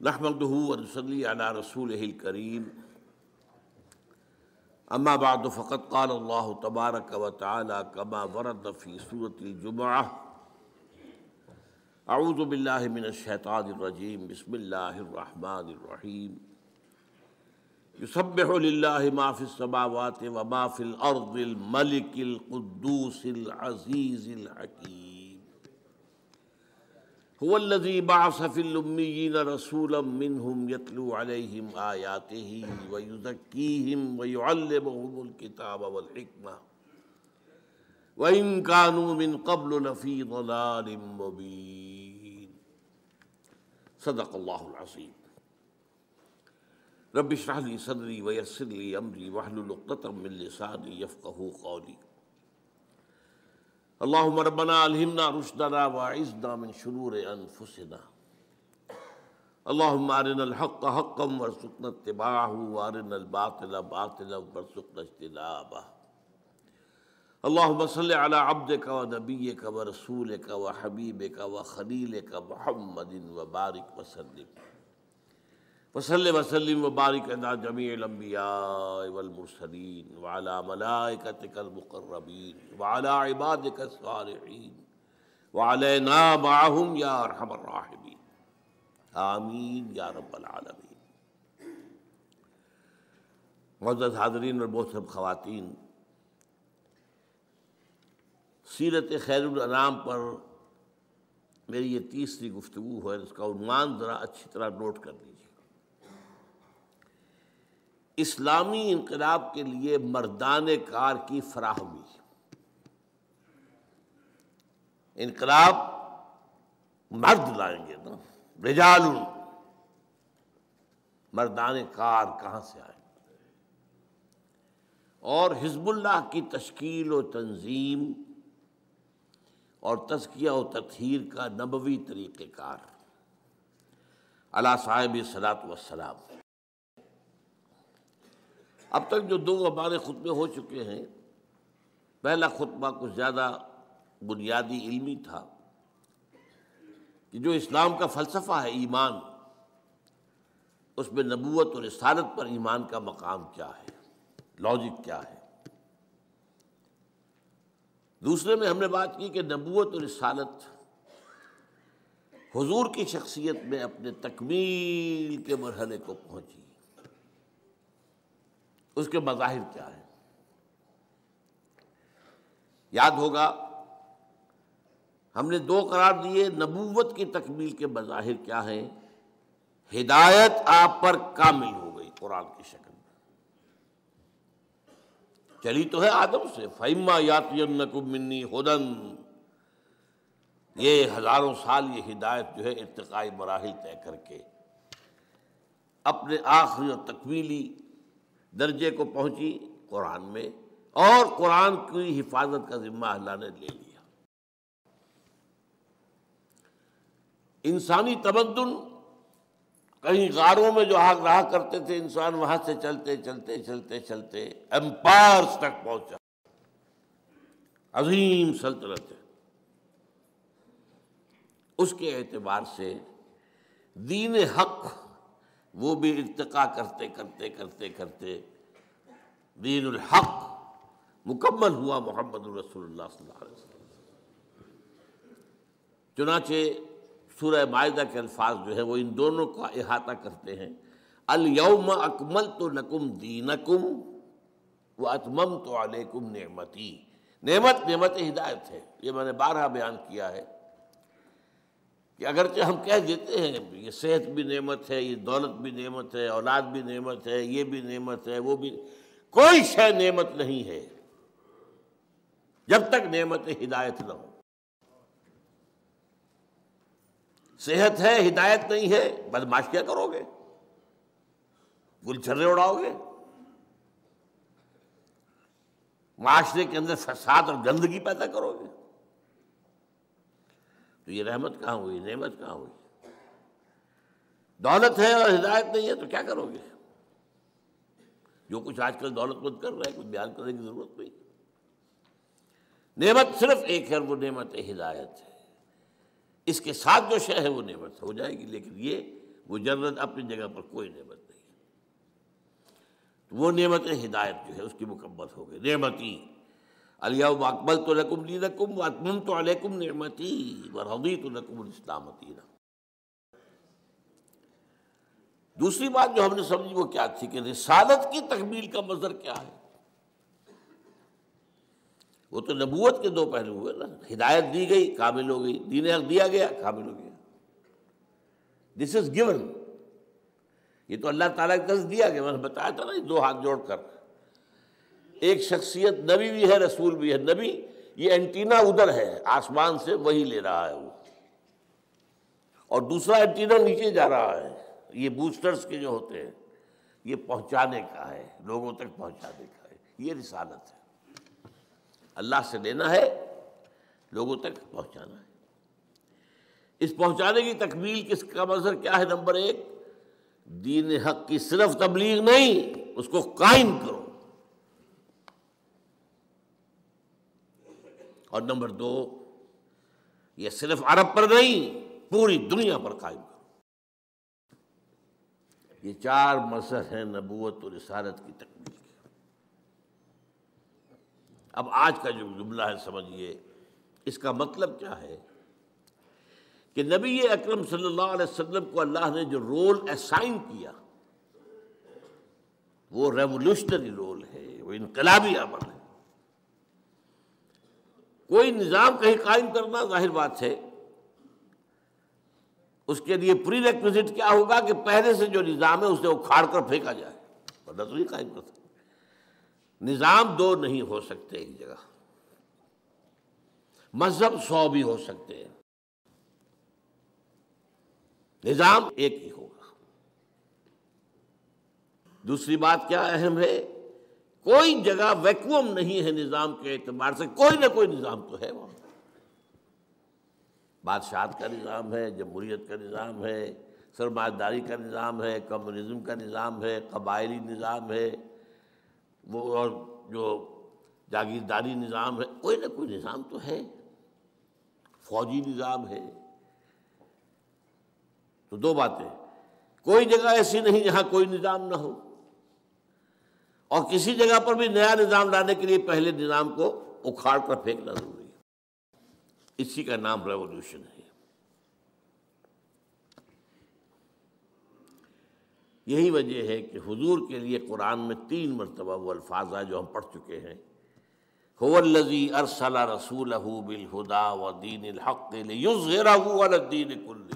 نحمده ونصلي على رسوله الكريم اما بعد فقد قال الله تبارك وتعالى كما ورد في سورة الجمعة اعوذ بالله من الشيطان الرجيم بسم الله الرحمن الرحيم يسبح لله ما في السماوات وما في الأرض الملك القدوس العزيز الحكيم هو الذي بعث في الأميين رسولا منهم يتلو عليهم آياته ويزكيهم ويعلمهم الكتاب والحكمة وإن كانوا من قبل لفي ضلال مبين صدق الله العظيم رب اشرح لي صدري ويسر لي امری واحلل عقدۃ من لسانی یفقہوا قولی اللهم ربنا الہمنا رشدنا واعذنا من شرور انفسنا اللهم ارنا الحق حقا وارزقنا اتباعه وارنا الباطل باطلا وارزقنا اجتنابه اللهم صل على عبدك ونبيك ورسولك وحبيبك وخليلك محمد وبارك وسلم وبارك على جميع الانبیاء والمرسلین وعلى ملائکتک المقربین وعلى عبادک الصالحین وعلینا معهم یا ارحم الراحمین آمین یا رب العالمین۔ معزز حاضرین اور محترم خواتین، سیرت خیر الانام پر میری یہ تیسری گفتگو ہے، اس کا عنوان ذرا اچھی طرح نوٹ کر لیجیے۔ اسلامی انقلاب کے لیے مردان کار کی فراہمی۔ انقلاب مرد لائیں گے نا، رجال، مردان کار کہاں سے آئیں؟ اور حزب اللہ کی تشکیل و تنظیم اور تزکیہ و تطہیر کا نبوی طریقہ کار علی صاحب الصلاۃ والسلام۔ اب تک جو دو ہمارے خطبے ہو چکے ہیں، پہلا خطبہ کچھ زیادہ بنیادی علمی تھا کہ جو اسلام کا فلسفہ ہے ایمان، اس میں نبوت اور رسالت پر ایمان کا مقام کیا ہے، لاجک کیا ہے۔ دوسرے میں ہم نے بات کی کہ نبوت اور رسالت حضور کی شخصیت میں اپنے تکمیل کے مرحلے کو پہنچی، اس کے مظاہر کیا ہیں۔ یاد ہوگا ہم نے دو قرار دیے، نبوت کی تکمیل کے مظاہر کیا ہیں؟ ہدایت آپ پر کامل ہو گئی قرآن کی شکل میں، چلی تو ہے آدم سے، فَإِمَّا يَأْتِيَنَّكُم مِّنِّي هُدًى، یہ ہزاروں سال یہ ہدایت جو ہے ارتقائی مراحل طے کر کے اپنے آخری اور تکمیلی درجے کو پہنچی قرآن میں، اور قرآن کی حفاظت کا ذمہ اللہ نے لے لیا۔ انسانی تمدن کہیں غاروں میں جو آگ رہا کرتے تھے انسان، وہاں سے چلتے چلتے چلتے چلتے ایمپائرز تک پہنچا، عظیم سلطنت ہے۔ اس کے اعتبار سے دین حق وہ بھی ارتقا کرتے کرتے کرتے کرتے دین الحق مکمل ہوا محمد رسول اللہ صلی اللہ علیہ وسلم۔ چنانچہ سورہ مائدہ کے الفاظ جو ہیں وہ ان دونوں کا احاطہ کرتے ہیں۔ الیوم اکملت لکم دینکم واتممت علیکم نعمتی۔ نعمت ہدایت ہے، یہ میں نے بارہا بیان کیا ہے کہ اگرچہ ہم کہہ دیتے ہیں یہ صحت بھی نعمت ہے، یہ دولت بھی نعمت ہے، اولاد بھی نعمت ہے، یہ بھی نعمت ہے، وہ بھی، کوئی شے نعمت نہیں ہے جب تک نعمت ہدایت نہ ہو۔ صحت ہے، ہدایت نہیں ہے، بدماش کیا کرو گے؟ گل چھرے اڑاؤ گے؟ معاشرے کے اندر فساد اور گندگی پیدا کرو گے؟ تو یہ رحمت کہاں ہوئی، نعمت کہاں ہوئی؟ دولت ہے اور ہدایت نہیں ہے تو کیا کرو گے؟ جو کچھ آج کل دولت مند کر رہے ہیں کچھ بیان کرنے کی ضرورت نہیں۔ نعمت صرف ایک ہے، وہ نعمت ہدایت ہے، اس کے ساتھ جو شے ہے وہ نعمت ہو جائے گی، لیکن یہ مجرد اپنی جگہ پر کوئی نعمت نہیں. وہ نعمت ہدایت جو ہے اس کی مکمل ہو گئی. نعمتی الیوم اکملت لکم دینکم واتممت علیکم نعمتی ورضیت لکم الاسلام دینا. دوسری بات جو ہم نے سمجھی وہ کیا تھی کہ رسالت کی تکمیل کا مظہر کیا ہے. وہ تو نبوت کے دو پہلو ہوئے نا. ہدایت دی گئی کامل ہو گئی, دین حق دیا گیا کامل ہو گیا. This is given. یہ تو اللہ تعالیٰ کی طرف دیا گیا. میں نے بتایا تھا نا, دو ہاتھ جوڑ کر ایک شخصیت نبی بھی ہے رسول بھی ہے. نبی یہ اینٹینا ادھر ہے آسمان سے وہی لے رہا ہے وہ, اور دوسرا اینٹینا نیچے جا رہا ہے. یہ بوسٹرز کے جو ہوتے ہیں یہ پہنچانے کا ہے, لوگوں تک پہنچانے کا ہے. یہ رسالت ہے, اللہ سے لینا ہے لوگوں تک پہنچانا ہے. اس پہنچانے کی تکمیل کس کا مظہر کیا ہے؟ نمبر ایک, دین حق کی صرف تبلیغ نہیں, اس کو قائم کرو. اور نمبر دو, یہ صرف عرب پر نہیں پوری دنیا پر قائم کرو. یہ چار مظہر ہیں نبوت اور رسالت کی تکمیل کے. اب آج کا جو جملہ ہے سمجھیے, اس کا مطلب کیا ہے کہ نبی اکرم صلی اللہ علیہ وسلم کو اللہ نے جو رول اسائن کیا وہ ریولوشنری رول ہے, وہ انقلابی عمل ہے. کوئی نظام کہیں قائم کرنا ظاہر بات ہے, اس کے لیے پری ریکویزٹ کیا ہوگا کہ پہلے سے جو نظام ہے اسے اکھاڑ کر پھینکا جائے, ورنہ تو نہیں قائم کر سکتے. نظام دو نہیں ہو سکتے ایک جگہ, مذہب 100 بھی ہو سکتے ہیں, نظام ایک ہی ہوگا. دوسری بات کیا اہم ہے, کوئی جگہ ویکوم نہیں ہے نظام کے اعتبار سے, کوئی نہ کوئی نظام تو ہے وہاں. بادشاہت کا نظام ہے, جمہوریت کا نظام ہے, سرمایہ داری کا نظام ہے, کمیونزم کا نظام ہے, قبائلی نظام ہے, وہ اور جو جاگیرداری نظام ہے, کوئی نہ کوئی نظام تو ہے. فوجی نظام ہے. تو دو باتیں, کوئی جگہ ایسی نہیں جہاں کوئی نظام نہ ہو, اور کسی جگہ پر بھی نیا نظام لانے کے لیے پہلے نظام کو اکھاڑ کر پھینکنا ضروری ہے. اسی کا نام ریولوشن ہے. یہی وجہ ہے کہ حضور کے لیے قرآن میں 3 مرتبہ وہ الفاظ آئے جو ہم پڑھ چکے ہیں, هو الذی ارسل رسولہ بالہدی ودین الحق لیظہرہ علی الدین کلہ.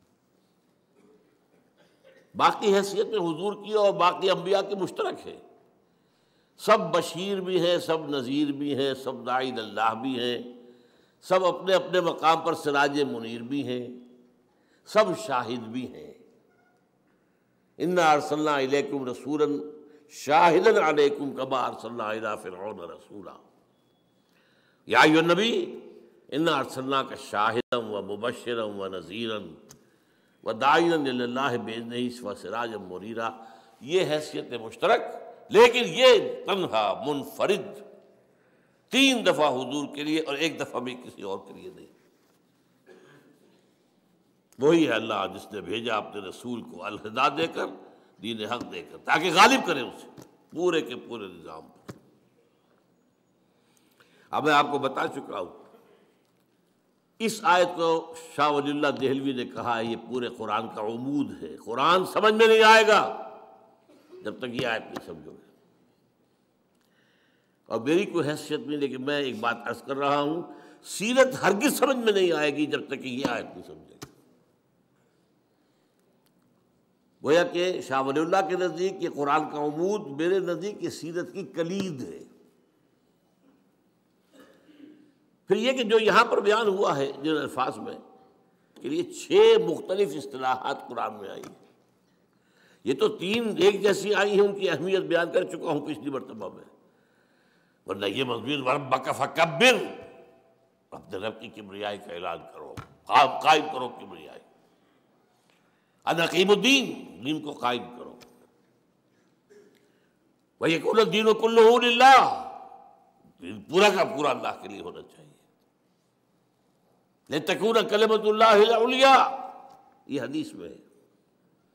باقی حیثیتیں حضور کی اور باقی انبیاء کی مشترک ہے. سب بشیر بھی ہیں, سب نذیر بھی ہیں, سب داعی اللہ بھی ہیں, سب اپنے اپنے مقام پر سراج منیر بھی ہیں, سب شاہد بھی ہیں. انا ارسلنا الیکم رسولا شاہدا علیکم کما ارسلنا الی فرعون رسولا. یا ایھا النبی انا ارسلناک شاہدا ومبشرا ونذیرا وداعیا الی اللہ باذنہ وسراجا منیرا. یہ حیثیت مشترک, لیکن یہ تنہا منفرد 3 دفعہ حضور کے لیے اور 1 دفعہ بھی کسی اور کے لیے نہیں. وہی ہے اللہ جس نے بھیجا اپنے رسول کو الہدا دے کر, دین حق دے کر, تاکہ غالب کرے اسے پورے کے پورے نظام پر. اب میں آپ کو بتا چکا ہوں, اس آیت کو شاہ ولی اللہ دہلوی نے کہا ہے یہ پورے قرآن کا عمود ہے. قرآن سمجھ میں نہیں آئے گا جب تک یہ آیت نہیں سمجھو گے. اور میری کوئی حیثیت نہیں, لیکن میں ایک بات عرض کر رہا ہوں, سیرت ہرگز سمجھ میں نہیں آئے گی جب تک کہ یہ آیت نہیں سمجھے گی. گویا کہ شاہ ولی اللہ کے نزدیک یہ قرآن کا عمود, میرے نزدیک یہ سیرت کی کلید ہے. پھر یہ کہ جو یہاں پر بیان ہوا ہے جن الفاظ میں, کہ یہ 6 مختلف اصطلاحات قرآن میں آئی. یہ تو 3 ایک جیسی آئی ہیں, ان کی اہمیت بیان کر چکا ہوں پچھلی مرتبہ میں. ورنہ یہ مضمون وربک فکبر, اپنے رب کی کبریائی کا اعلان کرو, قائم کرو کبریائی. ان اقیم الدین, دین کو قائم کرو. ویکون الدین کلہ للہ, دین پورا کا پورا اللہ کے لیے ہونا چاہیے. لتکون کلمۃ اللہ العلیٰ, یہ حدیث میں ہے.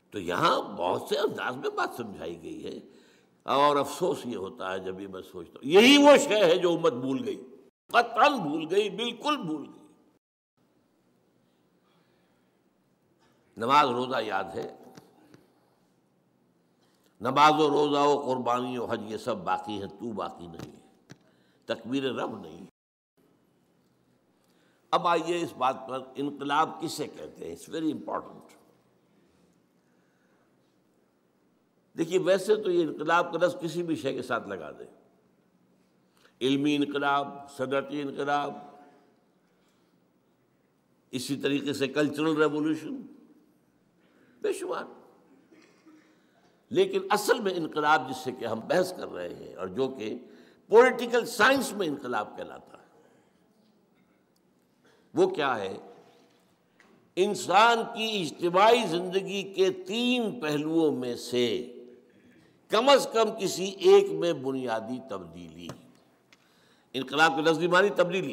تو یہاں بہت سے انداز میں بات سمجھائی گئی ہے، اور افسوس یہ ہوتا ہے جب یہ میں سوچتا ہوں یہی وہ شے ہے جو امت بھول گئی، قطعاً بھول گئی، بالکل بھول گئی۔ نماز روزہ یاد ہے، نماز و روزہ و قربانی و حج یہ سب باقی ہیں، تو باقی نہیں ہے، تکبیر رب نہیں۔ اب آئیے اس بات پر، انقلاب کسے کہتے ہیں؟ It's very important. دیکھیے ویسے تو یہ انقلاب کا لفظ کسی بھی شے کے ساتھ لگا دیں، علمی انقلاب، صنعتی انقلاب، اسی طریقے سے کلچرل ریولوشن، بے شمار۔ لیکن اصل میں انقلاب جس سے کہ ہم بحث کر رہے ہیں، اور جو کہ پولیٹیکل سائنس میں انقلاب کہلاتا ہے، وہ کیا ہے؟ انسان کی اجتماعی زندگی کے 3 پہلوؤں میں سے کم از کم کسی ایک میں بنیادی تبدیلی۔ انقلاب کے لفظی معنی تبدیلی،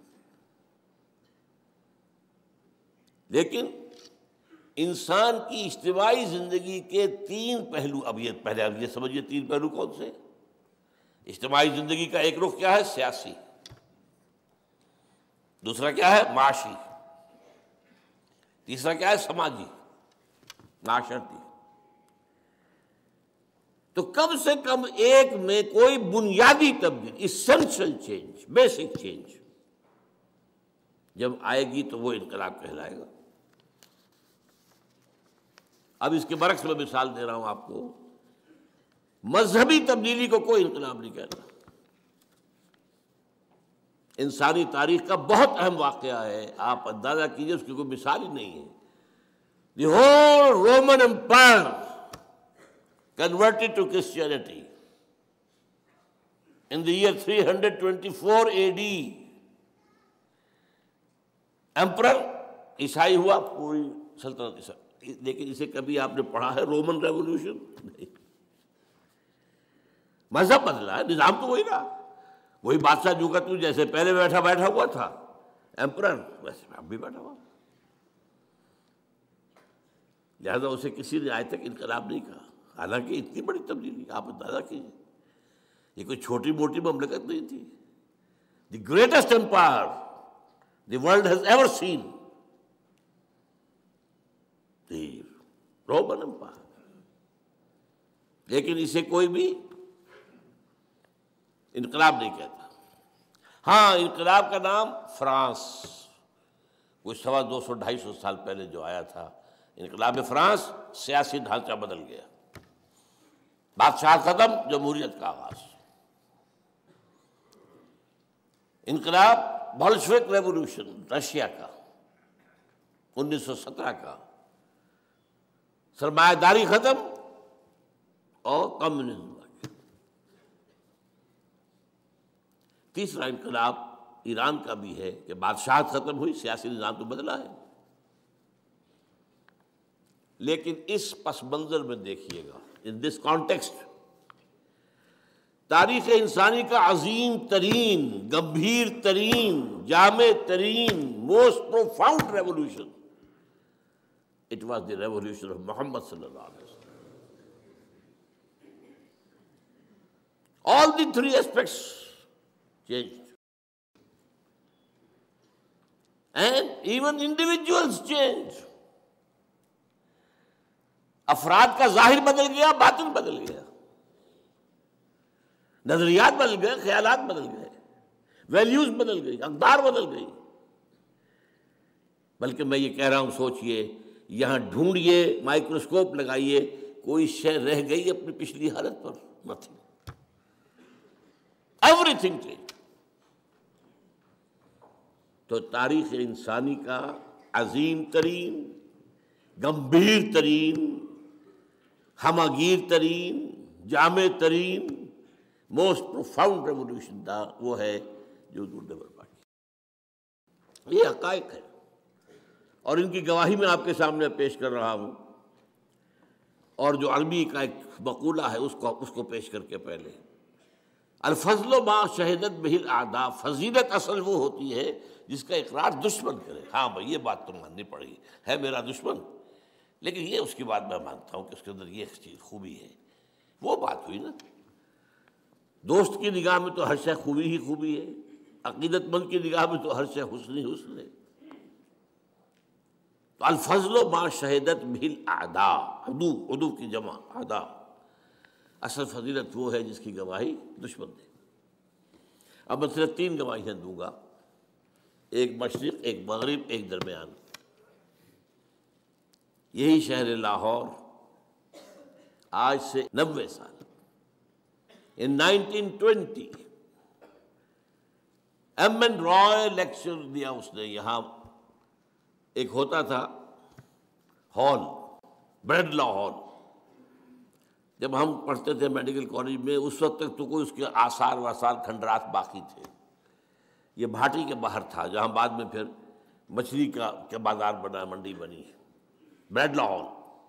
لیکن انسان کی اجتماعی زندگی کے 3 پہلو، اب یہ سمجھیے 3 پہلو کون سے؟ اجتماعی زندگی کا ایک رخ کیا ہے؟ سیاسی، دوسرا کیا ہے؟ معاشی، تیسرا کیا ہے؟ سماجی، معاشرتی۔ تو کم سے کم ایک میں کوئی بنیادی تبدیلی، اسینشل چینج، بیسک چینج جب آئے گی تو وہ انقلاب کہلائے گا۔ اب اس کے برعکس میں مثال دے رہا ہوں آپ کو، مذہبی تبدیلی کو کوئی انقلاب نہیں کہتا۔ انسانی تاریخ کا بہت اہم واقعہ ہے، آپ اندازہ کیجئے، اس کی کوئی مثال ہی نہیں ہے۔ The whole Roman empire converted to Christianity in the year 324 AD. Emperor عیسائی ہوا پوری سلطنت عیسائی، لیکن اسے کبھی آپ نے پڑھا ہے رومن ریولوشن؟ نہیں۔ مذہب بدلا ہے، نظام تو وہی رہا، وہی بادشاہ جو کا تو جیسے پہلے بیٹھا ہوا تھا امپرر، ویسے اب بھی بیٹھا ہوا، لہذا اسے کسی نے آج تک انقلاب نہیں کہا، حالانکہ اتنی بڑی تبدیلی آپ اندازہ کیجیے، یہ کوئی چھوٹی موٹی مملکت نہیں تھی۔ The greatest empire the world has ever seen, the Roman empire, لیکن اسے کوئی بھی انقلاب نہیں کہتا۔ ہاں، انقلاب کا نام فرانس، کوئی 250-250 سال پہلے جو آیا تھا، انقلاب فرانس، سیاسی ڈھانچہ بدل گیا، بادشاہ ختم، جمہوریت کا آغاز۔ انقلاب بولشوک ریولوشن رشیا کا 1917 کا، سرمایہ داری ختم اور کمیونزم آ گیا۔ تیسرا انقلاب ایران کا بھی ہے کہ بادشاہت ختم ہوئی، سیاسی نظام تو بدلا ہے۔ لیکن اس پس منظر میں دیکھیے گا، ان دس کانٹیکسٹ، تاریخ انسانی کا عظیم ترین، گمبھیر ترین، جامع ترین، most profound revolution, it was the revolution of Muhammad صلی اللہ علیہ وسلم۔ آل دی 3 aspects changed, and even individuals changed. افراد کا ظاہر بدل گیا، باطن بدل گیا، نظریات بدل گئے، خیالات بدل گئے، ویلیوز بدل گئی، اقدار بدل گئی۔ بلکہ میں یہ کہہ رہا ہوں، سوچئے، یہاں ڈھونڈیے، مائکروسکوپ لگائیے، کوئی شے رہ گئی اپنی پچھلی حالت پر؟ Nothing, everything change. تو تاریخ انسانی کا عظیم ترین، گمبھیر ترین، ہمہ گیر ترین، جامع ترین، موسٹ پروفاؤنڈ ریولوشن تھا، وہ ہے جو برپا کی۔ یہ حقائق ہے، اور ان کی گواہی میں آپ کے سامنے پیش کر رہا ہوں، اور جو عربی کا ایک مقولہ ہے اس کو پیش کر کے پہلے، الفضل ما شہدت بہ الاعداء، فضیلت اصل وہ ہوتی ہے جس کا اقرار دشمن کرے۔ ہاں بھائی، یہ بات تو ماننی پڑے گی، ہے میرا دشمن، لیکن یہ اس کی بات میں مانتا ہوں کہ اس کے اندر یہ چیز خوبی ہے. وہ بات ہوئی نا، دوست کی نگاہ میں تو ہر شے خوبی ہی خوبی ہے، عقیدت مند کی نگاہ میں تو ہر شے حسن ہی حسن ہے. تو الفضل ما شہدت بہل اعداء، عدو کی جمع اعداء. اصل فضیلت وہ ہے جس کی گواہی دشمن دے. اب میں صرف 3 گواہیاں دوں گا، ایک مشرق، ایک مغرب، ایک درمیان. یہی شہر لاہور آج سے 90 سال in 1920 M N Roy lecture دیا اس نے. یہاں ایک ہوتا تھا ہال، بریڈلا ہال. جب ہم پڑھتے تھے میڈیکل کالج میں اس وقت تک تو کوئی اس کے آثار واثار کھنڈرات باقی تھے. یہ بھاٹی کے باہر تھا جہاں بعد میں پھر مچھلی کا بازار بنا، منڈی بنی. بریڈلا ہال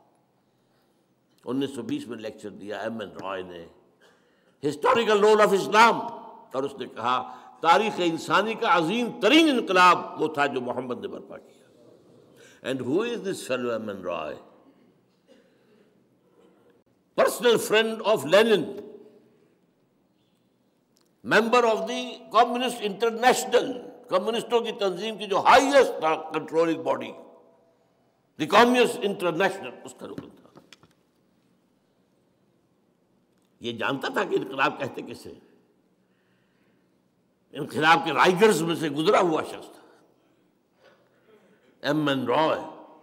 1920 میں لیکچر دیا ایم این رائے نے، ہسٹوریکل رول آف اسلام. اور اس نے کہا تاریخ انسانی کا عظیم ترین انقلاب وہ تھا جو محمد نے برپا کیا. And who is this fellow M N Roy? Personal friend of Lenin, member of the Communist International, کمیونسٹوں کی تنظیم کی جو highest controlling body, the Communist International, اس کا رکن تھا. یہ جانتا تھا کہ انقلاب کہتے کسے، انقلاب کے رائٹرز میں سے گزرا ہوا شخص تھا ایم این رائے.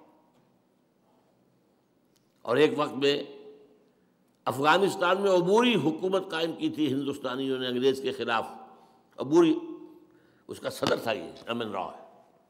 اور ایک وقت میں افغانستان میں عبوری حکومت قائم کی تھی ہندوستانیوں نے انگریز کے خلاف. عبوری، اس کا صدر تھا یہ ایم این رائے،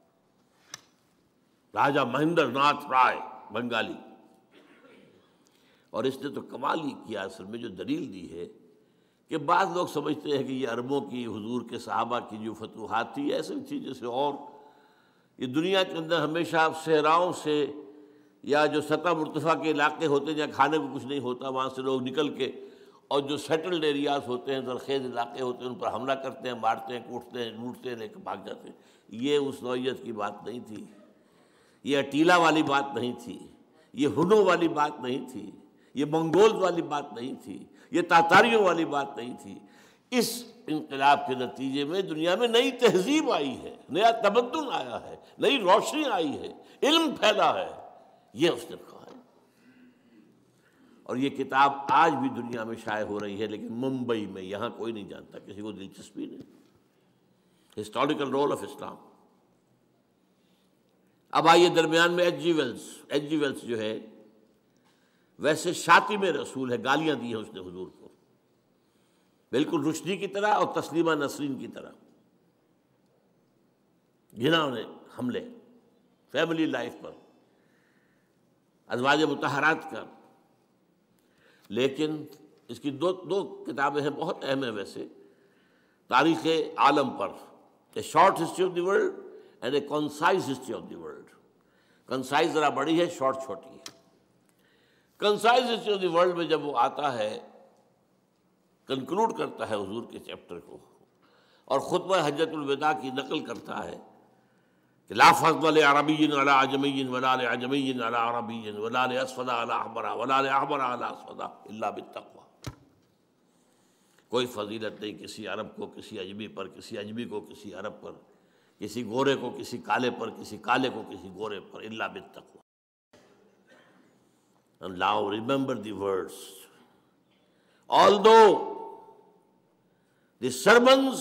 راجا مہندر ناتھ رائے، بنگالی. اور اس نے تو کمال ہی کیا اصل میں جو دلیل دی ہے کہ بعض لوگ سمجھتے ہیں کہ یہ عربوں کی، حضور کے صحابہ کی جو فتوحات تھی ایسے تھی جیسے اور یہ دنیا کے اندر ہمیشہ صحراؤں سے یا جو سطح مرتفع کے علاقے ہوتے ہیں جہاں کھانے کو کچھ نہیں ہوتا وہاں سے لوگ نکل کے اور جو سیٹلڈ ایریاز ہوتے ہیں، زرخیز علاقے ہوتے ہیں، ان پر حملہ کرتے ہیں، مارتے ہیں، کوٹتے ہیں، لوٹتے ہیں، لے کے بھاگ جاتے ہیں. یہ اس نوعیت کی بات نہیں تھی، یہ اٹیلا والی بات نہیں تھی، یہ ہنو والی بات نہیں تھی، یہ منگول والی بات نہیں تھی، یہ تاتاریوں والی بات نہیں تھی. اس انقلاب کے نتیجے میں دنیا میں نئی تہذیب آئی ہے، نیا تمدن آیا ہے، نئی روشنی آئی ہے، علم پھیلا ہے. یہ اس نے کہا ہے. اور یہ کتاب آج بھی دنیا میں شائع ہو رہی ہے، لیکن ممبئی میں، یہاں کوئی نہیں جانتا، کسی کو دلچسپی نہیں. Historical role of Islam. اب آئیے درمیان میں H G Wells. H G Wells جو ہے ویسے شاطم رسول ہے، گالیاں دی ہیں اس نے حضور کو، بالکل رشدی کی طرح اور تسلیمہ نسرین کی طرح. گھنا انہیں حملے فیملی لائف پر، ازواج مطہرات کا. لیکن اس کی دو کتابیں ہیں بہت اہم ہیں ویسے تاریخ عالم پر، a short history of the world and a concise history of the world. Concise ذرا بڑی ہے، شارٹ چھوٹی ہے. Concise history of the world میں جب وہ آتا ہے، کنکلوڈ کرتا ہے حضور کے چیپٹر کو اور خطبہ حجۃ الوداع کی نقل کرتا ہے کہ لا فضل لعربی علی عجمی ولا لعجمی علی عربی ولا لاسود علی احمر ولا لاحمر علی اسود الا بالتقوی. کوئی فضیلت نہیں کسی عرب کو کسی عجمی پر، کسی عجمی کو کسی عرب پر، کسی گورے کو کسی کالے پر، کسی کالے کو کسی گورے پر، الا بالتقوی. And now remember the words. Although the sermons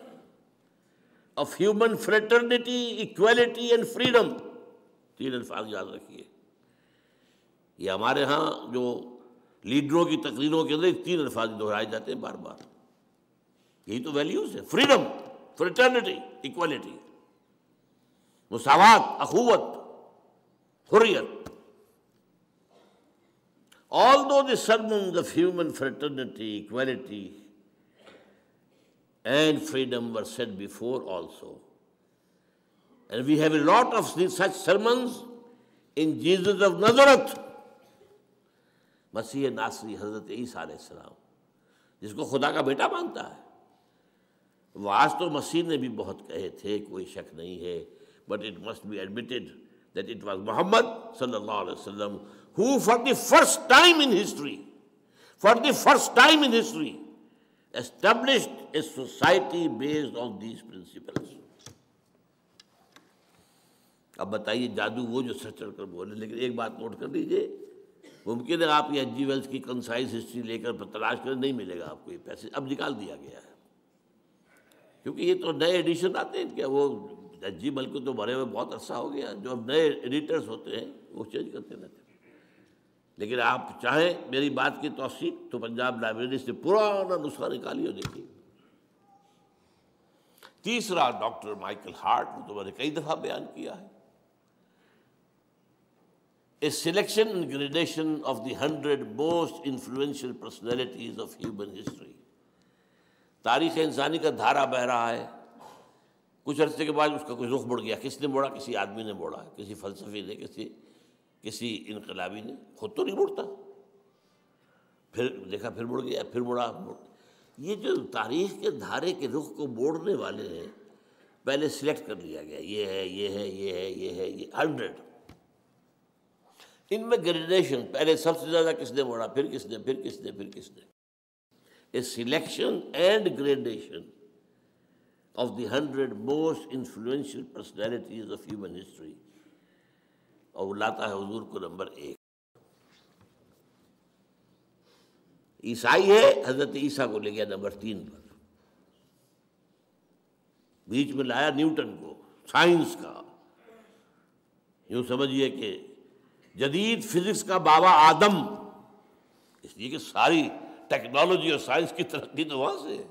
of human fraternity, equality and freedom، 3 الفاظ یاد رکھیے. یہ ہمارے ہاں جو لیڈروں کی تقریروں کے اندر 3 الفاظ دہرائے جاتے ہیں بار بار. یہی تو ویلیوز ہے، فریڈم، فریٹرنیٹی، ایکوالٹی، مساوات، اخوت، حریت. Although the sermons of human fraternity, equality and freedom were said before also, and we have a lot of such sermons in Jesus of Nazareth، مسیح ناصری حضرت عیسیٰ علیہ السلام جس کو خدا کا بیٹا مانتا ہے. وہ آج تو مسیح نے بھی بہت کہے تھے، کوئی شک نہیں ہے، but it must be admitted that it was Muhammad sallallahu alaihi wasallam who for the first time in history established a society based on these principles. اب بتائیے جادو وہ جو سر چڑھ کر بولے، لیکن ایک بات نوٹ کر لیجیے، ممکن ہے آپ یہ ایچ جی ویلز کی کنسائز ہسٹری لے کر تلاش کریں، نہیں ملے گا آپ کو یہ پیسے، اب نکال دیا گیا ہے، کیونکہ یہ تو نئے ایڈیشن آتے ہیں کیا، وہ ایچ جی ویل کو تو بھرے ہوئے بہت عرصہ ہو گیا، جو اب نئے ایڈیٹرز ہوتے ہیں وہ چینج کرتے رہتے ہیں۔ لیکن آپ چاہیں میری بات کی توثیق تو پنجاب لائبریری سے پرانا نسخہ نکالیے اور دیکھیے۔ تیسرا ڈاکٹر مائیکل ہارٹ، وہ تو میں نے کئی دفعہ بیان کیا ہے، A selection and gradation of the 100 most influential personalities of human history. تاریخ انسانی کا دھارا بہہ رہا ہے، کچھ عرصے کے بعد اس کا کوئی رخ مڑ گیا، کس نے موڑا؟ کسی آدمی نے موڑا، کسی فلسفی نے، کسی انقلابی نے، خود تو نہیں مڑتا، پھر دیکھا پھر مڑ گیا، پھر مڑا۔ یہ جو تاریخ کے دھارے کے رخ کو موڑنے والے ہیں، پہلے سلیکٹ کر لیا گیا، یہ ہے، یہ ہے، یہ ہے، یہ ہے، یہ 100۔ ان میں گریڈیشن، پہلے سب سے زیادہ کس نے موڑا، پھر کس نے، پھر کس نے، پھر کس نے۔ A selection and gradation of the 100 most influential personalities of human history, اور وہ لاتا ہے حضور کو نمبر 1۔ عیسائی ہے، حضرت عیسیٰ کو لے گیا نمبر 3 پر، بیچ میں لایا نیوٹن کو، سائنس کا، یوں سمجھیے کہ جدید فزکس کا بابا آدم، اس لیے کہ ساری ٹیکنالوجی اور سائنس کی ترقی تو وہاں سے ہے،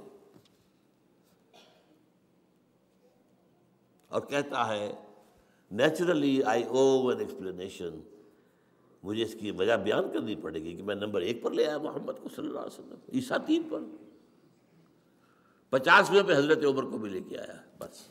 اور کہتا ہے naturally I owe an explanation, مجھے اس کی وجہ بیان کرنی پڑے گی کہ میں نمبر 1 پر لے آیا محمد کو صلی اللہ علیہ وسلم، عیسیٰ 3 پر، 50ویں پہ حضرت عمر کو بھی لے کے آیا بس۔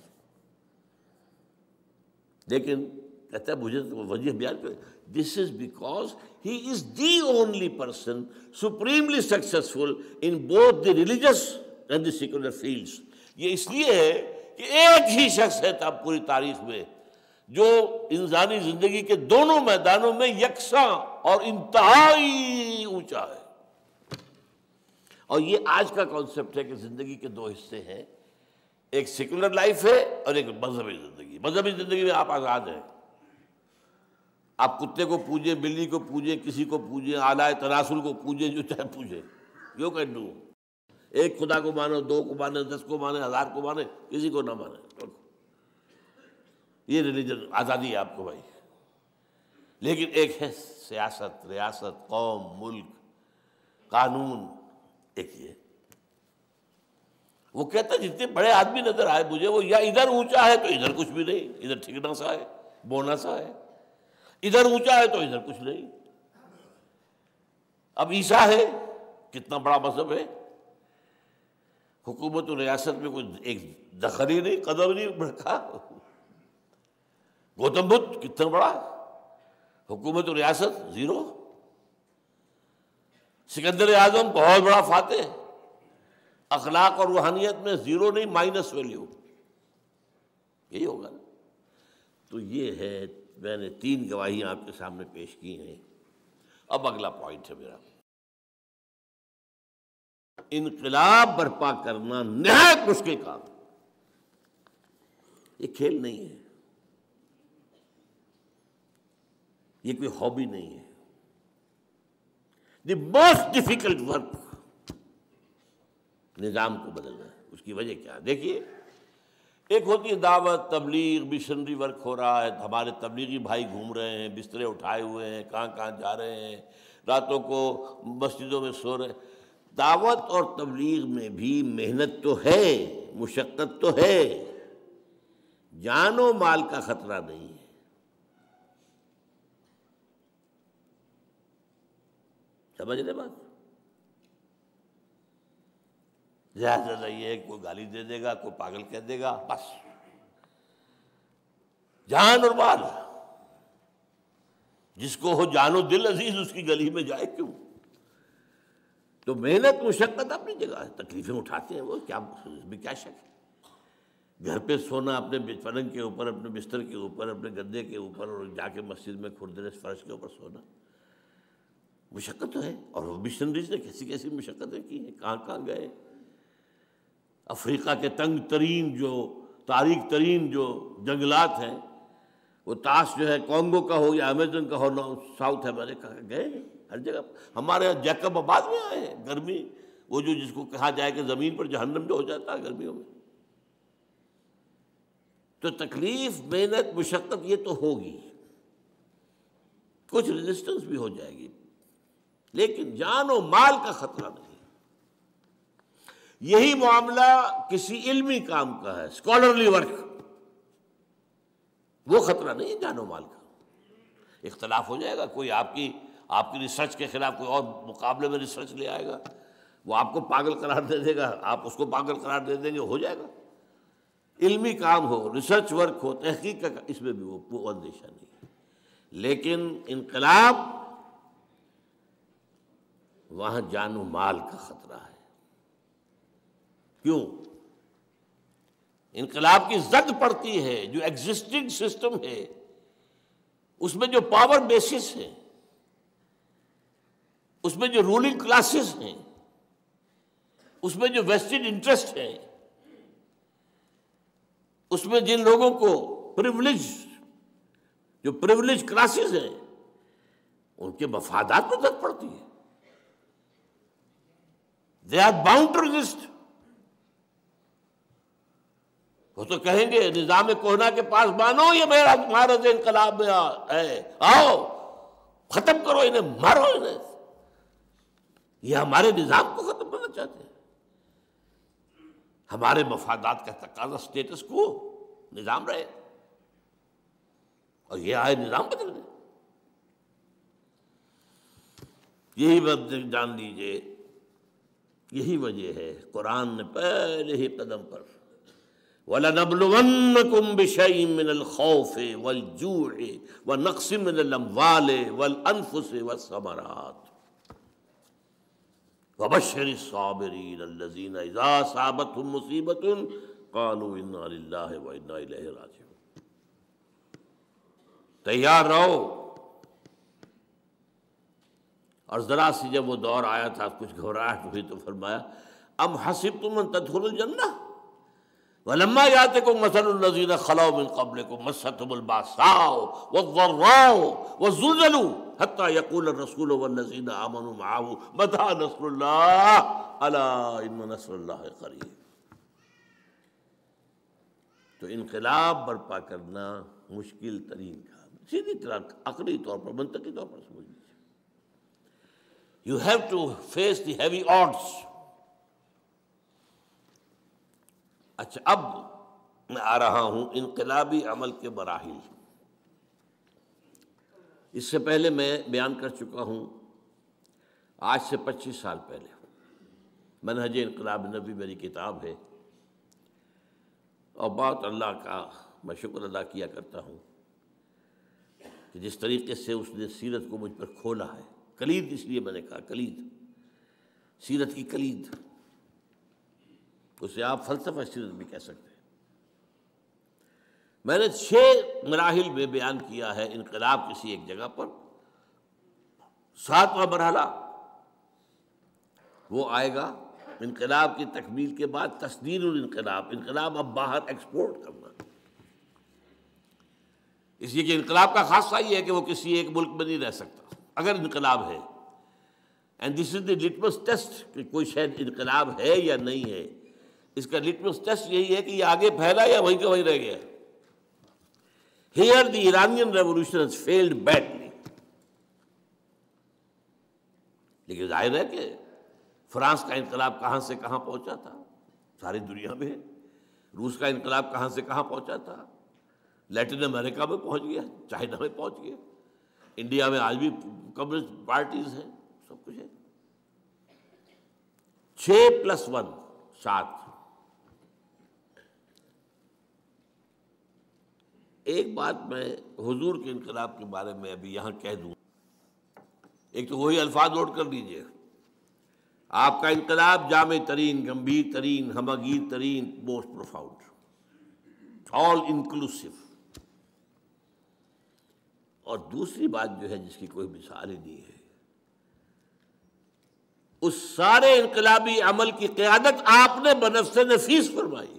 لیکن کہتا ہے مجھے وجہ بیان کر، this is because he is the only person supremely successful in both the religious and the secular fields. یہ اس لیے ہے کہ ایک ہی شخص ہے تب پوری تاریخ میں جو انسانی زندگی کے دونوں میدانوں میں یکساں اور انتہائی اونچا ہے۔ اور یہ آج کا کانسیپٹ ہے کہ زندگی کے 2 حصے ہیں، ایک سیکولر لائف ہے اور ایک مذہبی زندگی۔ مذہبی زندگی میں آپ آزاد ہیں، آپ کتے کو پوجیں، بلی کو پوجیں، کسی کو پوجیں، اعلیٰ تناسل کو پوجیں، جو چاہے پوجیں، یو کین ڈو۔ ایک خدا کو مانو، 2 کو مانے، 10 کو مانے، 1000 کو مانے، کسی کو نہ مانے، یہ ریلیجن آزادی ہے آپ کو بھائی۔ لیکن ایک ہے سیاست، ریاست، قوم، ملک، قانون، ایک یہ۔ وہ کہتا ہے جتنے بڑے آدمی نظر آئے مجھے، وہ یا ادھر اونچا ہے تو ادھر کچھ بھی نہیں، ادھر ٹھکنا سا ہے، بونا سا ہے، ادھر اونچا ہے تو ادھر کچھ نہیں۔ اب عیسیٰ ہے، کتنا بڑا مذہب ہے، حکومت و ریاست میں کوئی ایک دخل ہی نہیں، قدم نہیں رکھا۔ گوتم بدھ کتنا بڑا، حکومت و ریاست 0۔ سکندر اعظم بہت بڑا فاتح، اخلاق اور روحانیت میں 0 نہیں، مائنس ویلیو، یہی ہوگا نا۔ تو یہ ہے، میں نے 3 گواہیاں آپ کے سامنے پیش کی ہیں۔ اب اگلا پوائنٹ ہے میرا، انقلاب برپا کرنا نہایت مشکل کام، یہ کھیل نہیں ہے، یہ کوئی ہابی نہیں ہے۔ دی موسٹ ڈیفیکلٹ ورک نظام کو بدلنا ہے۔ اس کی وجہ کیا ہے؟ دیکھیے، ایک ہوتی ہے دعوت، تبلیغ، مشنری ورک ہو رہا ہے، ہمارے تبلیغی بھائی گھوم رہے ہیں، بسترے اٹھائے ہوئے ہیں، کہاں کہاں جا رہے ہیں، راتوں کو مسجدوں میں سو رہے ہیں۔ دعوت اور تبلیغ میں بھی محنت تو ہے، مشقت تو ہے، جان و مال کا خطرہ نہیں ہے۔ سمجھ رہے بات؟ زیادہ یہ ہے کوئی گالی دے دے گا، کوئی پاگل کہہ دے گا، بس جان اور مال، جس کو ہو جان و دل عزیز اس کی گلی میں جائے کیوں؟ تو محنت مشقت اپنی جگہ ہے، تکلیفیں اٹھاتے ہیں وہ، کیا اس میں کیا شک ہے، گھر پہ سونا اپنے پلنگ کے اوپر، اپنے بستر کے اوپر، اپنے گدے کے اوپر، اور جا کے مسجد میں کھردرے فرش کے اوپر سونا مشقت تو ہے. اور مشنریز نے کیسی کیسی مشقتیں کی ہیں، کہاں کہاں گئے. افریقہ کے تنگ ترین جو تاریک ترین جو جنگلات ہیں، وہ تاش جو ہے کانگو کا ہو یا امیزن کا ہو، ساؤتھ امریکہ کا، گئے ہیں ہر جگہ. ہمارے یہاں جیکب آباد میں آئے ہیں، گرمی وہ جو جس کو کہا جائے کہ زمین پر جہنم جو ہو جاتا ہے گرمیوں میں. تو تکلیف، محنت، مشقت یہ تو ہوگی، کچھ ریزسٹنس بھی ہو جائے گی، لیکن جان و مال کا خطرہ نہیں. یہی معاملہ کسی علمی کام کا ہے، اسکالرلی ورک، وہ خطرہ نہیں ہے جان و مال کا. اختلاف ہو جائے گا، کوئی آپ کی ریسرچ کے خلاف کوئی اور مقابلے میں ریسرچ لے آئے گا، وہ آپ کو پاگل قرار دے دے گا، آپ اس کو پاگل قرار دے دیں گے، ہو جائے گا. علمی کام ہو، ریسرچ ورک ہو، تحقیق کا، اس میں بھی وہ اندیشہ نہیں ہے. لیکن انقلاب، وہاں جان و مال کا خطرہ ہے. کیوں؟ انقلاب کی زد پڑتی ہے جو ایگزسٹنگ سسٹم ہے، اس میں جو پاور بیسس ہیں، اس میں جو رولنگ کلاسز ہیں، اس میں جو ویسٹڈ انٹرسٹ ہیں، اس میں جن لوگوں کو جو پریولیج کلاسز ہیں، ان کے مفادات میں زد پڑتی ہے. They are bound to resist. وہ تو کہیں گے نظام کوہنا کے پاس مانو، یہ میرا معرض انقلاب میں ہے، آؤ ختم کرو انہیں، مارو انہیں. یہ ہمارے نظام کو ختم کرنا چاہتے ہیں. ہمارے مفادات کا تقاضا سٹیٹس کو نظام رہے، اور یہ آئے نظام بدل دیں. یہی بات جان لیجیے، یہی وجہ ہے قرآن نے پہلے ہی قدم پر وَلَنَبْلُوَنَّكُمْ بِشَيْءٍ مِّنَ الْخَوْفِ وَالْجُوعِ وَنَقْصٍ مِّنَ الْأَمْوَالِ وَالْأَنفُسِ وَالثَّمَرَاتِ وَبَشِّرِ الصَّابِرِينَ الَّذِينَ إِذَا أَصَابَتْهُمْ مُصِيبَةٌ قَالُوا إِنَّا لِلَّهِ وَإِنَّا إِلَيْهِ رَاجِعُونَ. تیار رہو. اور ذرا سی جب وہ دور آیا تھا، کچھ گھبراہٹ ہوئی تو فرمایا ام حسبتم ان تدخلوا الجنہ ولما یاتکم مثل الذین خلوا من قبلکم مستهم الباساء والضراء وزلزلوا حتى يقول الرسول والذین آمنوا معه متى نصر اللہ الا ان نصر اللہ قریب. تو انقلاب برپا کرنا مشکل ترین کام، سیدھی طرح عقلی طور پر، منطقی طور پر سمجھ لیجیے. You have to face the heavy odds. اچھا، اب میں آ رہا ہوں انقلابی عمل کے مراحل. اس سے پہلے میں بیان کر چکا ہوں، آج سے 25 سال پہلے منہج انقلاب نبی میری کتاب ہے، اور بہت اللہ کا میں شکر ادا کیا کرتا ہوں کہ جس طریقے سے اس نے سیرت کو مجھ پر کھولا ہے. کلید، اس لیے میں نے کہا کلید، سیرت کی کلید، اسے آپ فلسفہ سیرت بھی کہہ سکتے ہیں. میں نے 6 مراحل میں بیان کیا ہے انقلاب کسی ایک جگہ پر. 7واں مرحلہ وہ آئے گا انقلاب کی تکمیل کے بعد، تصدیر الانقلاب، انقلاب اب باہر ایکسپورٹ کرنا. اس لیے کہ انقلاب کا خاصہ یہ ہے کہ وہ کسی ایک ملک میں نہیں رہ سکتا اگر انقلاب ہے. And this is the litmus test کہ کوئی شاید انقلاب ہے یا نہیں ہے. اس کا لٹمس ٹیسٹ یہی ہے کہ یہ آگے پھیلا یا وہیں کا وہیں رہ گیا. Here the Iranian revolution has failed badly. لیکن ظاہر ہے کہ فرانس کا انقلاب کہاں سے کہاں پہنچا تھا، ساری دنیا میں. روس کا انقلاب کہاں سے کہاں پہنچا تھا، لیٹن امریکہ میں پہنچ گیا، چائنا میں پہنچ گیا، انڈیا میں آج بھی کمیونسٹ پارٹیز ہیں، سب کچھ ہے. 6+1 7. ایک بات میں حضور کے انقلاب کے بارے میں ابھی یہاں کہہ دوں. ایک تو وہی الفاظ نوٹ کر لیجئے، آپ کا انقلاب جامع ترین، گمبھیر ترین، ہمگیر ترین، موسٹ پروفاؤنڈ. All inclusive. اور دوسری بات جو ہے جس کی کوئی مثال ہی نہیں ہے، اس سارے انقلابی عمل کی قیادت آپ نے بنفس نفیس فرمائی.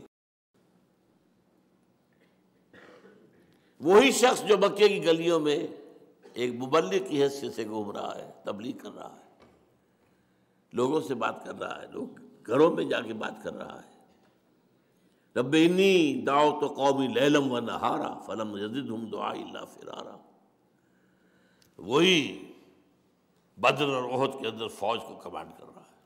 وہی شخص جو مکے کی گلیوں میں ایک مبلغ کی حیثیت سے گھوم رہا ہے، تبلیغ کر رہا ہے، لوگوں سے بات کر رہا ہے، لوگ گھروں میں جا کے بات کر رہا ہے. رب انی دعوت قومی لیلا و نہارا فلم یزدہم دعائی الا فرارا. وہی بدر اور احد کے اندر فوج کو کمانڈ کر رہا ہے.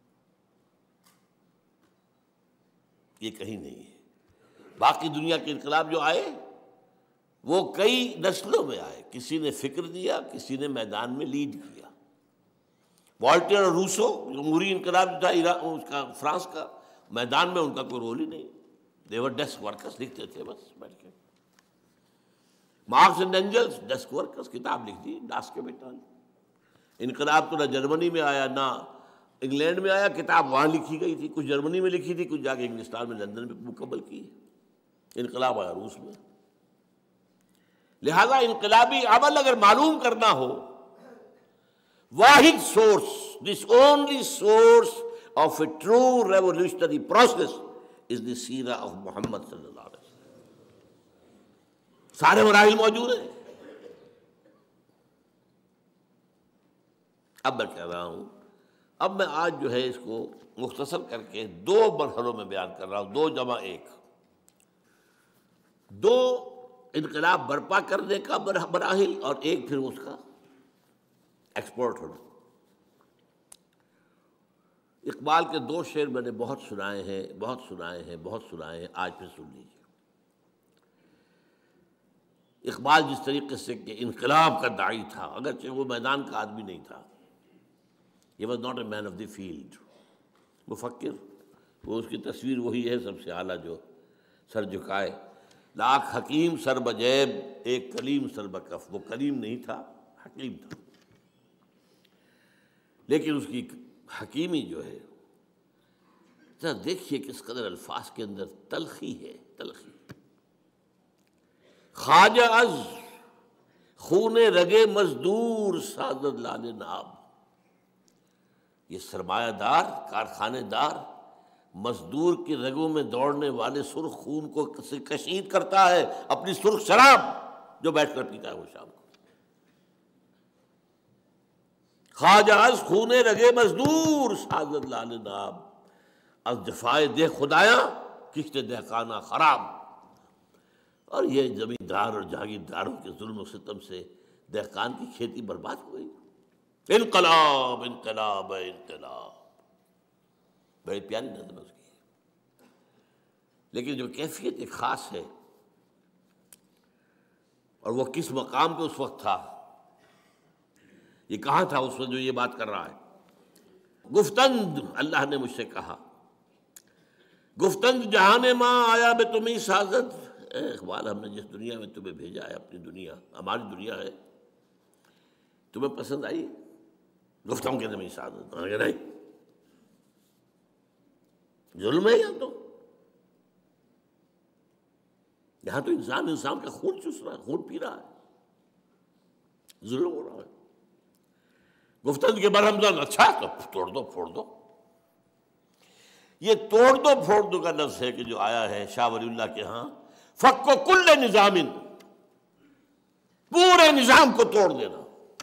یہ کہیں نہیں ہے. باقی دنیا کے انقلاب جو آئے وہ کئی نسلوں میں آئے. کسی نے فکر دیا، کسی نے میدان میں لیڈ کیا. والٹر اور روسو جمہوری انقلاب جو تھا اس کا فرانس کا، میدان میں ان کا کوئی رول ہی نہیں. دیور ڈیسک ورکرز، لکھتے تھے بس بیٹھ کے. Marx and Engels desk workers, کتاب لکھ دی ڈاسک کے بیٹا. انقلاب تو نہ جرمنی میں آیا نہ انگلینڈ میں آیا، کتاب وہاں لکھی گئی تھی، کچھ جرمنی میں لکھی تھی، کچھ جا کے انگلستان میں لندن میں مکمل کی. انقلاب آیا روس میں. لہذا انقلابی عمل اگر معلوم کرنا ہو، واحد سورس، this only source of a true revolutionary process is the Seerah of Muhammad صلی اللہ علیہ وسلم. سارے مراحل موجود ہیں. اب میں کہہ رہا ہوں، اب میں آج جو ہے اس کو مختصر کر کے دو مرحلوں میں بیان کر رہا ہوں، 2+1، دو انقلاب برپا کرنے کا مراحل اور ایک پھر اس کا ایکسپورٹ ہونا. اقبال کے 2 شعر میں نے بہت سنائے ہیں، آج پھر سن لیجیے. اقبال جس طریقے سے کہ انقلاب کا داعی تھا، اگرچہ وہ میدان کا آدمی نہیں تھا، he was not a man of the field، مفکر، وہ اس کی تصویر وہی ہے سب سے اعلیٰ جو سر جھکائے. لاکھ حکیم سر بجیب ایک کلیم سر بکف. وہ کلیم نہیں تھا، حکیم تھا، لیکن اس کی حکیمی جو ہے، ذرا دیکھیے کس قدر الفاظ کے اندر تلخی ہے، تلخی. خواجہ از خون رگے مزدور سازد لال ناب. یہ سرمایہ دار، کارخانے دار، مزدور کی رگوں میں دوڑنے والے سرخ خون کو کشید کرتا ہے اپنی سرخ شراب جو بیٹھ کر پیتا ہے وہ شام کو. خواجہ از خون رگے مزدور سازد لال ناب، از جفائے دہ خدایا کشت دہقانہ خراب. اور یہ زمیندار اور جاگیرداروں کے ظلم و ستم سے دہقان کی کھیتی برباد ہو گئی. انقلاب انقلاب انقلاب، بڑی پیاری نظم ہے اس کی. لیکن جو کیفیت ایک خاص ہے، اور وہ کس مقام پہ اس وقت تھا، یہ کہاں تھا اس وقت جو یہ بات کر رہا ہے. گفتند، اللہ نے مجھ سے کہا، گفتند جہان ماں آیا بے تمہیں سازد. اے اقبال، ہم نے جس دنیا میں تمہیں بھیجا ہے، اپنی دنیا، ہماری دنیا ہے، تمہیں پسند آئی؟ گفتم کے نمی سازد. نہیں، ظلم ہے یہاں تو انسان کا خون چوس رہا ہے، خون پی رہا ہے، ظلم ہو رہا ہے. گفتند کے برہمزن، اچھا تو توڑ دو پھوڑ دو. یہ توڑ دو پھوڑ دو کا لفظ ہے کہ جو آیا ہے شاہ ولی اللہ کے ہاں، فک و کل نظام، پورے نظام کو توڑ دینا.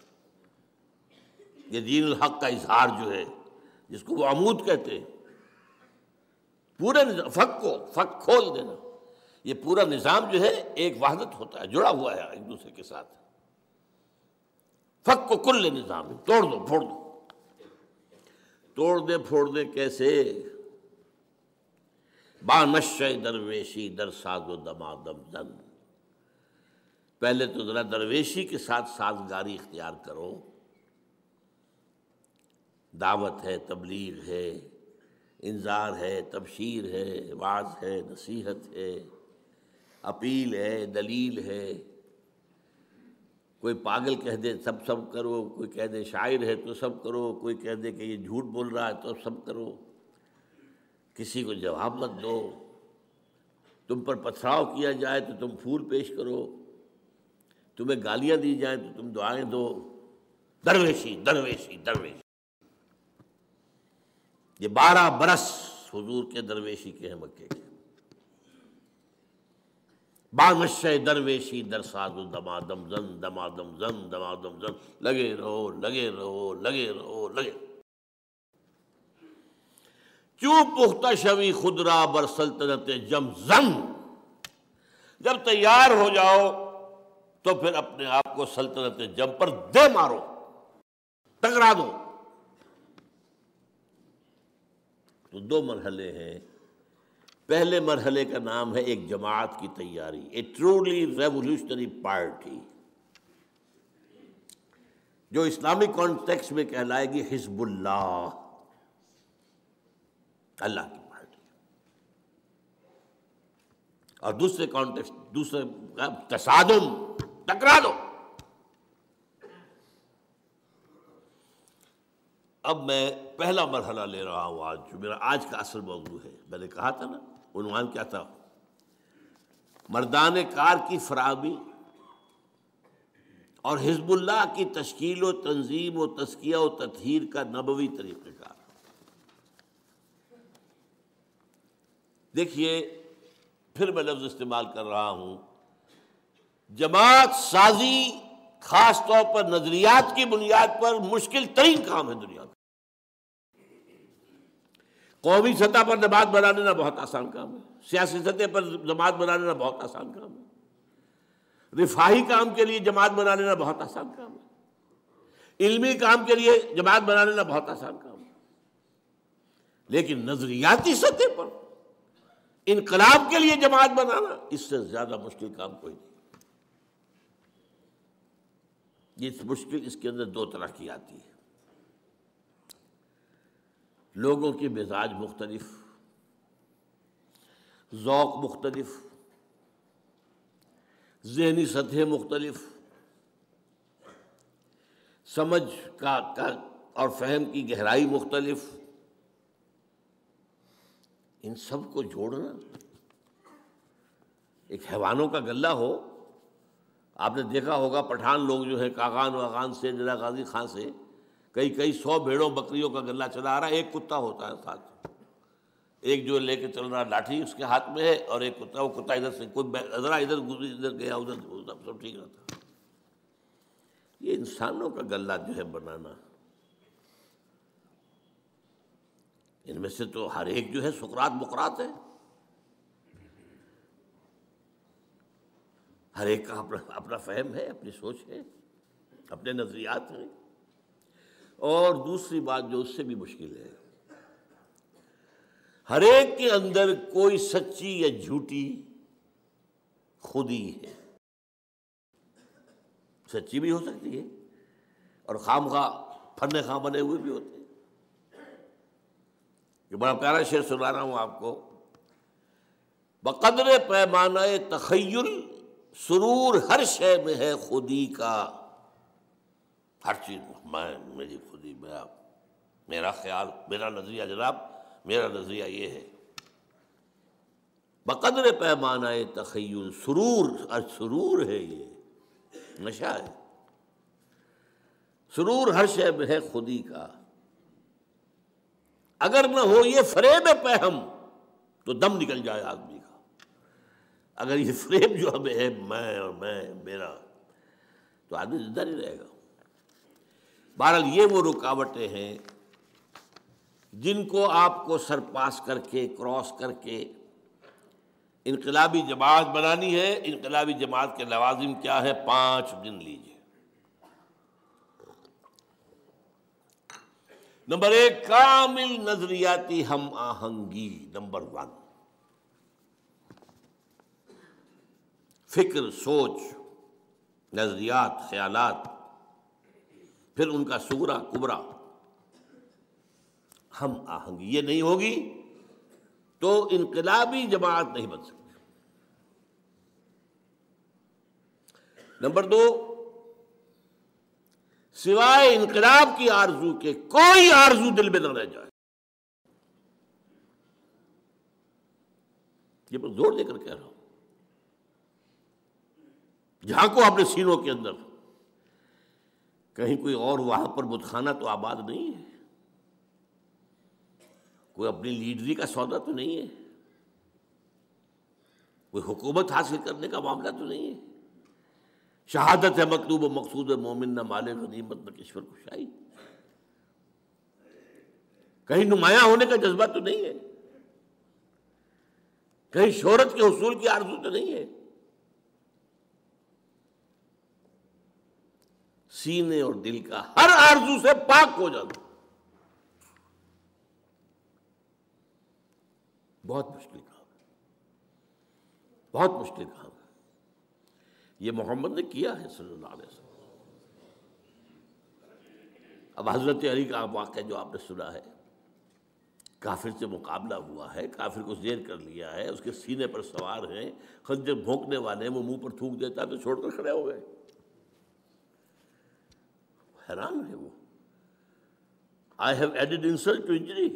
یہ دین الحق کا اظہار جو ہے، جس کو وہ عمود کہتے ہیں، پورے نظام، فک کھول دینا. یہ پورا نظام جو ہے ایک وحدت ہوتا ہے، جڑا ہوا ہے ایک دوسرے کے ساتھ. فک و کل نظام، توڑ دو پھوڑ دو. توڑ دے پھوڑ دے کیسے؟ با نشہ درویشی در ساز و دمادم زن. پہلے تو ذرا درویشی کے ساتھ سازگاری اختیار کرو. دعوت ہے، تبلیغ ہے، انذار ہے، تبشیر ہے، وعظ ہے، نصیحت ہے، اپیل ہے، دلیل ہے. کوئی پاگل کہہ دے سب کرو، کوئی کہہ دے شاعر ہے تو سب کرو، کوئی کہہ دے کہ یہ جھوٹ بول رہا ہے تو سب کرو، کسی کو جواب مت دو. تم پر پتھراؤ کیا جائے تو تم پھول پیش کرو، تمہیں گالیاں دی جائیں تو تم دعائیں دو، درویشی درویشی درویشی۔ یہ 12 برس حضور کے درویشی کے ہیں مکے کے۔ بانشہ درویشی در ساز و دمادم زن دمادم زن دمادم زن، لگے رہو لگے رہو لگے رہو لگے۔ چوں پختہ شوی خود را بر سلطنت جم زن، جب تیار ہو جاؤ تو پھر اپنے آپ کو سلطنت جم پر دے مارو، ٹکرا دو۔ تو 2 مرحلے ہیں۔ پہلے مرحلے کا نام ہے ایک جماعت کی تیاری، اے ٹرولی ریولیوشنری پارٹی، جو اسلامی کانٹیکسٹ میں کہلائے گی حزب اللہ، اللہ کی پارٹی۔ اور دوسرے کانٹیکسٹ، دوسرے تصادم، ٹکرا دو۔ اب میں پہلا مرحلہ لے رہا ہوں آج، جو میرا آج کا اصل موضوع ہے۔ میں نے کہا تھا نا، عنوان کیا تھا؟ مردان کار کی فراہمی اور حزب اللہ کی تشکیل و تنظیم و تزکیہ و تطہیر کا نبوی طریقہ کار۔ دیکھیے، پھر میں لفظ استعمال کر رہا ہوں، جماعت سازی خاص طور پر نظریات کی بنیاد پر مشکل ترین کام ہے دنیا کا۔ قومی سطح پر جماعت بنا لینا بہت آسان کام ہے، سیاسی سطح پر جماعت بنا لینا بہت آسان کام ہے، رفاہی کام کے لیے جماعت بنا لینا بہت آسان کام ہے، علمی کام کے لیے جماعت بنا لینا بہت آسان کام ہے، لیکن نظریاتی سطح پر انقلاب کے لیے جماعت بنانا اس سے زیادہ مشکل کام کوئی نہیں۔ یہ مشکل اس کے اندر 2 طرح کی آتی ہے۔ لوگوں کی مزاج مختلف، ذوق مختلف، ذہنی سطح مختلف، سمجھ کا اور فہم کی گہرائی مختلف، ان سب کو جوڑنا۔ ایک حیوانوں کا غلہ ہو، آپ نے دیکھا ہوگا پٹھان لوگ جو ہے کاغان واغان سے، نرا غازی خان سے کئی 100 بھیڑوں بکریوں کا غلہ چلا آ رہا ہے، ایک کتا ہوتا ہے ساتھ، ایک جو لے کے چل رہا لاٹھی اس کے ہاتھ میں ہے، اور ایک کتا، وہ کتا ادھر سے کوئی ذرا ادھر گیا ادھر سب ٹھیک رہتا۔ یہ انسانوں کا غلہ جو ہے بنانا، ان میں سے تو ہر ایک جو ہے سقراط بقراط ہے، ہر ایک کا اپنا فہم ہے، اپنی سوچ ہے، اپنے نظریات ہیں۔ اور دوسری بات جو اس سے بھی مشکل ہے، ہر ایک کے اندر کوئی سچی یا جھوٹی خودی ہے، سچی بھی ہو سکتی ہے اور خامخواہ فن خواہ بنے ہوئے بھی ہوتے ہیں۔ یہ بڑا پیارا شعر سنا رہا ہوں آپ کو، بقدر پیمانہ تخیل سرور ہر شے میں ہے خودی کا، ہر چیز میں، میری خودی، میرا خیال، میرا نظریہ، جناب میرا نظریہ یہ ہے۔ بقدر پیمانہ تخیل سرور، سرور ہے، یہ نشہ ہے، سرور ہر شے میں ہے خودی کا، اگر نہ ہو یہ فریب پہم تو دم نکل جائے آدمی کا۔ اگر یہ فریب جو ہمیں ہے، میں اور میں میرا، تو آدمی زندہ نہیں رہے گا۔ بہرحال یہ وہ رکاوٹیں ہیں جن کو آپ کو سرپاس کر کے، کراس کر کے انقلابی جماعت بنانی ہے۔ انقلابی جماعت کے لوازم کیا ہے؟ 5 دن لیجیے۔ نمبر 1، کامل نظریاتی ہم آہنگی۔ نمبر 1، فکر، سوچ، نظریات، خیالات، پھر ان کا صغرا کبرا، ہم آہنگی۔ یہ نہیں ہوگی تو انقلابی جماعت نہیں بن سکتی۔ نمبر 2، سوائے انقلاب کی آرزو کے کوئی آرزو دل میں نہ رہ جائے۔ یہ بس زور دے کر کہہ رہا ہوں، جھانکو اپنے سینوں کے اندر، کہیں کوئی اور وہاں پر بتخانہ تو آباد نہیں ہے، کوئی اپنی لیڈری کا سودا تو نہیں ہے، کوئی حکومت حاصل کرنے کا معاملہ تو نہیں ہے، شہادت ہے مطلوب و مقصود مومن، نہ مال غنیمت نہ کشور کشائی، کہیں نمایاں ہونے کا جذبہ تو نہیں ہے، کہیں شہرت کے حصول کی آرزو تو نہیں ہے، سینے اور دل کا ہر آرزو سے پاک ہو جانا بہت مشکل کام ہے، بہت مشکل کام ہے۔ یہ محمد نے کیا ہے صلی اللہ علیہ وسلم۔ اب حضرت علی کا واقعہ جو آپ نے سنا ہے، کافر سے مقابلہ ہوا ہے، کافر کو زیر کر لیا ہے، اس کے سینے پر سوار ہیں، خنجر بھونکنے والے ہیں، وہ منہ پر تھوک دیتا ہے تو چھوڑ کر کھڑے ہو گئے، حیران ہے وہ۔ I have added insult to injury،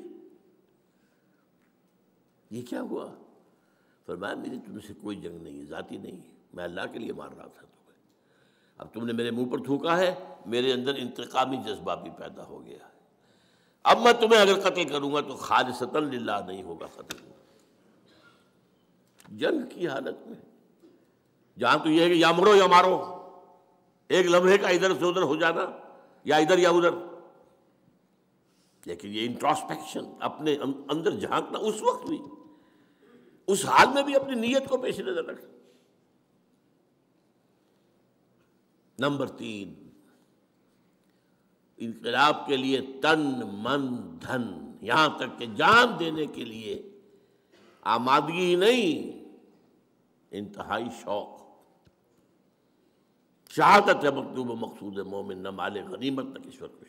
یہ کیا ہوا؟ فرمایا میری تم سے کوئی جنگ نہیں، ذاتی نہیں، میں اللہ کے لیے مار رہا تھا تمہیں، اب تم نے میرے منہ پر تھوکا ہے، میرے اندر انتقامی جذبہ بھی پیدا ہو گیا ہے، اب میں تمہیں اگر قتل کروں گا تو خالصتاً للہ نہیں ہوگا قتل، جنگ کی حالت میں جہاں تو یہ ہے کہ یا مرو یا مارو، ایک لمحے کا ادھر سے ادھر ہو جانا، یا ادھر یا ادھر، لیکن یہ انٹراسپیکشن، اپنے اندر جھانکنا، اس وقت بھی، اس حال میں بھی اپنی نیت کو پیش نظر رکھنا۔ نمبر 3، انقلاب کے لیے تن من دھن، یہاں تک کہ جان دینے کے لیے آمادگی ہی نہیں، انتہائی شوق۔ شہادت ہے مطلوب و مقصود مومن، نہ مال غنیمت نہ کشور کشائی۔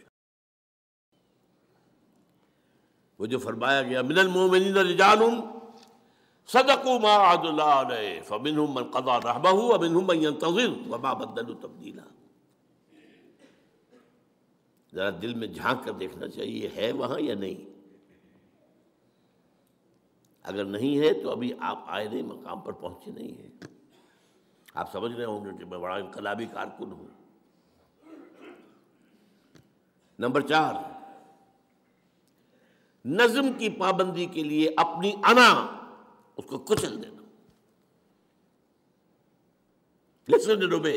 وہ جو فرمایا گیا من المؤمنین رجال صدقوا ما عاهدوا الله علیہ فمنهم من قضى نحبه ومنهم من ينتظر وما بدلوا تبدیلا۔ ذرا دل میں جھانک کر دیکھنا چاہیے ہے وہاں یا نہیں، اگر نہیں ہے تو ابھی آپ آئے نہیں، مقام پر پہنچے نہیں ہیں۔ آپ سمجھ رہے ہوں گے کہ میں بڑا انقلابی کارکن ہوں۔ نمبر 4، نظم کی پابندی کے لیے اپنی انا اس کو کچل دینا۔ لسن اینڈ اوبے،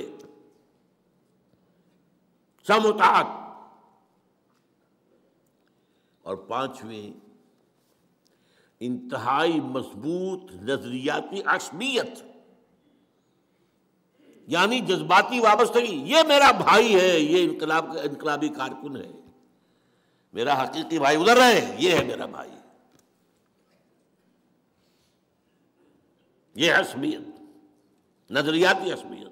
سماعت۔ اور 5ویں، انتہائی مضبوط نظریاتی عصبیت، یعنی جذباتی وابستگی، یہ میرا بھائی ہے، یہ انقلابی کارکن ہے، میرا حقیقی بھائی ادھر ہے، یہ ہے میرا بھائی، یہ عصبیت، نظریاتی عصبیت۔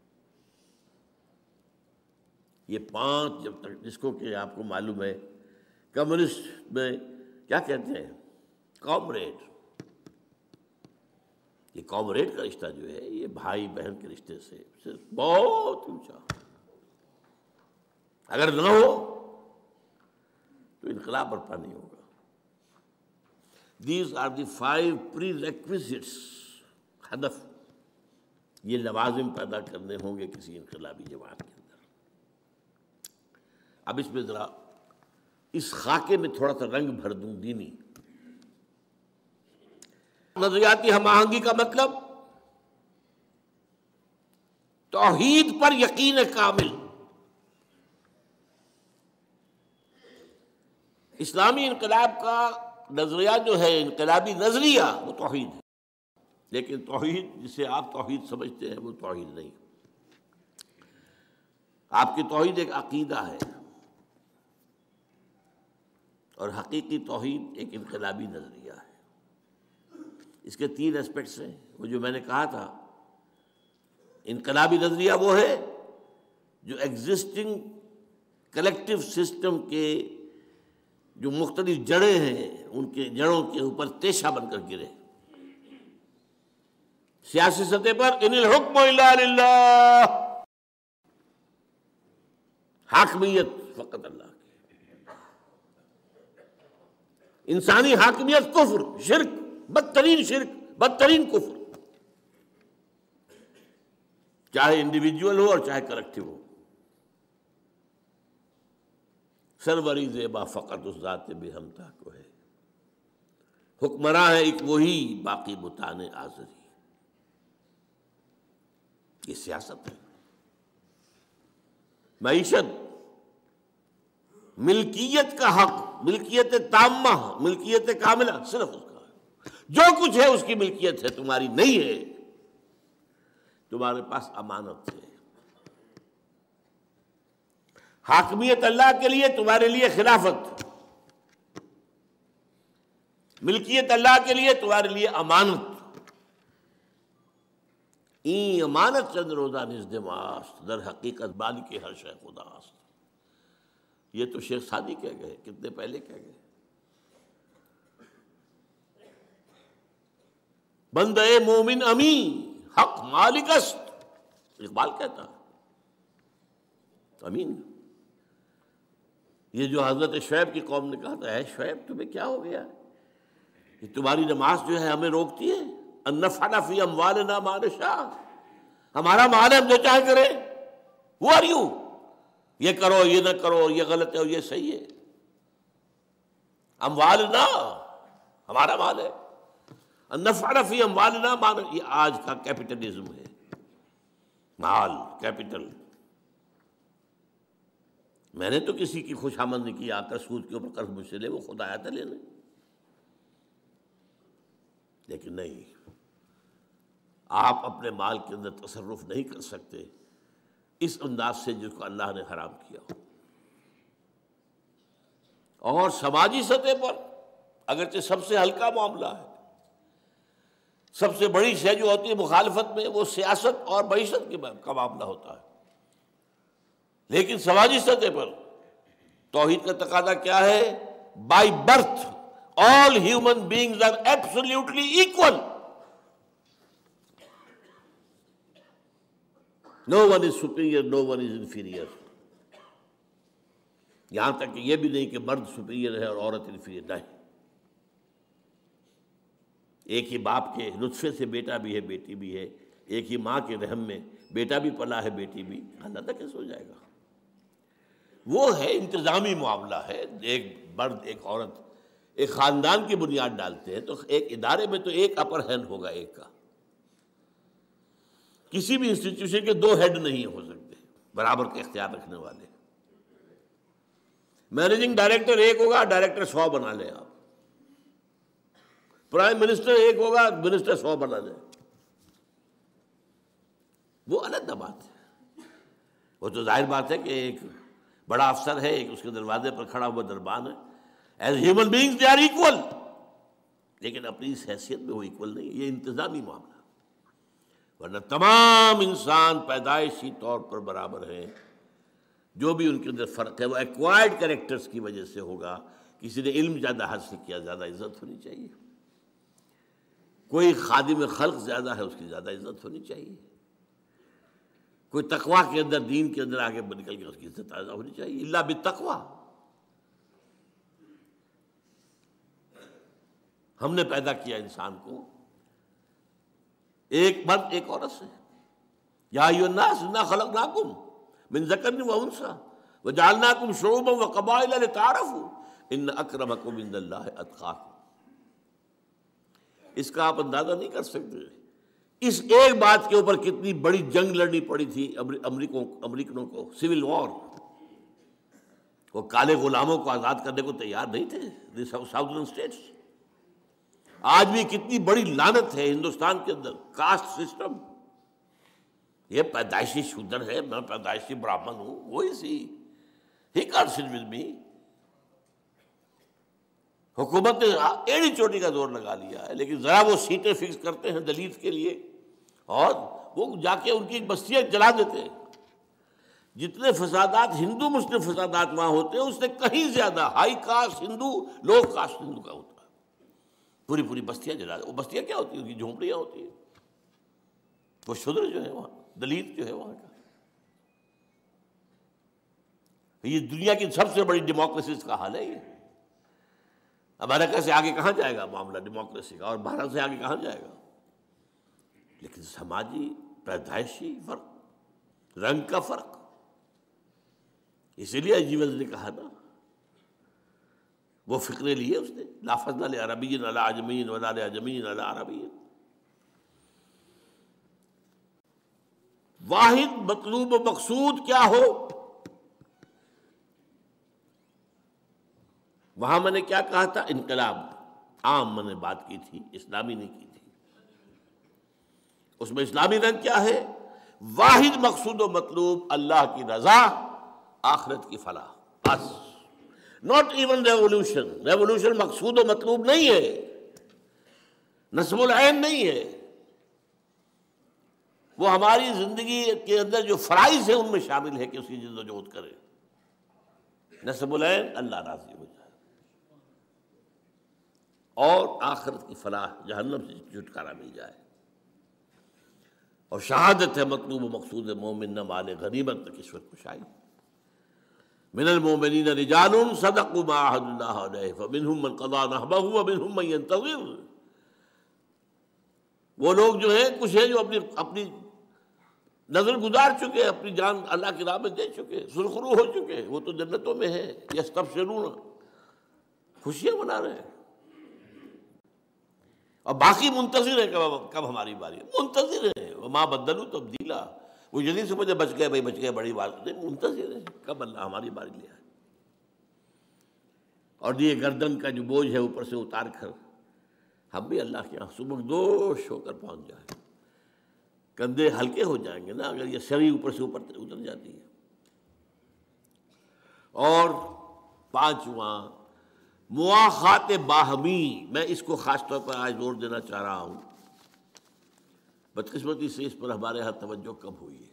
یہ 5 جب تک، جس کو کہ آپ کو معلوم ہے کمیونسٹ میں کیا کہتے ہیں، کامریڈ، یہ کامریڈ کا رشتہ جو ہے یہ بھائی بہن کے رشتے سے صرف بہت اونچا، اگر نہ ہو تو انقلاب برپا نہیں ہوگا۔ These are the 5 prerequisites، ہدف، یہ لوازم پیدا کرنے ہوں گے کسی انقلابی جماعت کے اندر۔ اب اس میں ذرا اس خاکے میں تھوڑا سا رنگ بھر دوں دینی۔ نظریاتی ہم آہنگی کا مطلب توحید پر یقین کامل۔ اسلامی انقلاب کا نظریہ جو ہے، انقلابی نظریہ، وہ توحید ہے، لیکن توحید جسے آپ توحید سمجھتے ہیں وہ توحید نہیں۔ آپ کی توحید ایک عقیدہ ہے، اور حقیقی توحید ایک انقلابی نظریہ ہے۔ اس کے 3 اسپیکٹس ہیں، وہ جو میں نے کہا تھا، انقلابی نظریہ وہ ہے جو ایگزسٹنگ کلیکٹیو سسٹم کے جو مختلف جڑیں ہیں ان کے جڑوں کے اوپر تیشہ بن کر گرے۔ سیاسی سطح پر ان الحکم الا للہ، حاکمیت فقط اللہ کی، انسانی حاکمیت کفر، شرک، بدترین شرک، بدترین کفر، چاہے انڈیویجول ہو اور چاہے کلیکٹیو ہو۔ سروری زیبا فقط اس ذات بے ہمتا کو ہے، حکمراں ہے ایک وہی باقی بتان آزری۔ یہ سیاست ہے، معیشت، ملکیت کا حق، ملکیت تامہ، ملکیت کاملہ صرف اس کا ہے۔ جو کچھ ہے اس کی ملکیت ہے، تمہاری نہیں ہے، تمہارے پاس امانت ہے۔ حاکمیت اللہ کے لیے، تمہارے لیے خلافت، ملکیت اللہ کے لیے، تمہارے لیے امانت۔ این امانت چند روزہ نزد ماست، در حقیقت مالک ہر شے خداست۔ یہ تو شیخ سعدی کہہ گئے، کتنے پہلے کہہ گئے۔ بندہ مومن امین، حق مالک است، اقبال کہتا امین۔ یہ جو حضرت شعیب کی قوم نے کہا تھا، اے شعیب تمہیں کیا ہو گیا، یہ تمہاری نماز جو ہے ہمیں روکتی ہے، ان نفعل فی اموالنا ما نشاء، ہمارا مال ہم جو چاہے کریں، who are you، یہ کرو یہ نہ کرو، یہ غلط ہے اور یہ صحیح ہے۔ اموالنا ہمارا مال ہے، ان نفعل فی اموالنا ما نشاء، یہ آج کا کیپٹلزم ہے، مال، کیپٹل۔ میں نے تو کسی کی خوش آمد نہیں کی، آ کر سود کے اوپر قرض مجھ سے لے، وہ خود آیا تھا لینے، لیکن نہیں، آپ اپنے مال کے اندر تصرف نہیں کر سکتے اس انداز سے جس کو اللہ نے حرام کیا۔ اور سماجی سطح پر اگرچہ سب سے ہلکا معاملہ ہے، سب سے بڑی شے جو ہوتی ہے مخالفت میں وہ سیاست اور معیشت کا معاملہ ہوتا ہے، لیکن سماجی سطح پر توحید کا تقاضا کیا ہے؟ By birth all human beings are absolutely equal. No one is superior, no one is inferior. یہاں تک کہ یہ بھی نہیں کہ مرد سپیریئر ہے اور عورت انفیریئر، نہیں۔ ایک ہی باپ کے نطفے سے بیٹا بھی ہے، بیٹی بھی ہے، ایک ہی ماں کے رحم میں بیٹا بھی پلا ہے، بیٹی بھی، اللہ کیسے ہو جائے گا؟ وہ ہے انتظامی معاملہ ہے، ایک مرد ایک عورت ایک خاندان کی بنیاد ڈالتے ہیں، تو ایک ادارے میں تو ایک اپر ہینڈ ہوگا، ایک کا۔ کسی بھی انسٹیٹیوشن کے دو ہیڈ نہیں ہو سکتے برابر کے اختیار رکھنے والے۔ مینیجنگ ڈائریکٹر ایک ہوگا، ڈائریکٹر 100 بنا لیں آپ، پرائم منسٹر ایک ہوگا، منسٹر 100 بنا لیں، وہ الگ بات ہے۔ وہ تو ظاہر بات ہے کہ ایک بڑا افسر ہے، ایک اس کے دروازے پر کھڑا ہوا دربان ہے، as human beings they are equal, لیکن اپنی اس حیثیت میں وہ ایکول نہیں۔ یہ انتظامی معاملہ، ورنہ تمام انسان پیدائشی طور پر برابر ہیں۔ جو بھی ان کے اندر فرق ہے وہ ایکوائرڈ کریکٹرز کی وجہ سے ہوگا۔ کسی نے علم زیادہ حاصل کیا، زیادہ عزت ہونی چاہیے، کوئی خادم خلق زیادہ ہے، اس کی زیادہ عزت ہونی چاہیے، کوئی تقویٰ کے اندر، دین کے اندر آگے نکل کے اس کی عزت زیادہ ہونی چاہیے، الا بالتقویٰ۔ ہم نے پیدا کیا انسان کو ایک مرد ایک عورت سے، یا ایھا الناس انا خلقناکم من ذکر و انثی وجعلناکم شعوبا وقبائل لتعارفوا ان اکرمکم عند اللہ اتقاکم۔ اس کا آپ اندازہ نہیں کر سکتے، اس ایک بات کے اوپر کتنی بڑی جنگ لڑنی پڑی تھی امریکنوں کو، سول وار۔ وہ کالے غلاموں کو آزاد کرنے کو تیار نہیں تھے، ساؤدرن اسٹیٹس۔ آج بھی کتنی بڑی لعنت ہے ہندوستان کے اندر، کاسٹ سسٹم۔ یہ پیدائشی شودر ہے، میں پیدائشی براہمن ہوں، وہی سی he can't sit with me. حکومت نے ایڑی چوٹی کا زور لگا لیا ہے، لیکن ذرا وہ سیٹیں فکس کرتے ہیں دلت کے لیے، اور وہ جا کے ان کی بستیاں جلا دیتے ہیں۔ جتنے فسادات ہندو مسلم فسادات وہاں ہوتے ہیں، اس سے کہیں زیادہ high caste Hindu, low caste Hindu کا ہوتا ہے۔ پوری پوری بستیاں جلا دیں۔ وہ بستیاں کیا ہوتی ہیں؟ ان کی جھونپڑیاں ہوتی ہیں۔ وہ شودر جو ہے وہاں، دلت جو ہے وہاں کا، یہ دنیا کی سب سے بڑی ڈیموکریسیز کا حال ہے۔ یہ امریکہ سے آگے کہاں جائے گا معاملہ ڈیموکریسی کا، اور بھارت سے آگے کہاں جائے گا؟ لیکن سماجی پیدائشی فرق، رنگ کا فرق، اسی لیے عجیب نے کہا نا، وہ فکرے لیے اس نے، لا فضل لعربی علی عجمی ولا لعجمی علی عربی. واحد مطلوب و مقصود کیا ہو. وہاں میں نے کیا کہا تھا؟ انقلاب عام میں نے بات کی تھی، اسلامی نہیں کی تھی. اس میں اسلامی رنگ کیا ہے؟ واحد مقصود و مطلوب اللہ کی رضا، آخرت کی فلاح، بس. Not even revolution. ریولوشن مقصود و مطلوب نہیں ہے، نصب العین نہیں ہے. وہ ہماری زندگی کے اندر جو فرائض ہیں ان میں شامل ہے کہ اس کی جد و جہد کریں. نصب العین اللہ راضی ہو جائے اور آخرت کی فلاح، جہنم سے چھٹکارا مل جائے. اور شہادت ہے مطلوب و مقصود مومن نہ مال غنیمت نہ کشور کشائی. من المؤمنین رجال صدقوا ما عاهدوا الله علیہ فمنهم من قضى نحبه ومنهم من ينتظر. وہ لوگ جو ہیں کچھ ہیں جو اپنی نظر گزار چکے، اپنی جان اللہ کی راہ میں دے چکے، سرخرو ہو چکے، وہ تو جنتوں میں ہیں. یستبشرون، خوشیاں منا رہے ہیں. اور باقی منتظر ہیں کب ہماری باری. منتظر ہیں، وما بدلوا تبدیلا. وہ جلدی سے مجھے بچ گئے بھائی، بچ گئے، بڑی بات نہیں. منتظر ہیں کب اللہ ہماری باری لے آئے. اور یہ گردن کا جو بوجھ ہے اوپر سے اتار کر ہم بھی اللہ کے یہاں سبکدوش ہو کر پہنچ جائیں. کندھے ہلکے ہو جائیں گے نا اگر یہ سری اوپر سے اوپر اتر جاتی ہے. اور پانچواں مواخات باہمی. میں اس کو خاص طور پر آج زور دینا چاہ رہا ہوں. بدقسمتی سے اس پر ہمارے ہاں توجہ کم ہوئی ہے.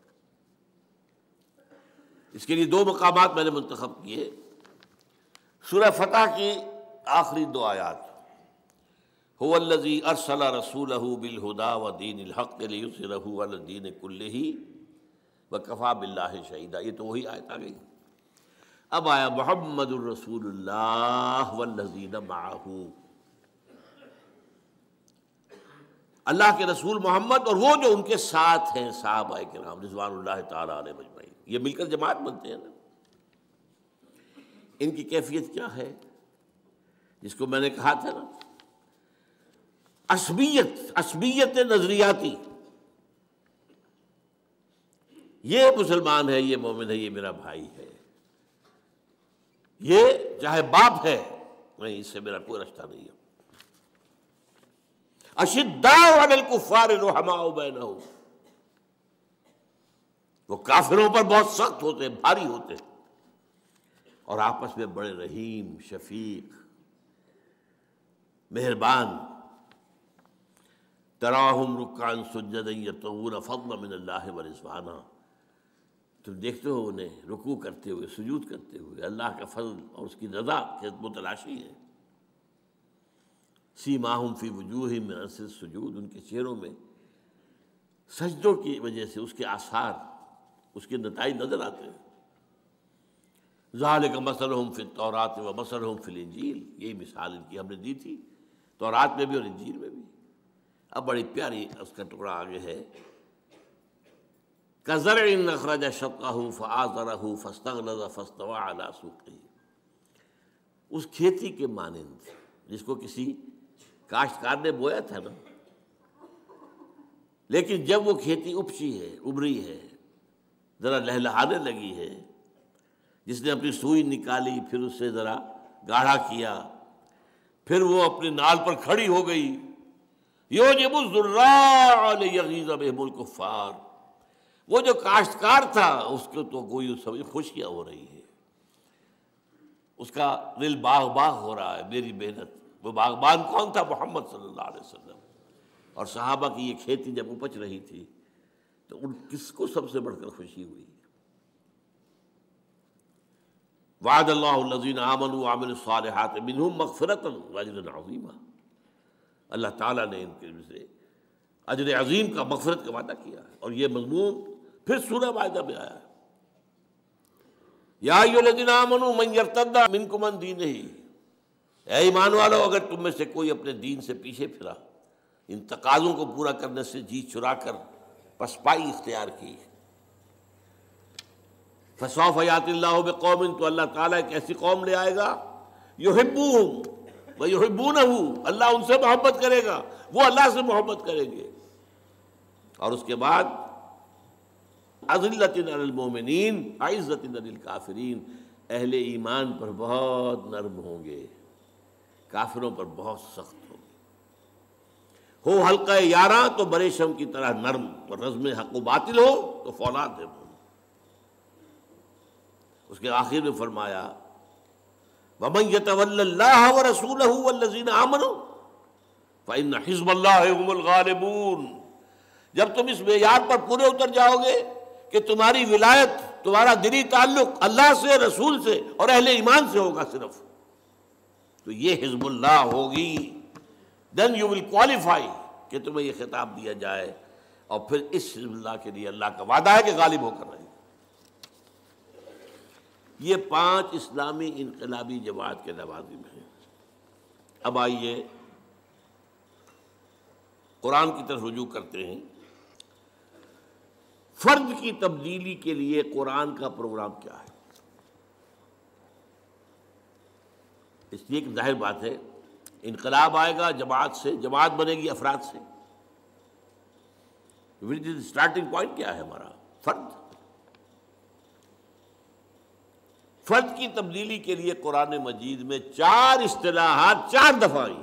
اس کے لیے دو مقامات میں نے منتخب کیے. سورہ فتح کی آخری دو آیات. هو الذی ارسل رسولہ بالہدی ودین الحق لیظہرہ علی الدین کلہ وکفی باللہ شہیدا. یہ تو وہی آیت آ گئی. اب آیا محمد الرسول اللہ والذین معہ. اللہ کے رسول محمد اور وہ جو ان کے ساتھ ہیں صحابہ کرام رضوان اللہ تعالی علیہم اجمعین. یہ مل کر جماعت بنتے ہیں نا. ان کی کیفیت کیا ہے؟ جس کو میں نے کہا تھا نا، عصبیت نظریاتی. یہ مسلمان ہے، یہ مومن ہے، یہ میرا بھائی ہے، یہ چاہے باپ ہے، نہیں، اس سے میرا کوئی رشتہ نہیں ہے. اشداء علی الکفار رحماء بینہم. وہ کافروں پر بہت سخت ہوتے، بھاری ہوتے، اور آپس میں بڑے رحیم، شفیق، مہربان. تراہم رکعا سجدا یبتغون فضلا من اللہ ورضوانا. تم دیکھتے ہو انہیں رکوع کرتے ہوئے، سجود کرتے ہوئے، اللہ کا فضل اور اس کی رضا کے متلاشی ہے. سیماہم فی وجوہہم من اثر السجود. ان کے چہروں میں سجدوں کی وجہ سے اس کے آثار، اس کے نتائج نظر آتے ہیں. ذالک مثلہم فی التوراۃ ومثلہم فی الانجیل. یہی مثال ان کی ہم نے دی تھی تورات میں بھی اور انجیل میں بھی. اب بڑی پیاری اس کا ٹکڑا آگے ہے. کزرع اخرج شطأہ فآزرہ فاستغلظ فاستوى علی سوقہ. اس کھیتی کے مانند جس کو کسی کاشتکار نے بویا تھا نا، لیکن جب وہ کھیتی اپچی ہے، ابری ہے، ذرا لہلہانے لگی ہے، جس نے اپنی سوئی نکالی، پھر اس سے ذرا گاڑھا کیا، پھر وہ اپنی نال پر کھڑی ہو گئی. یعجب الزراع لیغیظ بہم الکفار. وہ جو کاشتکار تھا اس کو تو کوئی سبھی خوشیاں ہو رہی ہے، اس کا دل باغ باغ ہو رہا ہے میری محنت. وہ باغبان کون تھا؟ محمد صلی اللہ علیہ وسلم. اور صحابہ کی یہ کھیتی جب اپج رہی تھی تو ان کس کو سب سے بڑھ کر خوشی ہوئی؟ وعد اللہ الذین آمنوا وعملوا الصالحات منہم مغفرۃ واجرا عظیما. اللہ تعالیٰ نے ان کے سے اجر عظیم کا، مغفرت کا وعدہ کیا ہے. اور یہ مضمون پھر سورہ مائدہ میں آیا ہے. یا ایھا الذین آمنوا من یرتد منکم عن دینہ. اے ایمان والو، اگر تم میں سے کوئی اپنے دین سے پیچھے پھرا، ان تقاضوں کو پورا کرنے سے جی چرا کر پسپائی اختیار کی۔ فسوف یأتی اللہ بقوم، تو اللہ تعالیٰ ایک ایسی قوم لے آئے گا، یحبوہم ویحبونہ، اللہ ان سے محبت کرے گا، وہ اللہ سے محبت کریں گے۔ اور اس کے بعد اذلۃ علی المومنین عزۃ علی الکافرین، اہل ایمان پر بہت نرم ہوں گے، کافروں پر بہت سخت ہوں گے۔ ہو حلقہ یاراں تو برے شم کی طرح نرم، اور رزم حق و باطل ہو تو فولاد ہے۔ اس کے آخر میں فرمایا وَمَن يَتَوَلَّ اللَّهَ وَرَسُولَهُ وَالَّذِينَ آمَنُوا فَإِنَّ حِزْبَ اللَّهِ هُمُ الْغَالِبُونَ۔ جب تم اس معیار پر پورے اتر جاؤ گے کہ تمہاری ولایت، تمہارا دلی تعلق اللہ سے، رسول سے اور اہل ایمان سے ہوگا صرف، تو یہ حزب اللہ ہوگی، then you will qualify کہ تمہیں یہ خطاب دیا جائے، اور پھر اس حزب اللہ کے لیے اللہ کا وعدہ ہے کہ غالب ہو کر رہے گا۔ یہ 5 اسلامی انقلابی جماعت کے لوازم ہیں۔ اب آئیے قرآن کی طرف رجوع کرتے ہیں۔ فرد کی تبدیلی کے لیے قرآن کا پروگرام کیا ہے؟ اس لیے ایک ظاہر بات ہے، انقلاب آئے گا جماعت سے، جماعت بنے گی افراد سے۔ اسٹارٹنگ پوائنٹ کیا ہے ہمارا؟ فرد کی تبدیلی کے لیے قرآن مجید میں 4 اصطلاحات 4 دفعہ آئی۔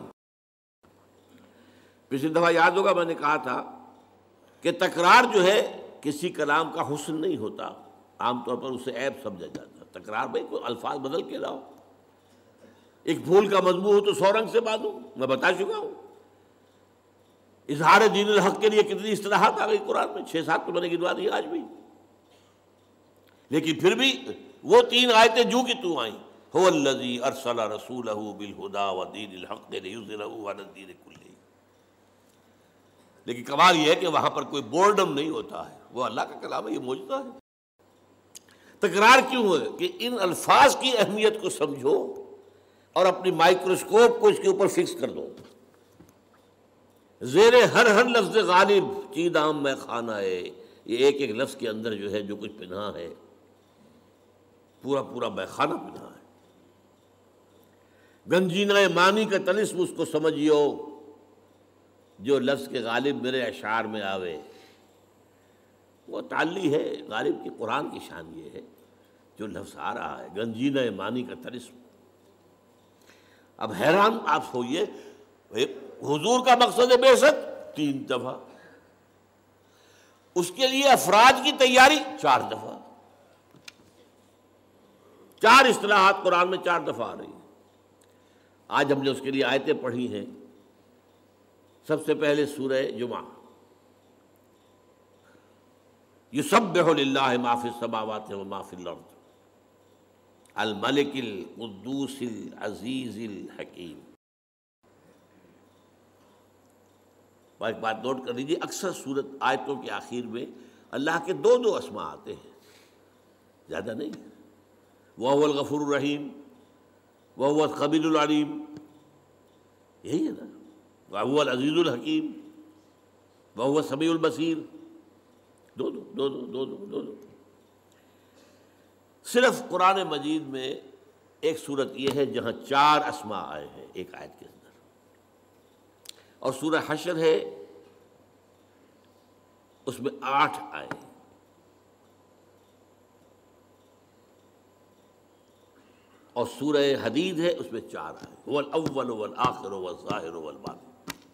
پچھلی دفعہ یاد ہوگا میں نے کہا تھا کہ تکرار جو ہے کسی کلام کا حسن نہیں ہوتا، عام طور پر اسے عیب سمجھا جاتا۔ تکرار بھائی کوئی الفاظ بدل کے لاؤ، ایک پھول کا مضمون ہو تو 100 رنگ سے باندھو، میں بتا چکا ہوں۔ اظہار دین الحق کے لیے کتنی اصطلاحات آ گئی قرآن میں، 6-7 تو میں نے گنوا دی آج بھی، لیکن پھر بھی وہ 3 آیتیں جو کہ تو آئیں، هو الذی ارسل رسولہ بالہدی ودین الحق لیظہرہ علی الدین کلہ۔ لیکن کمال یہ ہے کہ وہاں پر کوئی بورڈم نہیں ہوتا ہے، وہ اللہ کا کلام ہے، یہ معجزہ ہے۔ تکرار کیوں ہے؟ کہ ان الفاظ کی اہمیت کو سمجھو اور اپنی مائکروسکوپ کو اس کے اوپر فکس کر دو۔ زیر ہر لفظ غالب چیدام میں خانہ ہے، یہ ایک ایک لفظ کے اندر جو ہے جو کچھ پنہا ہے، پورا پورا میخانہ پنہا ہے۔ گنجینہ معنی کا طلسم اس کو سمجھیو، جو لفظ کے غالب میرے اشعار میں آوے، وہ تعلی ہے غالب کی۔ قرآن کی شان یہ ہے جو لفظ آ رہا ہے، گنجینہ معنی کا طلسم۔ اب حیران آپ ہوئیے، حضور کا مقصد بعثت 3 دفعہ، اس کے لیے افراد کی تیاری 4 دفعہ، 4 اصطلاحات قرآن میں 4 دفعہ آ رہی ہیں۔ آج ہم نے اس کے لیے آیتیں پڑھی ہیں۔ سب سے پہلے سورہ جمعہ، یسبح للہ ما فی السماوات و ما فی الارض الملک القدوس العزیز الحکیم۔ اور ایک بات نوٹ کر لیجیے، اکثر سورت آیتوں کے آخر میں اللہ کے 2 اسماء آتے ہیں، زیادہ نہیں۔ وَهُوَ الْغَفُورُ الرَّحِيمُ وَهُوَ الْخَبِيرُ الْعَلِيمُ، یہی ہے نا، وَهُوَ الْعَزِيزُ الْحَكِيمُ وَهُوَ السَّمِيعُ الْبَصِيرُ، دو۔ صرف قرآن مجید میں ایک صورت یہ ہے جہاں 4 اسماء آئے ہیں ایک آیت کے اندر، اور سورہ حشر ہے اس میں 8 آئے ہیں۔ اور سورہ حدید ہے اس میں 4 آئے، هو الاول والآخر والظاہر والباطن۔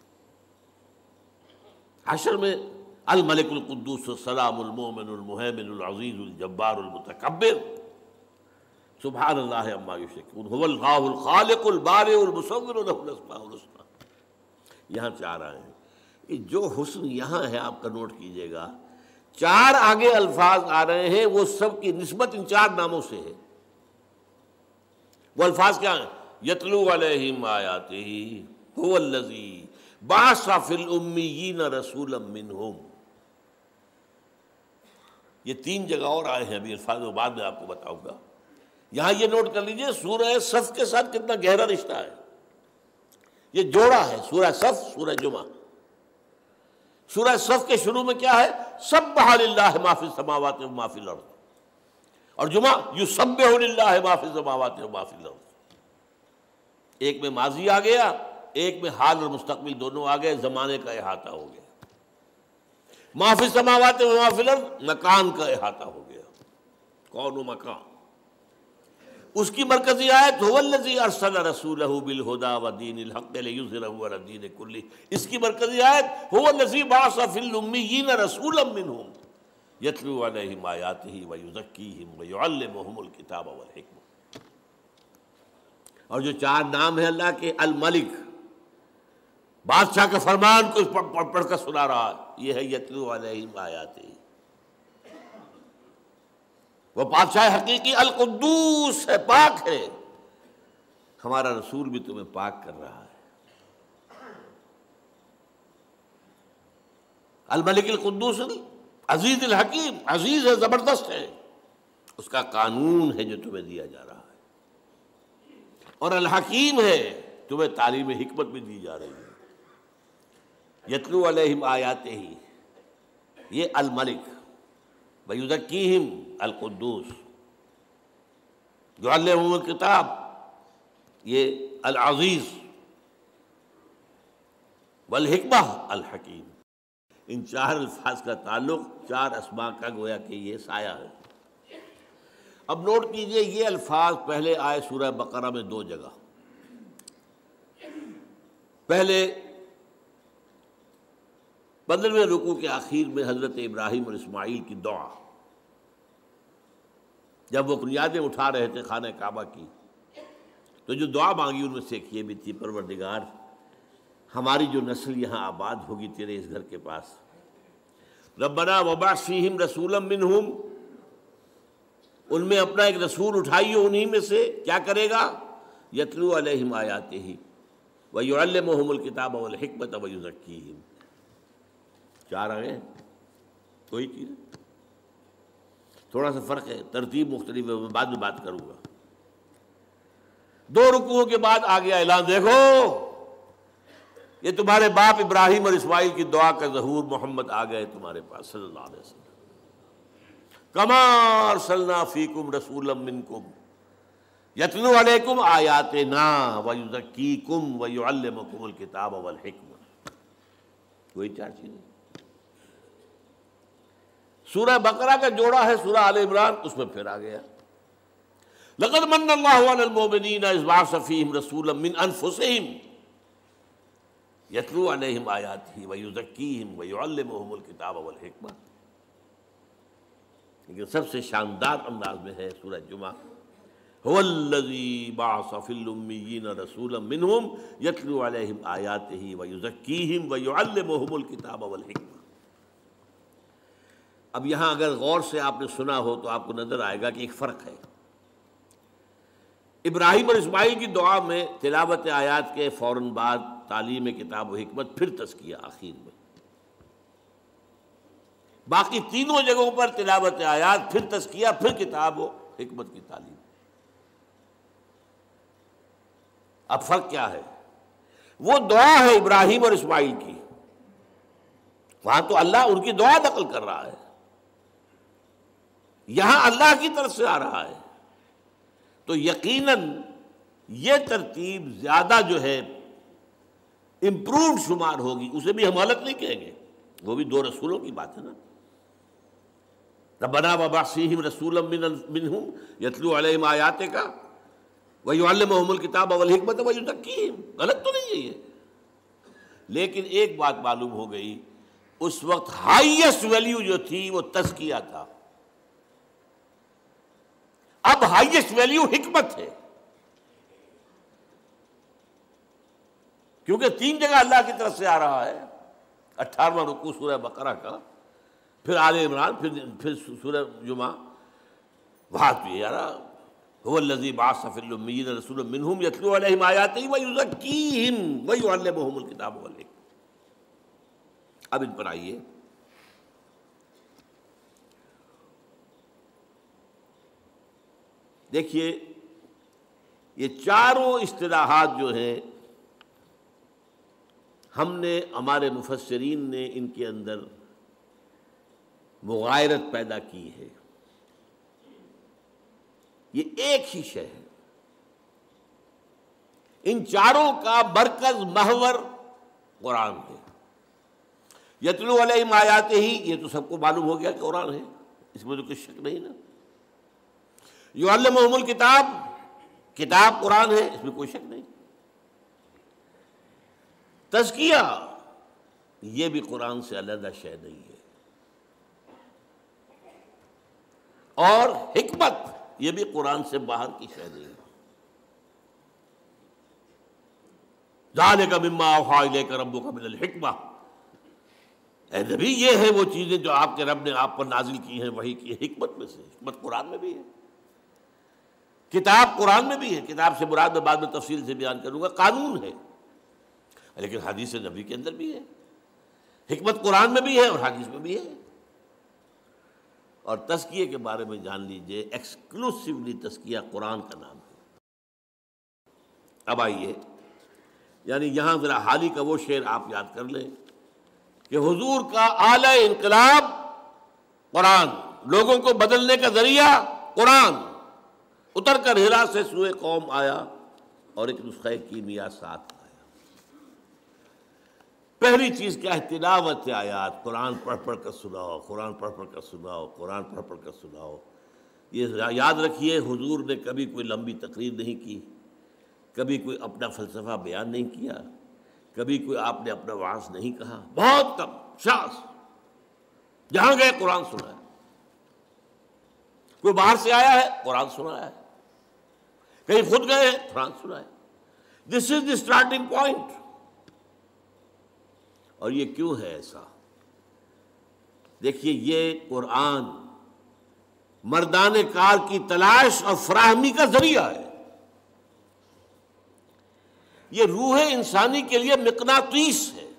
حشر میں الملک القدوس السلام المؤمن المہیمن العزیز الجبار المتکبر سبحان اللہ عما یشرکون، هو اللہ الخالق البارئ المصور له الاسماء الحسنى۔ یہاں 4 آئے ہیں۔ جو حسن یہاں ہے آپ کا نوٹ کیجئے گا، 4 آگے الفاظ آ رہے ہیں، وہ سب کی نسبت ان 4 ناموں سے ہے۔ وہ الفاظ کیا ہیں؟ یتلو علیہم آیاتہ، هو الذی بعث فی الامیین رسولا منہم۔ یہ 3 جگہ اور آئے ہیں، ابھی الفاظ وہ بعد میں آپ کو بتاؤں گا۔ یہاں یہ نوٹ کر لیجئے سورہ صف کے ساتھ کتنا گہرا رشتہ ہے، یہ جوڑا ہے، سورہ صف سورہ جمعہ۔ سورہ صف کے شروع میں کیا ہے؟ سبح للہ ما فی السماوات و ما فی الارض، اور جمعہ یسبح للہ ما فی السماوات و ما فی الارض۔ ایک میں ماضی آ گیا، ایک میں حال اور مستقبل دونوں آ گئے، زمانے کا احاطہ ہو گیا۔ ما فی السماوات و ما فی الارض، مکان کا احاطہ ہو گیا، کون و مکان۔ اس کی مرکزی آیت هو الذی ارسل رسولہ بالہدی ودین الحق لیظہرہ علی الدین کلہ، اس کی مرکزی آیت هو الذی بعث فی الامیین رسولا منہم یتلو علیہم آیاتہ ویزکیہم ویعلمہم الکتاب والحکمہ۔ اور جو چار نام ہیں اللہ کے، الملک، بادشاہ کا فرمان کو پڑھ کر سنا رہا ہے، یہ ہے یتلو علیہم آیاتہ۔ وہ بادشاہ حقیقی القدوس ہے، پاک ہے، ہمارا رسول بھی تمہیں پاک کر رہا ہے۔ الملک القدوس عزیز الحکیم، عزیز ہے، زبردست ہے، اس کا قانون ہے جو تمہیں دیا جا رہا ہے، اور الحکیم ہے، تمہیں تعلیم حکمت بھی دی جا رہی ہے۔ یتلو علیہم آیاتہ، یہ الملک، وَيُزَكِّيهِمْ القدوس، يُعَلِّمُهُمُ الکتاب، یہ العزیز، والحکمہ الحکیم۔ ان چار الفاظ کا تعلق چار اسماء کا گویا کہ یہ سایہ ہے۔ اب نوٹ کیجئے، یہ الفاظ پہلے آئے سورہ بقرہ میں دو جگہ۔ پہلے 15ویں رکوع کے آخر میں حضرت ابراہیم اور اسماعیل کی دعا، جب وہ بنیادیں اٹھا رہے تھے خانہ کعبہ کی، تو جو دعا مانگی ان میں سے ایک یہ بھی تھی، پروردگار ہماری جو نسل یہاں آباد ہوگی تیرے اس گھر کے پاس، ربنا وابعث فیہم رسولا منہم، ان میں اپنا ایک رسول اٹھائیے انہی میں سے، کیا کرے گا؟ یتلو علیہم آیاتہ ویعلمہم الکتاب والحکمۃ ویزکیہم۔ چار آ گئے، کوئی چیز تھوڑا سا فرق ہے، ترتیب مختلف ہے، میں بعد میں بات کروں گا۔ دو رکوعوں کے بعد آ گیا اعلان، دیکھو یہ تمہارے باپ ابراہیم اور اسماعیل کی دعا کا ظہور، محمد آ گئے تمہارے پاس صلی اللہ علیہ وسلم۔ کما ارسلنا فیکم رسولا منکم یتلو علیکم آیاتنا ویزکیکم ویعلمکم الکتاب والحکمہ۔ وہی چار چیزیں۔ سورہ بقرہ کا جوڑا ہے سورہ آل عمران، اس میں پھر آ گیا لقد من اللہ علی المؤمنین اذ بعث فیہم رسولا من انفسہم یتلو علیہم آیاتہ ویزکیہم ویعلمہم الکتاب والحکمہ۔ لیکن سب سے شاندار انداز میں ہے سورہ جمعہ، هو الذی بعث فی الامیین رسولا منہم یتلو علیہم آیاتہ ویزکیہم ویعلمہم الکتاب والحکمہ۔ اب یہاں اگر غور سے آپ نے سنا ہو تو آپ کو نظر آئے گا کہ ایک فرق ہے۔ ابراہیم اور اسماعیل کی دعا میں تلاوت آیات کے فوراً بعد تعلیم کتاب و حکمت، پھر تزکیہ آخر میں۔ باقی تینوں جگہوں پر تلاوت آیات، پھر تزکیہ، پھر کتاب و حکمت کی تعلیم۔ اب فرق کیا ہے؟ وہ دعا ہے ابراہیم اور اسماعیل کی، وہاں تو اللہ ان کی دعا نقل کر رہا ہے، یہاں اللہ کی طرف سے آ رہا ہے، تو یقیناً یہ ترتیب زیادہ جو ہے امپرووڈ شمار ہوگی، اسے بھی ہم غلط نہیں کہیں گے، وہ بھی دو رسولوں کی بات ہے نا۔ ربنا وابعث فیہم رسولا منہم یتلو علیہم آیاتک ویعلمہم الکتاب والحکمۃ ویزکیہم، غلط تو نہیں ہے یہ۔ لیکن ایک بات معلوم ہو گئی، اس وقت ہائیسٹ ویلیو جو تھی وہ تزکیہ تھا، اب ہائیسٹ ویلیو حکمت ہے، کیونکہ تین جگہ اللہ کی طرف سے آ رہا ہے۔ 18واں رکوع سورہ بقرہ کا، پھر آل عمران، پھر سورہ جمعہ، وہاں تو یہ آ رہا هو الذی بعث فی الامیین رسولا منہم یتلو علیہم آیاتہ ویزکیہم ویعلمہم الکتاب والحکمہ۔ اب ان پر آئیے، دیکھیے یہ چاروں اصطلاحات جو ہیں ہم نے ہمارے مفسرین نے ان کے اندر مغایرت پیدا کی ہے. یہ ایک ہی شے ہے، ان چاروں کا مرکز محور قرآن ہے. یتلو علیہم آیاتہ، یہ تو سب کو معلوم ہو گیا کہ قرآن ہے، اس میں تو کچھ شک نہیں نا. یعلمہم الکتاب، کتاب قرآن ہے، اس میں کوئی شک نہیں. تزکیہ، یہ بھی قرآن سے علیحدہ شے نہیں ہے. اور حکمت، یہ بھی قرآن سے باہر کی شے نہیں ہے. ذالک مما اوحی الیک ربک من الحکمہ، اے نبی یہ ہے وہ چیزیں جو آپ کے رب نے آپ پر نازل کی ہیں وحی کی حکمت میں سے. حکمت قرآن میں بھی ہے، کتاب قرآن میں بھی ہے. کتاب سے مراد میں بعد میں تفصیل سے بیان کروں گا، قانون ہے، لیکن حدیث نبی کے اندر بھی ہے. حکمت قرآن میں بھی ہے اور حدیث میں بھی ہے. اور تزکیے کے بارے میں جان لیجئے، ایکسکلوسیولی تزکیہ قرآن کا نام ہے. اب آئیے، یعنی یہاں ذرا حالی کا وہ شعر آپ یاد کر لیں کہ حضور کا اعلی انقلاب قرآن، لوگوں کو بدلنے کا ذریعہ قرآن، اتر کر ہرا سے سوئے قوم آیا اور ایک نسخہ کیمیا ساتھ آیا. پہلی چیز کیا ہے؟ تلاوت آیات. قرآن پڑھ پڑھ کر سناؤ، قرآن پڑھ پڑھ کر سناؤ، قرآن پڑھ پڑھ کر سناؤ. یہ یاد رکھیے، حضور نے کبھی کوئی لمبی تقریر نہیں کی، کبھی کوئی اپنا فلسفہ بیان نہیں کیا، کبھی کوئی آپ نے اپنا وعظ نہیں کہا. بہت کم، شاذ. جہاں گئے قرآن سنا ہے. کوئی باہر سے آیا ہے قرآن سنا ہے، کہیں خود گئے ہیں قرآن سنا ہے. This is the starting point. اور یہ کیوں ہے ایسا؟ دیکھیے، یہ قرآن مردان کار کی تلاش اور فراہمی کا ذریعہ ہے. یہ روح انسانی کے لیے مقناطیس ہے.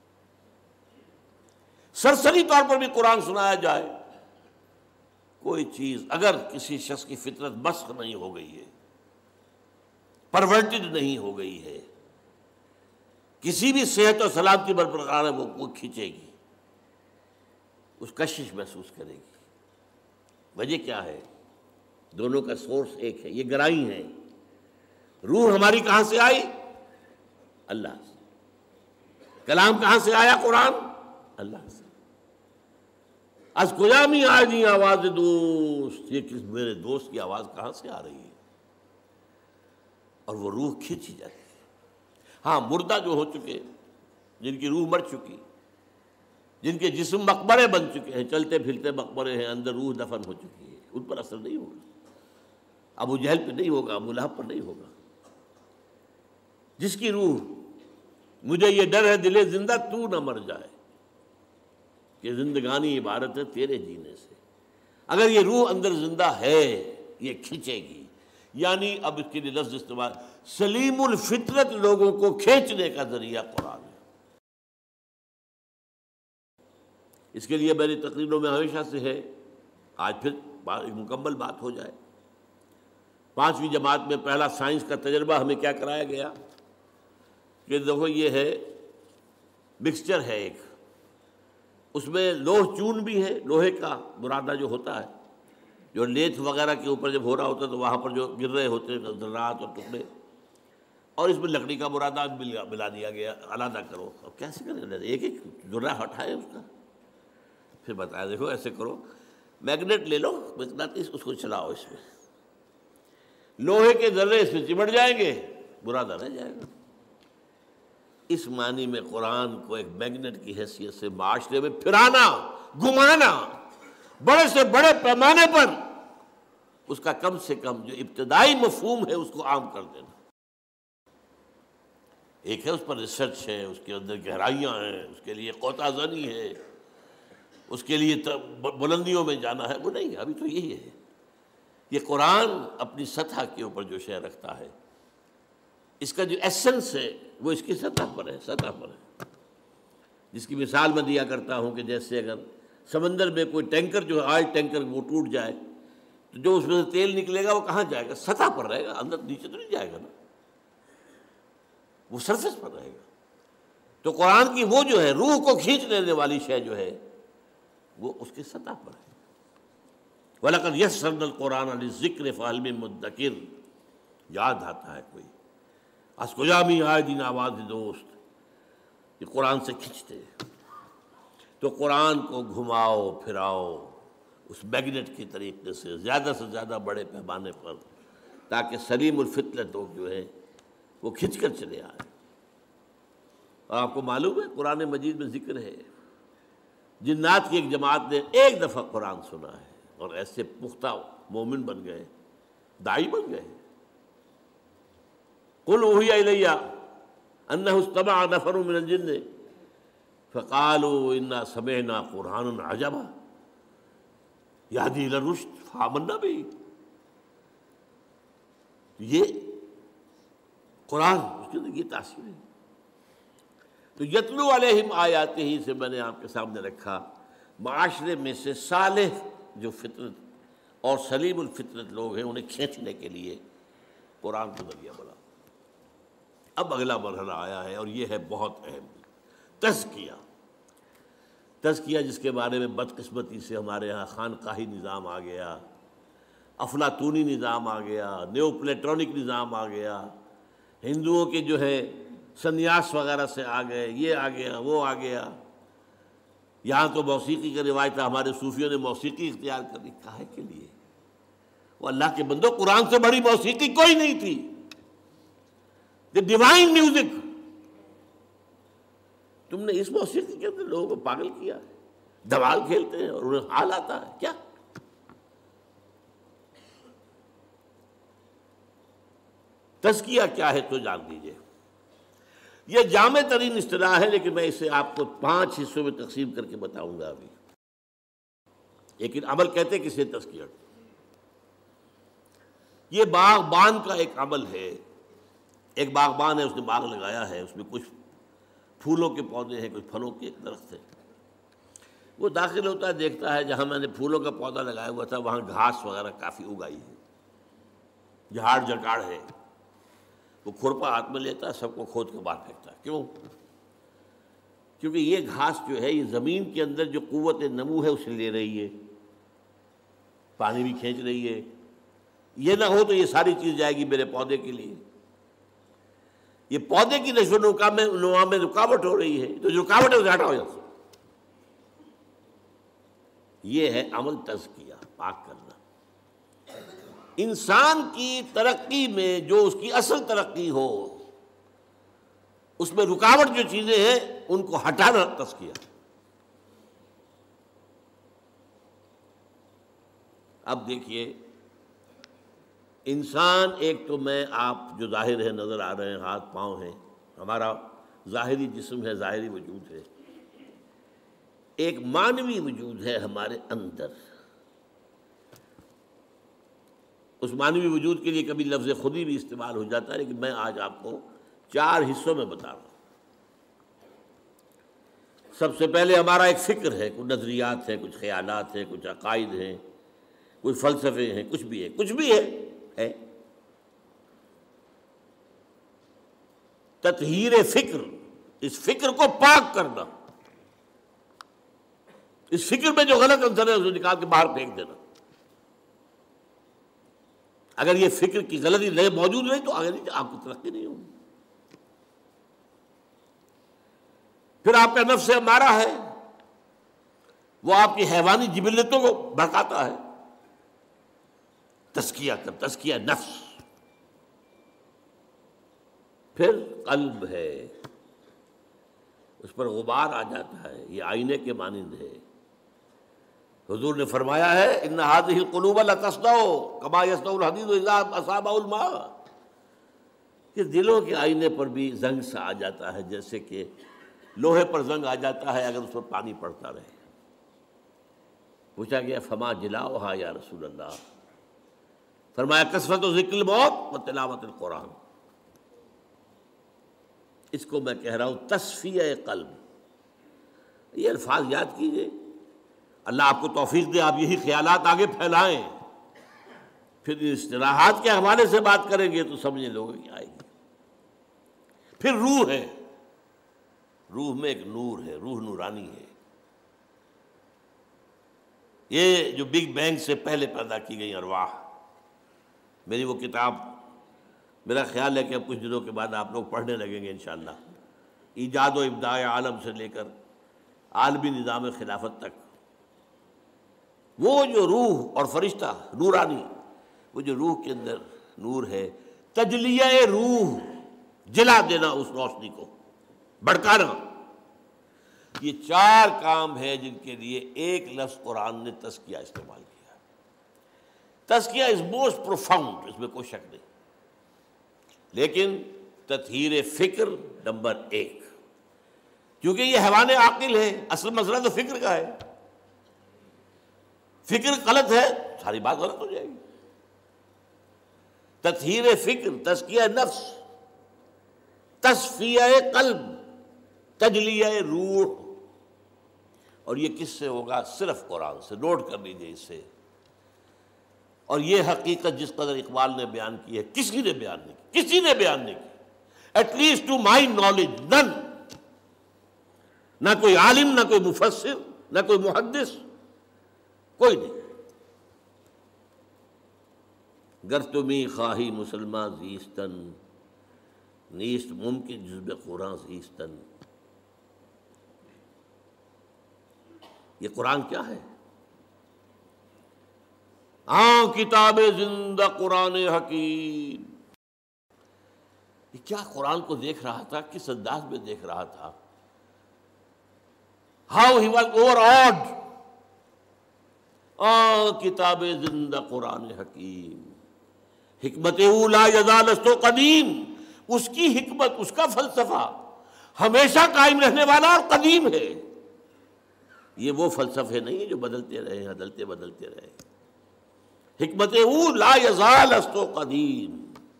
سرسری طور پر بھی قرآن سنایا جائے، کوئی چیز اگر کسی شخص کی فطرت مسخ نہیں ہو گئی ہے، پرورٹڈ نہیں ہو گئی ہے، کسی بھی صحت اور سلامتی برقرار ہے، وہ کھینچے گی، اس کشش محسوس کرے گی. وجہ کیا ہے؟ دونوں کا سورس ایک ہے، یہ گرائی ہیں. روح ہماری کہاں سے آئی؟ اللہ سے. کلام کہاں سے آیا؟ قرآن، اللہ سے. از کجا می آئی آواز دوست، یہ کس میرے دوست کی آواز کہاں سے آ رہی ہے؟ اور وہ روح کھینچی جاتی ہے. ہاں، مردہ جو ہو چکے، جن کی روح مر چکی، جن کے جسم مقبرے بن چکے ہیں، چلتے پھرتے مقبرے ہیں، اندر روح دفن ہو چکی ہے، ان پر اثر نہیں ہوگا. ابو جہل پہ نہیں ہوگا، ابو لہب پر نہیں ہوگا. جس کی روح، مجھے یہ ڈر ہے دلے زندہ تو نہ مر جائے، کہ زندگانی عبارت ہے تیرے جینے سے. اگر یہ روح اندر زندہ ہے، یہ کھینچے گی. یعنی اب اس کے لیے لفظ استعمال، سلیم الفطرت لوگوں کو کھینچنے کا ذریعہ قرآن ہے. اس کے لیے میری تقریروں میں ہمیشہ سے ہے، آج پھر ایک مکمل بات ہو جائے. 5ویں جماعت میں پہلا سائنس کا تجربہ ہمیں کیا کرایا گیا کہ دیکھو یہ ہے مکسچر ہے ایک، اس میں لوہ چون بھی ہے، لوہے کا برادہ جو ہوتا ہے، جو لیتھ وغیرہ کے اوپر جب ہو رہا ہوتا ہے تو وہاں پر جو گر رہے ہوتے ہیں ذرات اور ٹکڑے، اور اس میں لکڑی کا برادہ ملا دیا گیا. علیحدہ کرو. اب کیسے کریں؟ ایک ایک ذرہ ہٹائے اس کا، پھر بتایا دیکھو ایسے کرو، میگنیٹ لے لو، مقناطیس، اس کو چلاؤ، اس میں لوہے کے ذرے اس میں چمٹ جائیں گے، برادہ رہ جائے گا. اس معنی میں قرآن کو ایک میگنیٹ کی حیثیت سے معاشرے میں پھرانا، گھمانا، بڑے سے بڑے پیمانے پر اس کا کم سے کم جو ابتدائی مفہوم ہے اس کو عام کر دینا. ایک ہے اس پر ریسرچ ہے، اس کے اندر گہرائیاں ہیں، اس کے لیے قوطہ زنی ہے، اس کے لیے بلندیوں میں جانا ہے، وہ نہیں. ابھی تو یہی ہے. یہ قرآن اپنی سطح کے اوپر جو شے رکھتا ہے، اس کا جو ایسنس ہے وہ اس کی سطح پر ہے، سطح پر ہے. جس کی مثال میں دیا کرتا ہوں کہ جیسے اگر سمندر میں کوئی ٹینکر جو ہے، آئل ٹینکر، وہ ٹوٹ جائے تو جو اس میں سے تیل نکلے گا وہ کہاں جائے گا؟ سطح پر رہے گا، اندر نیچے تو نہیں جائے گا نا، وہ سرفیس پر رہے گا. تو قرآن کی وہ جو ہے روح کو کھینچ لینے والی شے جو ہے وہ اس کی سطح پر ہے۔ وَلَقَدْ يَسَّرْنَا الْقُرْآنَ لِلذِّكْرِ فَهَلْ مِن مُدَّكِرٍ، یاد آتا ہے کوئی از کجا می آئے دین آواز دوست، یہ قرآن سے کھنچتے ہیں۔ تو قرآن کو گھماؤ پھراؤ اس میگنیٹ کی طریقے سے زیادہ بڑے پیمانے پر، تاکہ سلیم الفطرت لوگ جو ہے وہ کھنچ کر چلے آئے۔ اور آپ کو معلوم ہے قرآن مجید میں ذکر ہے جنات کی ایک جماعت نے ایک دفعہ قرآن سنا ہے اور ایسے پختہ مومن بن گئے، داعی بن گئے۔ قُلْ أُوحِیَ إِلَیَّ أَنَّهُ اسْتَمَعَ نَفَرٌ مِّنَ الْجِنِّ فَقَالُوا إِنَّا سَمِعْنَا قُرْآنًا عَجَبًا يَهْدِي إِلَى الرُّشْدِ فَآمَنَّا بِهِ۔ یہ قرآن اس کی یہ تاثیر ہے۔ تو یتلو علیہم آیاتہ ہی سے میں نے آپ کے سامنے رکھا، معاشرے میں سے صالح جو فطرت اور سلیم الفطرت لوگ ہیں انہیں کھینچنے کے لیے قرآن کو ذریعہ بنا۔ اب اگلا مرحلہ آیا ہے اور یہ ہے بہت اہم، تزکیہ۔ تزکیہ جس کے بارے میں بدقسمتی سے ہمارے ہاں خانقاہی نظام آ گیا، افلاطونی نظام آ گیا، نیو پلیٹونک نظام آ گیا، ہندوؤں کے جو ہے سنیاس وغیرہ سے آ گئے، یہ آ گیا وہ آ گیا، یہاں تو موسیقی کا روایت ہے، ہمارے صوفیوں نے موسیقی اختیار کر لی، کاہے کے لیے؟ وہ اللہ کے بندو قرآن سے بڑی موسیقی کوئی نہیں تھی، دی ڈیوائن میوزک۔ تم نے اس موسیقی کے اندر لوگوں کو پاگل کیا ہے، دھمال کھیلتے ہیں اور انہیں حال آتا ہے کیا؟ تزکیہ کیا ہے تو جان دیجئے۔ یہ جامع ترین اصطلاح ہے لیکن میں اسے آپ کو 5 حصوں میں تقسیم کر کے بتاؤں گا ابھی۔ لیکن عمل کہتے کسے تزکیہ؟ یہ باغبان کا ایک عمل ہے۔ ایک باغبان ہے، اس نے باغ لگایا ہے، اس میں کچھ پھولوں کے پودے ہیں، کچھ پھلوں کے درخت ہیں۔ وہ داخل ہوتا ہے، دیکھتا ہے جہاں میں نے پھولوں کا پودا لگایا ہوا تھا وہاں گھاس وغیرہ کافی اگائی ہے، جھاڑ جکاڑ ہے۔ وہ کھرپا ہاتھ میں لیتا ہے، سب کو کھود کے باہر پھینکتا ہے۔ کیوں؟ کیونکہ یہ گھاس جو ہے یہ زمین کے اندر جو قوت نمو ہے اسے لے رہی ہے، پانی بھی کھینچ رہی ہے۔ یہ نہ ہو تو یہ ساری چیز جائے گی میرے پودے کے لیے، یہ پودے کی نشو و نما میں رکاوٹ ہو رہی ہے، تو جو رکاوٹ ہے اسے ہٹاؤ یہاں سے۔ یہ ہے عمل تزکیہ، پاک کرنا۔ انسان کی ترقی میں جو اس کی اصل ترقی ہو اس میں رکاوٹ جو چیزیں ہیں ان کو ہٹانا تزکیہ۔ اب دیکھیے انسان ایک تو میں آپ جو ظاہر ہے نظر آ رہے ہیں، ہاتھ پاؤں ہیں، ہمارا ظاہری جسم ہے، ظاہری وجود ہے، ایک معنوی وجود ہے ہمارے اندر۔ اس معنوی وجود کے لیے کبھی لفظ خودی بھی استعمال ہو جاتا ہے، لیکن میں آج آپ کو 4 حصوں میں بتا رہا ہوں۔ سب سے پہلے ہمارا ایک فکر ہے، کچھ نظریات ہیں، کچھ خیالات ہیں، کچھ عقائد ہیں، کچھ فلسفے ہیں، کچھ بھی ہے۔ تطہیر فکر، اس فکر کو پاک کرنا، اس فکر میں جو غلط عنصر ہے اسے نکال کے باہر پھینک دینا۔ اگر یہ فکر کی غلطی موجود نہیں تو آگے نہیں، آپ کی ترقی نہیں ہوگی۔ پھر آپ کا نفس امارہ ہے، وہ آپ کی حیوانی جبلتوں کو بھڑکاتا ہے۔ تزکیہ نفس۔ پھر قلب ہے، اس پر غبار آ جاتا ہے، یہ آئینے کے مانند ہے۔ حضور نے فرمایا ہے ان هذه القلوب لتصدع كما يصدع الحديد اذا اصابه الماء، کہ دلوں کے آئینے پر بھی زنگ سا آ جاتا ہے، جیسے کہ لوہے پر زنگ آ جاتا ہے اگر اس پر پانی پڑتا رہے۔ پوچھا گیا فما جلاؤها یا رسول اللہ؟ فرمایا کثرت ذکر الموت و تلاوت القرآن۔ اس کو میں کہہ رہا ہوں تصفیہ قلب۔ یہ الفاظ یاد کیجئے، اللہ آپ کو توفیق دے، آپ یہی خیالات آگے پھیلائیں، پھر اصطلاحات کے حوالے سے بات کریں گے تو سمجھنے لوگوں کی آئے گی۔ پھر روح ہے، روح میں ایک نور ہے، روح نورانی ہے۔ یہ جو بگ بینگ سے پہلے پیدا کی گئی ارواح، میری وہ کتاب میرا خیال ہے کہ اب کچھ دنوں کے بعد آپ لوگ پڑھنے لگیں گے انشاءاللہ، ایجاد و ابداع عالم سے لے کر عالمی نظام خلافت تک، وہ جو روح اور فرشتہ نورانی، وہ جو روح کے اندر نور ہے، تجلیہ روح، جلا دینا اس روشنی کو، بھڑکانا، یہ 4 کام ہیں جن کے لیے ایک لفظ قرآن نے تزکیہ استعمال کیا۔ تزکیہ از موسٹ پروفاؤنڈ، اس میں کوئی شک نہیں، لیکن تطہیر فکر نمبر 1، کیونکہ یہ حیوان عاقل ہے، اصل مسئلہ تو فکر کا ہے۔ فکر غلط ہے، ساری بات غلط ہو جائے گی۔ تطہیر فکر، تزکیہ نفس، تصفیہ قلب، تجلیہ روح، اور یہ کس سے ہوگا؟ صرف قرآن سے۔ نوٹ کر لیجیے اس سے۔ اور یہ حقیقت جس قدر اقبال نے بیان کی ہے، کسی نے بیان نہیں کی، کسی نے بیان نہیں کی، at least to my knowledge none, نہ کوئی عالم، نہ کوئی مفسر، نہ کوئی محدث، کوئی نہیں۔ گر تمی خواہی مسلمان زیستن، نیست ممکن جزب قرآن زیستن۔ یہ قرآن کیا ہے؟ کتاب زندہ قرآن حکیم۔ یہ کیا قرآن کو دیکھ رہا تھا، کس انداز میں دیکھ رہا تھا؟ How he was overawed. کتاب زندہ قرآن حکیم، حکمت لا یزال است قدیم، اس کی حکمت، اس کا فلسفہ ہمیشہ قائم رہنے والا اور قدیم ہے۔ یہ وہ فلسفے نہیں جو بدلتے رہے، بدلتے رہے۔ حکمت لا یزال است قدیم،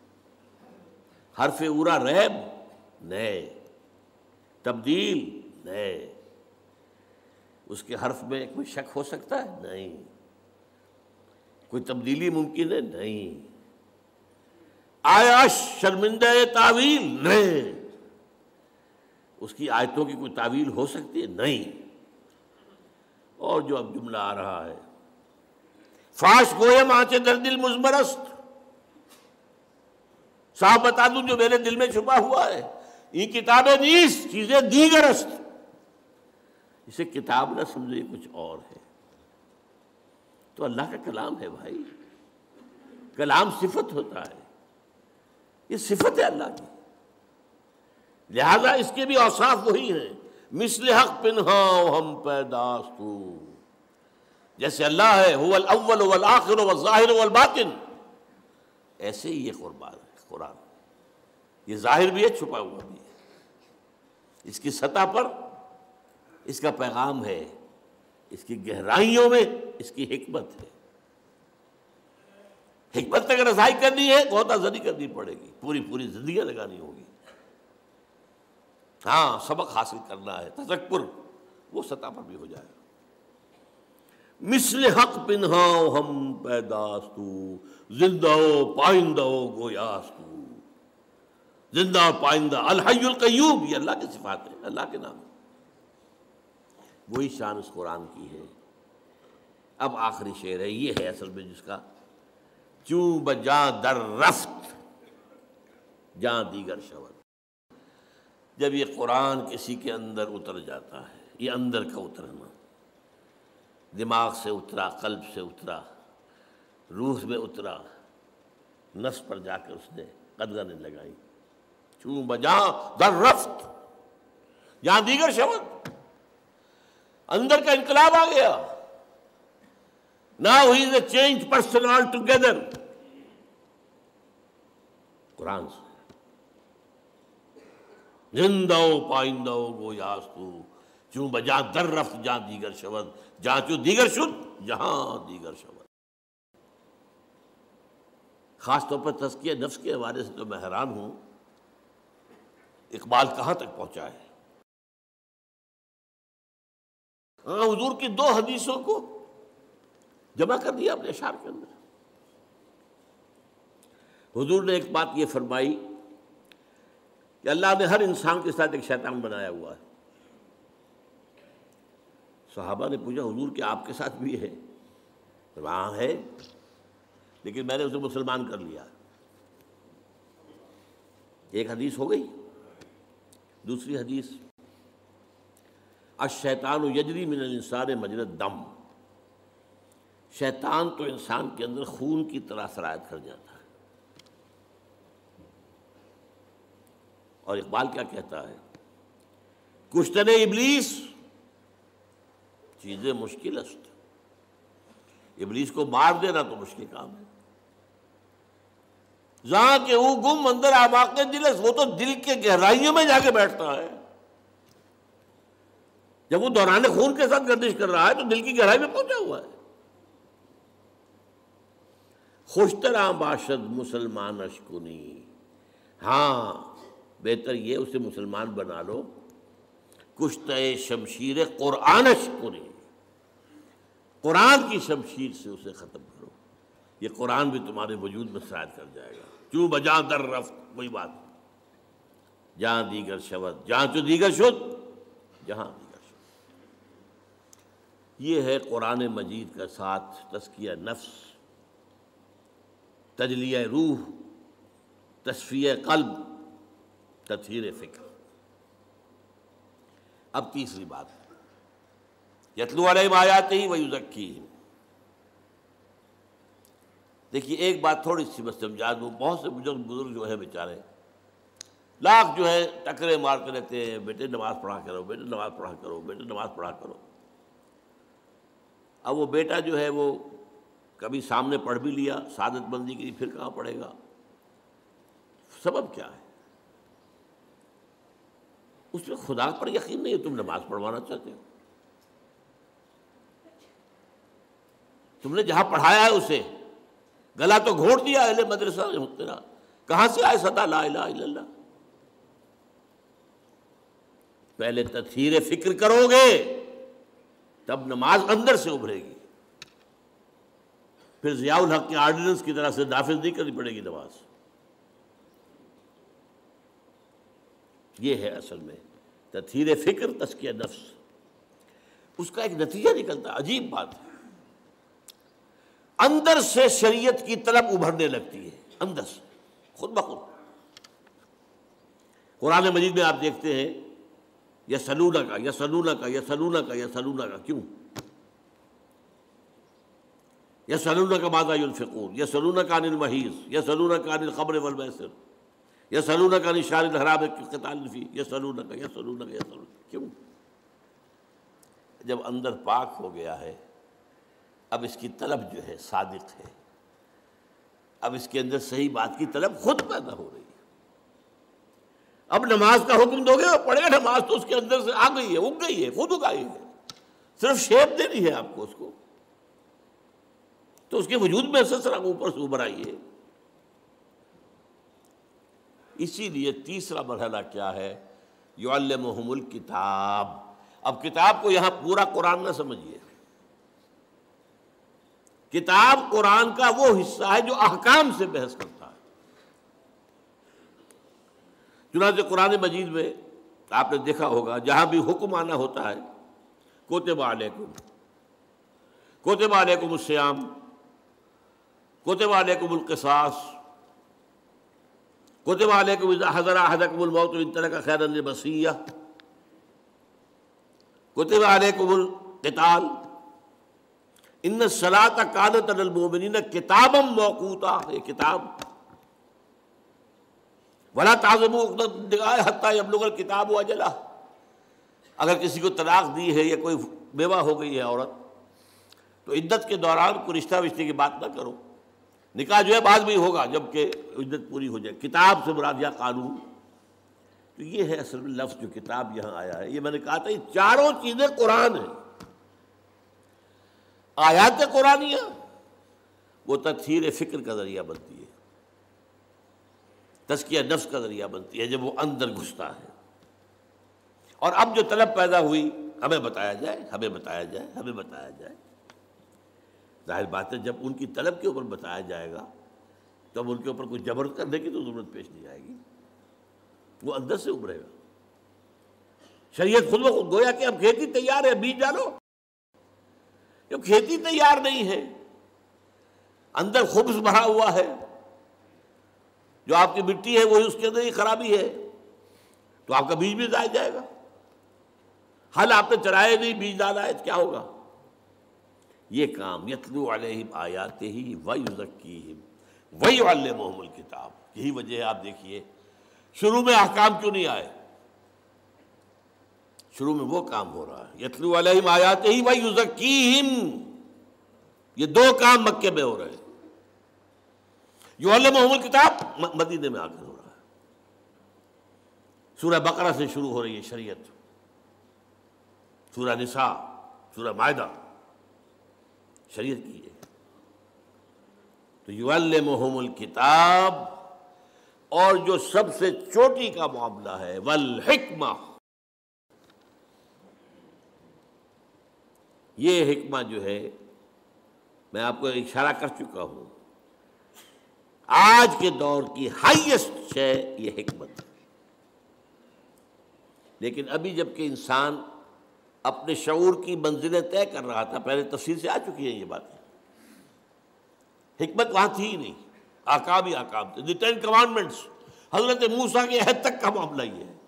حرف اورا ریب نئے، تبدیل نئے، اس کے حرف میں کوئی شک ہو سکتا ہے؟ نہیں۔ کوئی تبدیلی ممکن ہے؟ نہیں۔ آیا شرمندہ تعویل؟ نہیں۔ اس کی آیتوں کی کوئی تعویل ہو سکتی ہے؟ نہیں۔ اور جو اب جملہ آ رہا ہے، فاش گویم آنچے در دل مزمرست، صاحب بتا دوں جو میرے دل میں چھپا ہوا ہے، یہ کتابیں نیست چیزیں دیگر است۔ اسے کتاب نہ سمجھے، کچھ اور ہے۔ تو اللہ کا کلام ہے بھائی، کلام صفت ہوتا ہے، یہ صفت ہے اللہ کی، لہذا اس کے بھی اوصاف وہی ہیں۔ مثل حق پنہا ہم پیداستو، جیسے اللہ ہے هو الاول والآخر والظاہر والباطن، ایسے ہی یہ قرآن، یہ ظاہر بھی ہے، چھپا ہوا بھی ہے۔ اس کی سطح پر اس کا پیغام ہے، اس کی گہرائیوں میں اس کی حکمت ہے۔ حکمت تک رسائی کرنی ہے، غوطہ زنی کرنی پڑے گی، پوری زندگیاں لگانی ہوگی۔ ہاں، سبق حاصل کرنا ہے، تذکر، وہ سطح پر بھی ہو جائے۔ مثل حق پنہاؤ ہم پیداستو، زندہ و پائندہ و گویاستو، زندہ و پائندہ، الحی القیوم، یہ اللہ کی صفات ہے، اللہ کے نام، وہی شان اس قرآن کی ہے۔ اب آخری شعر ہے، یہ ہے اصل میں جس کا چوں بجاں در رفت جاں دیگر شود۔ جب یہ قرآن کسی کے اندر اتر جاتا ہے، یہ اندر کا اترنا، دماغ سے اترا، قلب سے اترا، روح میں اترا، نفس پر جا کر اس نے قدغنیں لگائی، چوں بجاں در رفت جہاں دیگر شود، اندر کا انقلاب آ گیا۔ Now he is a changed person altogether۔ قرآن سے زندہ و پائندہ و گویاستو، چوں بجاں در رفت جہاں دیگر شود، جہاں چوں دیگر شد جہاں دیگر شود۔ خاص طور پر تزکیہ نفس کے حوالے سے تو میں حیران ہوں، اقبال کہاں تک پہنچا ہے۔ حضور کی 2 حدیثوں کو جمع کر دیا اپنے اشعار کے اندر۔ حضور نے ایک بات یہ فرمائی کہ اللہ نے ہر انسان کے ساتھ ایک شیطان بنایا ہوا ہے، صحابہ نے پوچھا حضور کہ آپ کے ساتھ بھی ہے؟ وہاں ہے، لیکن میں نے اسے مسلمان کر لیا۔ ایک حدیث ہو گئی۔ دوسری حدیث، الشیطان یجری من الانسان مجری الدم، شیطان تو انسان کے اندر خون کی طرح سرایت کر جاتا ہے۔ اور اقبال کیا کہتا ہے؟ کشتن ابلیس چیزیں مشکل است، ابلیس کو مار دینا تو مشکل کام ہے۔ جہاں کہ وہ گم اندر اعماق دل ہے، وہ تو دل کے گہرائیوں میں جا کے بیٹھتا ہے۔ جب وہ دوران خون کے ساتھ گردش کر رہا ہے تو دل کی گہرائی میں پہنچا ہوا ہے۔ خوشترا باشد مسلمان اشکنی، ہاں بہتر یہ اسے مسلمان بنا لو، کشتہ شمشیر قرآن اشکنی، قرآن کی شمشیر سے اسے ختم کرو، یہ قرآن بھی تمہارے وجود میں سرایت کر جائے گا۔ کیوں بجاں در رفت، وہی بات، جہاں دیگر شود، جہاں تو دیگر شد، جہاں دیگر شد۔ یہ ہے قرآن مجید کا ساتھ تزکیہ نفس، تجلیہ روح، تصفیہ قلب، تطہیر فکر۔ اب تیسری بات، یتلو علیہم آیاتہ ویزکیہم۔ دیکھیے ایک بات تھوڑی سی بس سمجھا دوں، بہت سے بزرگ جو ہے بیچارے لاکھ جو ہے ٹکرے مارتے رہتے ہیں، بیٹے نماز پڑھا کرو، بیٹے نماز پڑھا کرو، بیٹے نماز پڑھا کرو۔ اب وہ بیٹا جو ہے وہ کبھی سامنے پڑھ بھی لیا سعادت مندی کی، پھر کہاں پڑھے گا؟ سبب کیا ہے؟ اس میں خدا پر یقین نہیں ہے، تم نماز پڑھوانا چاہتے ہو۔ تم نے جہاں پڑھایا ہے اسے گلا تو گھونٹ دیا اہل مدرسہ نے تیرا، کہاں سے آئے صدا لا الہ الا اللہ؟ پہلے تطہیر فکر کرو گے تب نماز اندر سے ابھرے گی، پھر ضیاء الحق کے آرڈیننس کی طرح سے نافذ نہیں کرنی پڑے گی نماز۔ یہ ہے اصل میں تطہیر فکر، تزکیہ نفس۔ اس کا ایک نتیجہ نکلتا ہے، عجیب بات ہے، اندر سے شریعت کی طلب ابھرنے لگتی ہے، اندر سے خود بخود۔ قرآن مجید میں آپ دیکھتے ہیں یسألونک یسألونک یسألونک یسألونک، کیوں؟ یسألونک ماذا ينفقون، یسألونک عن المحیض، یسألونک عن الخمر والمیسر، یسألونک عن الشہر الحرام قتال فیہ، یسألونک یسألونک یسألونک، کیوں؟ جب اندر پاک ہو گیا ہے اب اس کی طلب جو ہے صادق ہے، اب اس کے اندر صحیح بات کی طلب خود پیدا ہو رہی ہے۔ اب نماز کا حکم دو گے وہ پڑھے گا، نماز تو اس کے اندر سے آ گئی ہے، اگ گئی ہے، خود اگائی ہے، صرف شیپ دینی ہے آپ کو اس کو، تو اس کے وجود میں سے سرا اوپر سے ابھر آئی ہے۔ اسی لیے تیسرا مرحلہ کیا ہے؟ یعلمہم الکتاب۔ اب کتاب کو یہاں پورا قرآن نہ سمجھیے، کتاب قرآن کا وہ حصہ ہے جو احکام سے بحث کرتا ہے۔ چنانچہ قرآن مجید میں آپ نے دیکھا ہوگا جہاں بھی حکم آنا ہوتا ہے، کتب علیکم، کتب علیکم الصیام، کتب علیکم القصاص، کتب علیکم اذا حضر احدکم الموت ان ترک خیرا الوصیہ، کتب علیکم القتال، ان الصلاۃ کانت علی المؤمنین کتابا موقوتا، یہ کتاب، ولا تعزموا عقدۃ النکاح حتی یبلغ الکتاب اجلہ۔ اگر کسی کو طلاق دی ہے یا کوئی بیوہ ہو گئی ہے عورت تو عدت کے دوران کوئی رشتہ وشتے کی بات نہ کرو، نکاح جو ہے بعد میں ہوگا جب کہ عدت پوری ہو جائے۔ کتاب سے مراد یا قانون، تو یہ ہے اصل میں لفظ جو کتاب یہاں آیا ہے۔ یہ میں نے کہا تھا یہ چاروں چیزیں قرآن ہیں۔ آیات قرآنیہ وہ تطہیر فکر کا ذریعہ بنتی ہے، تزکیہ نفس کا ذریعہ بنتی ہے جب وہ اندر گھستا ہے۔ اور اب جو طلب پیدا ہوئی ہمیں بتایا جائے، ہمیں بتایا جائے، ہمیں بتایا جائے، ظاہر بات ہے جب ان کی طلب کے اوپر بتایا جائے گا تب ان کے اوپر کوئی جبر کرنے کی تو ضرورت پیش نہیں آئے گی، وہ اندر سے ابھرے گا۔ شریعت خود بخود، گویا کہ اب کھیتی تیار ہے، بیج ڈالو، جو کھیتی تیار نہیں ہے، اندر خبث بھرا ہوا ہے، جو آپ کی مٹی ہے وہی اس کے اندر ہی خرابی ہے، تو آپ کا بیج بھی ضائع جائے گا۔ حل آپ نے چرائے نہیں، بیج ڈالا ہے، کیا ہوگا؟ یہ کام یتلو علیہم آیاتہ ویزکیہم ویعلمہم الکتاب، یہی وجہ ہے آپ دیکھیے شروع میں احکام کیوں نہیں آئے؟ شروع میں وہ کام ہو رہا ہے، یتلو علیہم آیاتہ ویزکیہم، یہ دو کام مکے میں ہو رہے ہیں۔ یعلمہم الکتاب مدینے میں آ کر ہو رہا ہے۔ سورہ بقرہ سے شروع ہو رہی ہے شریعت، سورہ نساء، سورہ مائدہ، شریعت کی ہے۔ تو یعلمہم الکتاب، اور جو سب سے چوٹی کا معاملہ ہے والحکمہ، یہ حکمہ جو ہے میں آپ کو اشارہ کر چکا ہوں، آج کے دور کی ہائیسٹ شے یہ حکمت ہے۔ لیکن ابھی جب کہ انسان اپنے شعور کی منزلیں طے کر رہا تھا، پہلے تفصیل سے آ چکی ہیں یہ باتیں، حکمت وہاں تھی ہی نہیں، احکام ہی احکام تھے، دی 10 کمانڈمنٹس، حضرت موسیٰ کے عہد تک کا معاملہ یہ ہے۔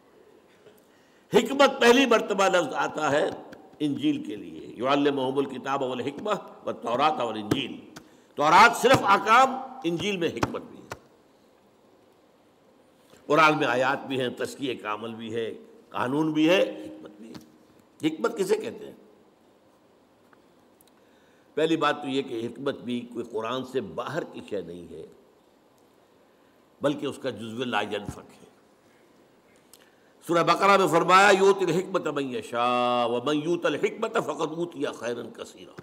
حکمت پہلی مرتبہ لفظ آتا ہے انجیل کے لیے، یعلمہم الکتاب والحکمہ والتوراۃ والانجیل، تورات صرف احکام، انجیل میں حکمت بھی ہے، قرآن میں آیات بھی ہیں، تزکیہ کا عمل بھی ہے، قانون بھی ہے، حکمت بھی ہے۔ حکمت کسے کہتے ہیں؟ پہلی بات تو یہ کہ حکمت بھی کوئی قرآن سے باہر کی شے نہیں ہے، بلکہ اس کا جزو لا ینفک ہے۔ سورہ بقرہ میں فرمایا یؤتی الحکمۃ من یشاء ومن یؤت الحکمۃ فقد اوتی خیرا کثیرا،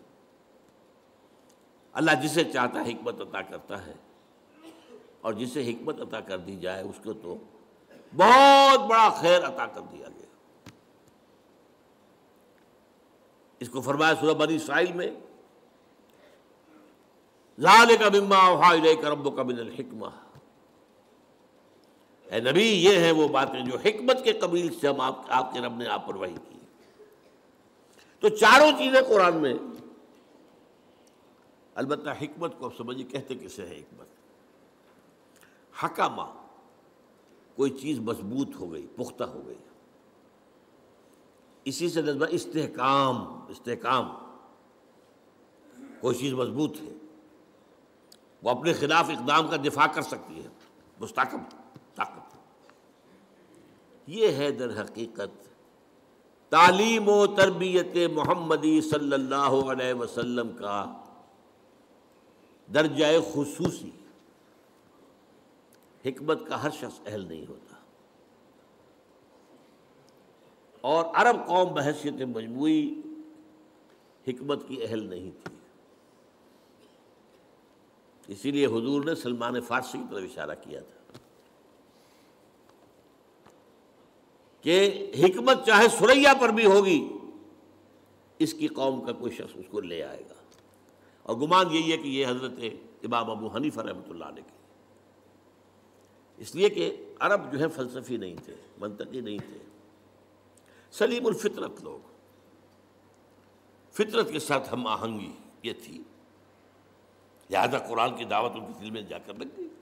اللہ جسے چاہتا ہے حکمت عطا کرتا ہے، اور جسے حکمت عطا کر دی جائے اس کو تو بہت بڑا خیر عطا کر دیا گیا۔ اس کو فرمایا سورہ بنی اسرائیل میں ذالک مما اوحی الیک ربک من الحکمہ، اے نبی یہ ہیں وہ باتیں جو حکمت کے قبیل سے ہم آپ کے رب نے آپ پر وحی کی۔ تو چاروں چیزیں قرآن میں، البتہ حکمت کو اب سمجھیے کہتے کسے ہے حکمت؟ حکمہ، کوئی چیز مضبوط ہو گئی، پختہ ہو گئی، اسی سے نسبت استحکام، کوئی چیز مضبوط ہے، وہ اپنے خلاف اقدام کا دفاع کر سکتی ہے، مستحکم طاقت۔ یہ ہے در حقیقت تعلیم و تربیت محمدی صلی اللہ علیہ وسلم کا درجہ خصوصی۔ حکمت کا ہر شخص اہل نہیں ہوتا، اور عرب قوم بحیثیت مجموعی حکمت کی اہل نہیں تھی، اسی لیے حضور نے سلمان فارسی کی طرف اشارہ کیا تھا کہ حکمت چاہے سریا پر بھی ہوگی، اس کی قوم کا کوئی شخص اس کو لے آئے گا۔ اور گمان یہی ہے کہ یہ حضرت امام ابو حنیفہ رحمۃ اللہ علیہ کے، اس لیے کہ عرب جو ہے فلسفی نہیں تھے، منطقی نہیں تھے، سلیم الفطرت لوگ، فطرت کے ساتھ ہم آہنگی یہ تھی، لہذا قرآن کی دعوت ان کے دل میں جا کر لگ گئی۔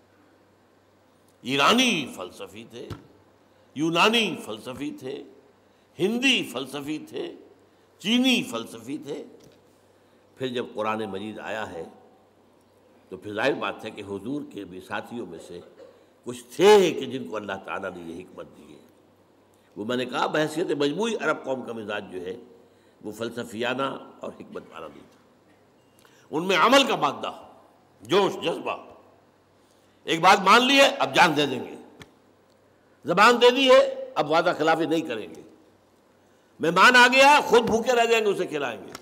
ایرانی فلسفی تھے، یونانی فلسفی تھے، ہندی فلسفی تھے، چینی فلسفی تھے۔ پھر جب قرآن مجید آیا ہے تو پھر ظاہر بات ہے کہ حضور کے بھی ساتھیوں میں سے کچھ تھے کہ جن کو اللہ تعالیٰ نے یہ حکمت دی ہے۔ وہ میں نے کہا بحیثیت مجموعی عرب قوم کا مزاج جو ہے وہ فلسفیانہ اور حکمت والا نہیں تھا، ان میں عمل کا مادہ، جوش، جذبہ، ایک بات مان لی ہے اب جان دے دیں گے، زبان دے دی ہے اب وعدہ خلافی نہیں کریں گے، مہمان آ گیا خود بھوکے رہ جائیں گے اسے کھلائیں گے،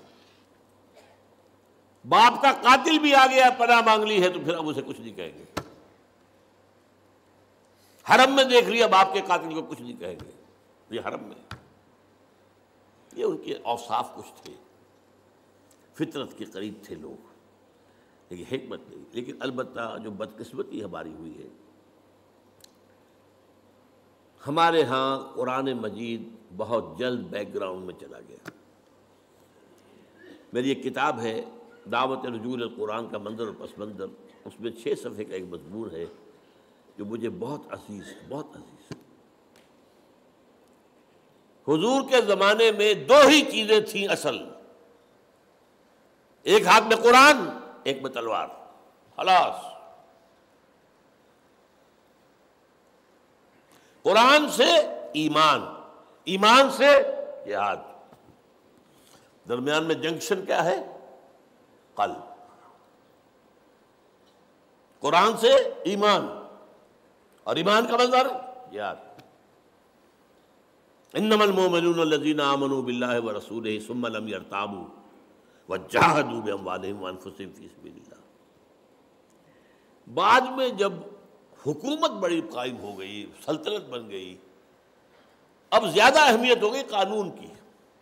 باپ کا قاتل بھی آ گیا پناہ مانگ لی ہے تو پھر اب اسے کچھ نہیں کہیں گے، حرم میں دیکھ لیا باپ کے قاتل کو کچھ نہیں کہیں گے، یہ حرم میں، یہ ان کے اوصاف کچھ تھے، فطرت کے قریب تھے لوگ، لیکن حکمت نہیں۔ لیکن البتہ جو بدقسمتی ہماری ہوئی ہے، ہمارے ہاں قرآن مجید بہت جلد بیک گراؤنڈ میں چلا گیا، میری ایک کتاب ہے دعوت رجوع القرآن کا منظر اور پس منظر، اس میں 6 صفحے کا ایک مضمون ہے جو مجھے بہت عزیز ہے، بہت عزیز ہے۔ حضور کے زمانے میں 2 ہی چیزیں تھیں اصل، ایک ہاتھ میں قرآن، ایک میں تلوار، خلاص۔ قرآن سے ایمان، ایمان سے جہاد، درمیان میں جنکشن کیا ہے؟ قلب۔ قرآن سے ایمان اور ایمان کا منظر جہاد۔ انما المؤمنون الذين آمنوا بالله ورسوله ثم لم يرتابوا وجاهدوا باموالهم وانفسهم في سبيل الله۔ بعد میں جب حکومت بڑی قائم ہو گئی، سلطنت بن گئی، اب زیادہ اہمیت ہو گئی قانون کی۔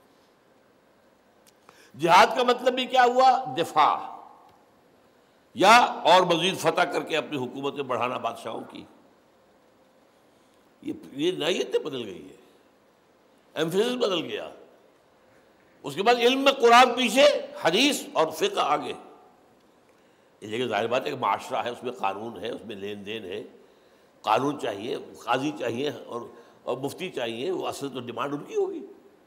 جہاد کا مطلب بھی کیا ہوا؟ دفاع، یا اور مزید فتح کر کے اپنی حکومتیں بڑھانا بادشاہوں کی۔ یہ نوعیتیں بدل گئی ہے، ایمفیسس بدل گیا۔ اس کے بعد علم میں قرآن پیچھے، حدیث اور فقہ آگے۔ اس جگہ ظاہر بات ہے کہ معاشرہ ہے، اس میں قانون ہے، اس میں لین دین ہے، قانون چاہیے، قاضی چاہیے اور مفتی چاہیے، وہ اصل تو ڈیمانڈ ان کی ہوگی۔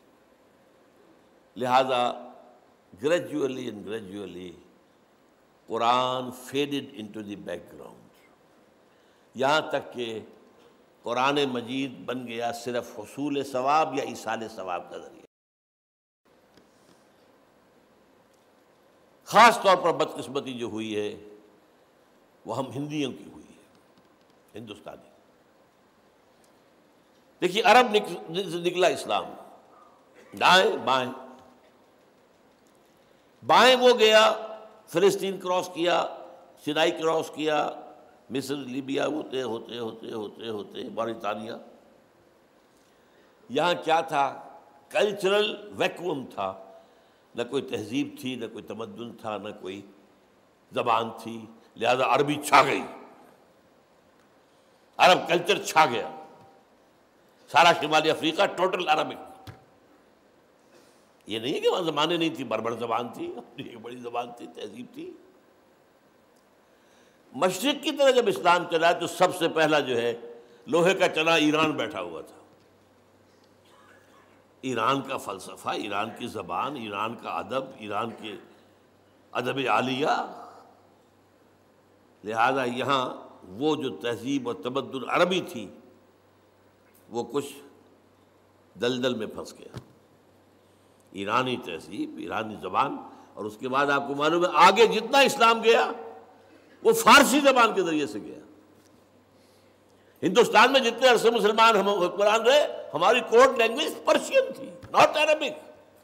لہذا gradually and gradually Quran faded into the background, یہاں تک کہ قرآن مجید بن گیا صرف حصول ثواب یا ایصال ثواب کا ذریعہ۔ خاص طور پر بدقسمتی جو ہوئی ہے وہ ہم ہندیوں کی ہوئی ہے، ہندوستانی۔ دیکھیے عرب نکلا اسلام، دائیں بائیں، بائیں وہ گیا فلسطین کراس کیا، سینائی کراس کیا، مصر لیبیا ہوتے ہوتے ہوتے ہوتے ہوتے موریطانیہ۔ یہاں کیا تھا؟ کلچرل ویکوم تھا، نہ کوئی تہذیب تھی، نہ کوئی تمدن تھا، نہ کوئی زبان تھی، لہذا عربی چھا گئی، عرب کلچر چھا گیا، سارا شمالی افریقہ ٹوٹل عربک۔ یہ نہیں ہے کہ وہاں زبانیں نہیں تھی، بربر زبان تھی، اپنی ایک بڑی زبان تھی، تہذیب تھی۔ مشرق کی طرح جب اسلام چلا تو سب سے پہلا جو ہے لوہے کا چنا ایران بیٹھا ہوا تھا۔ ایران کا فلسفہ، ایران کی زبان، ایران کا ادب، ایران کے ادب عالیہ، لہذا یہاں وہ جو تہذیب اور تمدن عربی تھی وہ کچھ دلدل میں پھنس گیا۔ ایرانی تہذیب، ایرانی زبان، اور اس کے بعد آپ کو معلوم ہے آگے جتنا اسلام گیا وہ فارسی زبان کے ذریعے سے گیا۔ ہندوستان میں جتنے عرصے مسلمان ہم حکمران رہے، ہماری کوڈ لینگویج پرشین تھی، ناٹ عربک۔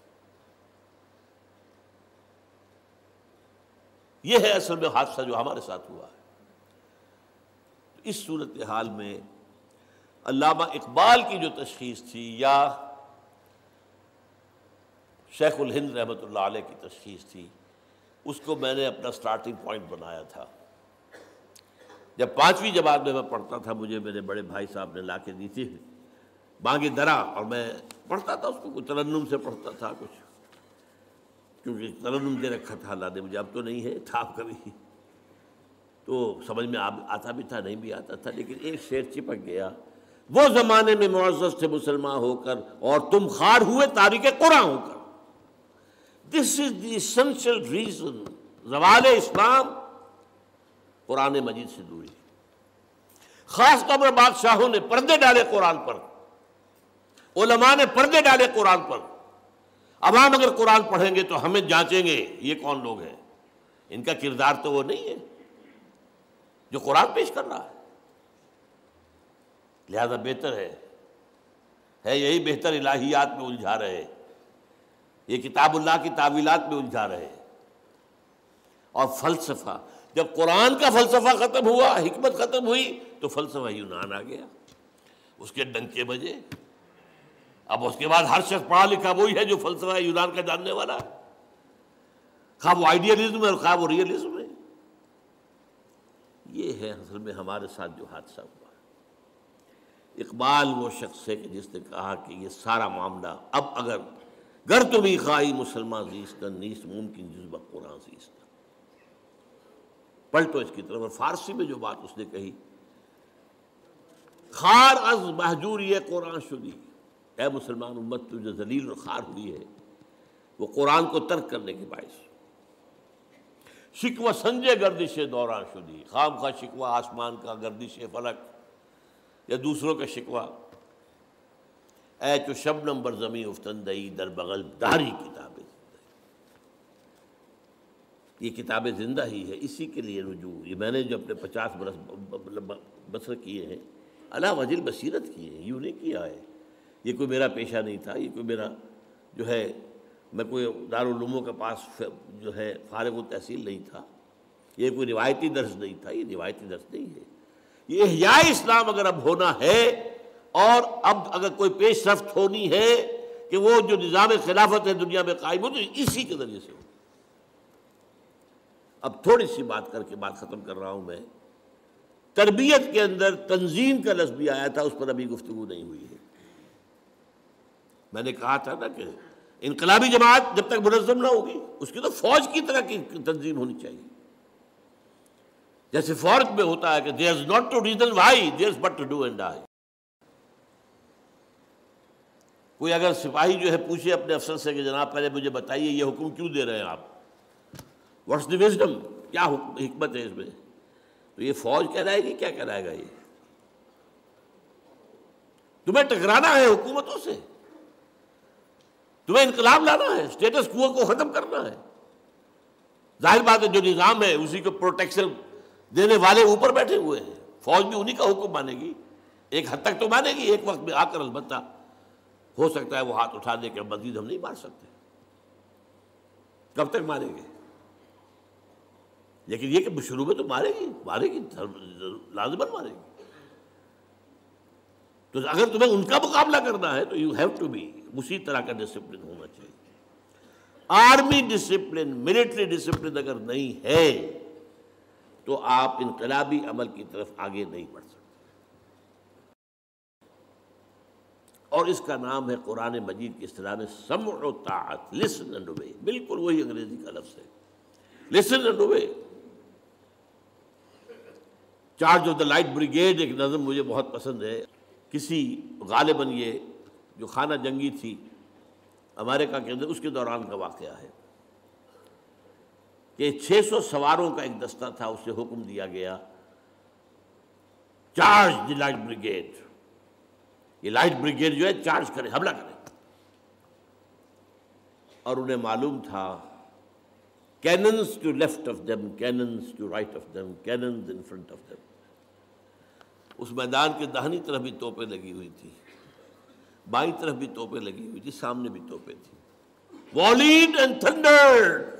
یہ ہے اصل میں حادثہ جو ہمارے ساتھ ہوا ہے۔ اس صورتحال میں علامہ اقبال کی جو تشخیص تھی یا شیخ الہند رحمۃ اللہ علیہ کی تشخیص تھی، اس کو میں نے اپنا سٹارٹنگ پوائنٹ بنایا تھا۔ جب 5ویں جماعت میں پڑھتا تھا، مجھے میرے بڑے بھائی صاحب نے لا کے دی تھی بانگ درا، اور میں پڑھتا تھا اس کو، کچھ ترنم سے پڑھتا تھا، کچھ کیونکہ ترنم دے رکھا تھا اللہ نے مجھے، اب تو نہیں ہے، تھا کبھی تو سمجھ میں آتا بھی تھا، نہیں بھی آتا تھا، لیکن ایک شعر چپک گیا، وہ زمانے میں معزز تھے مسلمان ہو کر اور تم خار ہوئے تاریک قرآن ہو کر۔ This is the essential reason, زوال اسلام قرآن مجید سے دوری۔ خاص طور پر بادشاہوں نے پردے ڈالے قرآن پر، علماء نے پردے ڈالے قرآن پر۔ عوام اگر قرآن پڑھیں گے تو ہمیں جانچیں گے یہ کون لوگ ہیں، ان کا کردار تو وہ نہیں ہے جو قرآن پیش کر رہا ہے۔ لہذا بہتر ہے یہی بہتر الہیات میں الجھا رہے، یہ کتاب اللہ کی تعویلات میں الجھا رہے، اور فلسفہ، جب قرآن کا فلسفہ ختم ہوا، حکمت ختم ہوئی، تو فلسفہ یونان آ گیا، اس کے ڈنکے بجے۔ اب اس کے بعد ہر شخص پڑھا لکھا وہی ہے جو فلسفہ یونان کا جاننے والا ہے، خواہ وہ آئیڈیلزم ہے اور خواہ وہ ریئلزم ہے۔ یہ ہے اصل میں ہمارے ساتھ جو حادثہ ہوا۔ اقبال وہ شخص ہے کہ جس نے کہا کہ یہ سارا معاملہ اب اگر گر تمہیں خواہی مسلمان زیستن نیست ممکن جذبہ قرآن زیستن. پلٹو اس کی طرف. اور فارسی میں جو بات اس نے کہی، خار از مہجوری قرآن شدی، اے مسلمان امت تو جو ذلیل اور خار ہوئی ہے وہ قرآن کو ترک کرنے کے باعث. شکوہ سنجے گردش دوران شدی، خام خواہ شکوہ آسمان کا، گردش فلک یا دوسروں کا شکوہ. اے چو شبنم بر زمیں افتندئی در بغل داری کتابیں. یہ کتابیں زندہ ہی ہے، اسی کے لیے رجوع. یہ میں نے جو اپنے 50 برس بسر کیے ہیں علی وجہ البصیرت کیے ہیں، یوں نہیں کیا ہے. یہ کوئی میرا پیشہ نہیں تھا، یہ کوئی میرا جو ہے میں کوئی دارالعلوموں کے پاس جو ہے فارغ التحصیل نہیں تھا. یہ کوئی روایتی درس نہیں تھا، یہ روایتی درس نہیں ہے. یہ احیاء اسلام اگر اب ہونا ہے اور اب اگر کوئی پیش رفت ہونی ہے کہ وہ جو نظام خلافت ہے دنیا میں قائم ہو تو اسی کے ذریعے سے ہو. اب تھوڑی سی بات کر کے بات ختم کر رہا ہوں میں. تربیت کے اندر تنظیم کا لفظ بھی آیا تھا، اس پر ابھی گفتگو نہیں ہوئی ہے. میں نے کہا تھا نا کہ انقلابی جماعت جب تک منظم نہ ہوگی اس کی تو فوج کی طرح کی تنظیم ہونی چاہیے. جیسے فوج میں ہوتا ہے کہ there is not to reason why, there is but to do and die. کوئی اگر سپاہی جو ہے پوچھے اپنے افسر سے کہ جناب پہلے مجھے بتائیے یہ حکم کیوں دے رہے ہیں آپ، واٹس دی وزڈم، کیا حکمت ہے اس میں، تو یہ فوج کہلائے گی. کیا کہلائے گا؟ یہ تمہیں ٹکرانا ہے حکومتوں سے، تمہیں انقلاب لانا ہے، اسٹیٹس کو ختم کرنا ہے. ظاہر بات ہے جو نظام ہے اسی کو پروٹیکشن دینے والے اوپر بیٹھے ہوئے ہیں. فوج بھی انہی کا حکم مانے گی، ایک حد تک تو مانے گی. ایک وقت میں آ کر البتہ ہو سکتا ہے وہ ہاتھ اٹھا دے کہ مزید ہم نہیں مار سکتے. کب تک ماریں گے؟ لیکن یہ کہ شروع میں تو مارے گی لازماً مارے گی. تو اگر تمہیں ان کا مقابلہ کرنا ہے تو یو ہیو ٹو بی، اسی طرح کا ڈسپلن ہونا چاہیے. آرمی ڈسپلن، ملٹری ڈسپلن اگر نہیں ہے تو آپ انقلابی عمل کی طرف آگے نہیں بڑھ سکتے. اور اس کا نام ہے قرآن مجید کی اصطلاح میں سمع و طاعت، لسن اینڈ اوبے. بالکل وہی انگریزی کا لفظ ہے، listen and obey. Charge of the light brigade ایک نظم مجھے بہت پسند ہے. کسی غالباً یہ جو خانہ جنگی تھی امریکہ کے اندر اس کے دوران کا واقعہ ہے کہ 600 سواروں کا ایک دستہ تھا. اسے حکم دیا گیا چارج دی لائٹ بریگیڈ. یہ لائٹ بریگیڈ جو ہے چارج کرے، حملہ کرے. اور انہیں معلوم تھا cannons to left of them, cannons to right of them, cannons in front of them. اس میدان کے داہنی طرف بھی توپیں لگی ہوئی تھی، بائیں طرف بھی توپیں لگی ہوئی تھی، سامنے بھی توپیں تھی. volleyed and thundered.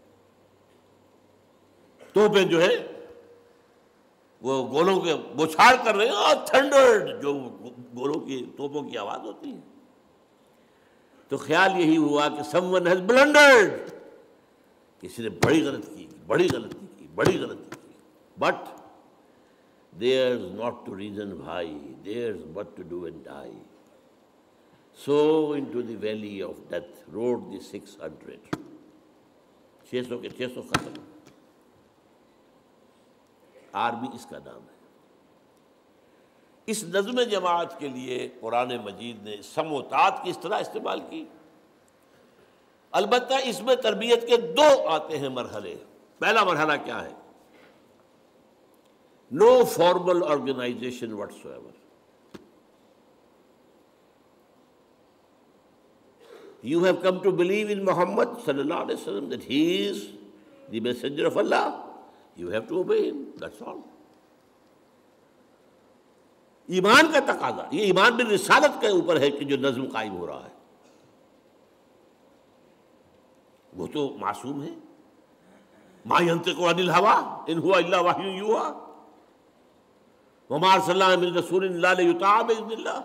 توپیں جو ہے وہ گولوں کے بوچھاڑ کر رہے ہیں، اور تھنڈرڈ جو گولوں کی توپوں کی آواز ہوتی ہے. تو خیال یہی ہوا کہ someone has blundered، کسی نے بڑی غلطی کی. But there's not to reason why, there's but to do and die. So into the valley of death rode the 600. 600 کے 600 ختم. آرمی اس کا نام ہے. اس نظم جماعت کے لیے قرآن مجید نے سمع و طاعت کی اس طرح استعمال کی. البتہ اس میں تربیت کے 2 آتے ہیں مرحلے. پہلا مرحلہ کیا ہے؟ No formal organization whatsoever. You have come to believe in Muhammad sallallahu alaihi wasallam that he is the messenger of Allah. You have to obey him. That's all. ایمان کا تقاضا، یہ ایمان بالرسالت کے اوپر ہے کہ جو نظم قائم ہو رہا ہے. وہ تو معصوم ہے. ما ينطق عن الهوى ان هو الا وحی یوحی وما ارسلنا من رسول الا لیطاع باذن اللہ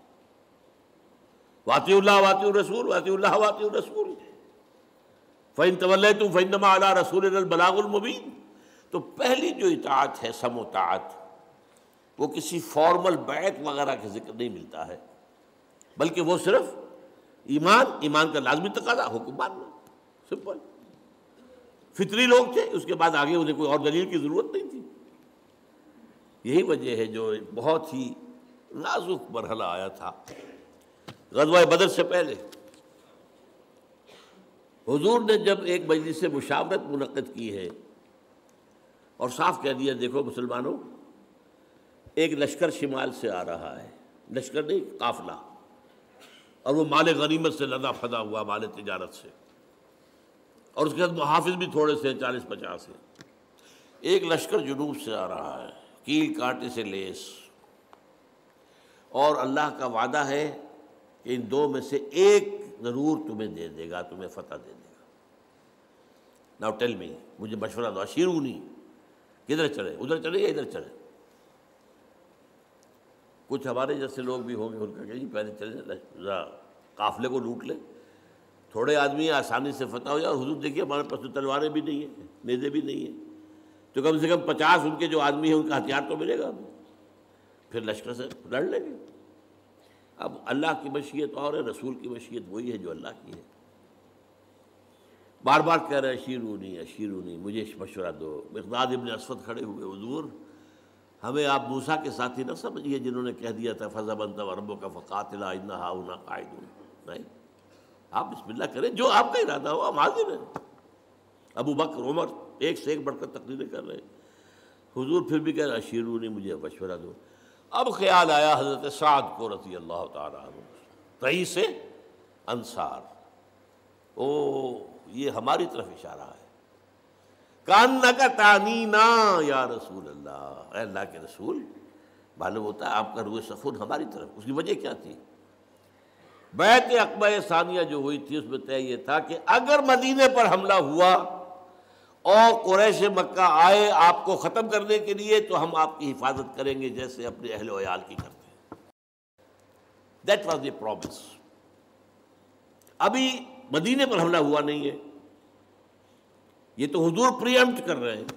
واطیعوا اللہ واطیعوا الرسول واطیعوا اللہ واطیعوا الرسول فإن تولیتم فإنما علی رسولنا البلاغ المبین. تو پہلی جو اطاعت ہے سمع و طاعت، وہ کسی فارمل بیعت وغیرہ کا ذکر نہیں ملتا ہے، بلکہ وہ صرف ایمان کا لازمی تقاضا حکم ماننا، سمپل. فطری لوگ تھے، اس کے بعد آگے انہیں کوئی اور دلیل کی ضرورت نہیں تھی. یہی وجہ ہے جو بہت ہی نازک مرحلہ آیا تھا غزوہ بدر سے پہلے. حضور نے جب ایک مجلس سے مشاورت منعقد کی ہے اور صاف کہہ دیا دیکھو مسلمانوں، ایک لشکر شمال سے آ رہا ہے، لشکر نہیں قافلہ، اور وہ مال غنیمت سے لدا پھدا ہوا، مال تجارت سے، اور اس کے ساتھ محافظ بھی تھوڑے سے 40-50 ہیں. ایک لشکر جنوب سے آ رہا ہے، کیل کانٹے سے لیس، اور اللہ کا وعدہ ہے کہ ان دو میں سے ایک ضرور تمہیں دے دے گا، تمہیں فتح دے دے گا. ناؤ ٹیل می، مجھے مشورہ دو، اشیرونی، کدھر چلے، ادھر چلے یا ادھر چلے؟ کچھ ہمارے جیسے لوگ بھی ہوں گے، ان کا کہ جی پہلے چلے ذرا قافلے کو لوٹ لیں، تھوڑے آدمی آسانی سے فتح ہو جائے. اور حضور دیکھیے ہمارے پاس تو تلواریں بھی نہیں ہیں، نیزے بھی نہیں ہیں، تو کم سے کم 50 ان کے جو آدمی ہیں ان کا ہتھیار تو ملے گا ہمیں، پھر لشکر سے لڑ لیں گے. اب اللہ کی مشیت اور ہے، رسول کی مشیت وہی ہے جو اللہ کی ہے. بار بار کہہ رہے اشیرونی اشیرونی، مجھے مشورہ دو. مقداد ابن اسود کھڑے ہوئے، حضور ہمیں آپ موسیٰ کے ساتھی نہ سمجھیے جنہوں نے کہہ دیا تھا فَذَهَبْ أَنْتَ وَرَبُّكَ فَقَاتِلَا إِنَّا هَاهُنَا قَاعِدُونَ. نہیں، آپ بسم اللہ کریں، جو آپ کا ارادہ ہو ہم حاضر ہیں. ابو بکر عمر ایک سے ایک بڑھ کر تقریریں کر رہے ہیں. حضور پھر بھی کہہ رہے اشیرونی، مجھے مشورہ دو. اب خیال آیا حضرت سعد کو رضی اللہ تعالیٰ عنہ، رئیس انصار. او یہ ہماری طرف اشارہ ہے. کَأَنَّكَ تَعْنِينَا یا رسول اللہ، اے اللہ کے رسول، معلوم ہوتا ہے آپ کا روح سخن ہماری طرف. اس کی وجہ کیا تھی؟ بیعت عقبہ ثانیہ جو ہوئی تھی اس میں طے یہ تھا کہ اگر مدینے پر حملہ ہوا اور قریش مکہ آئے آپ کو ختم کرنے کے لیے تو ہم آپ کی حفاظت کریں گے جیسے اپنے اہل و عیال کی کرتے ہیں. That was the promise. ابھی مدینے پر حملہ ہوا نہیں ہے، یہ تو حضور پری ایمپٹ کر رہے ہیں،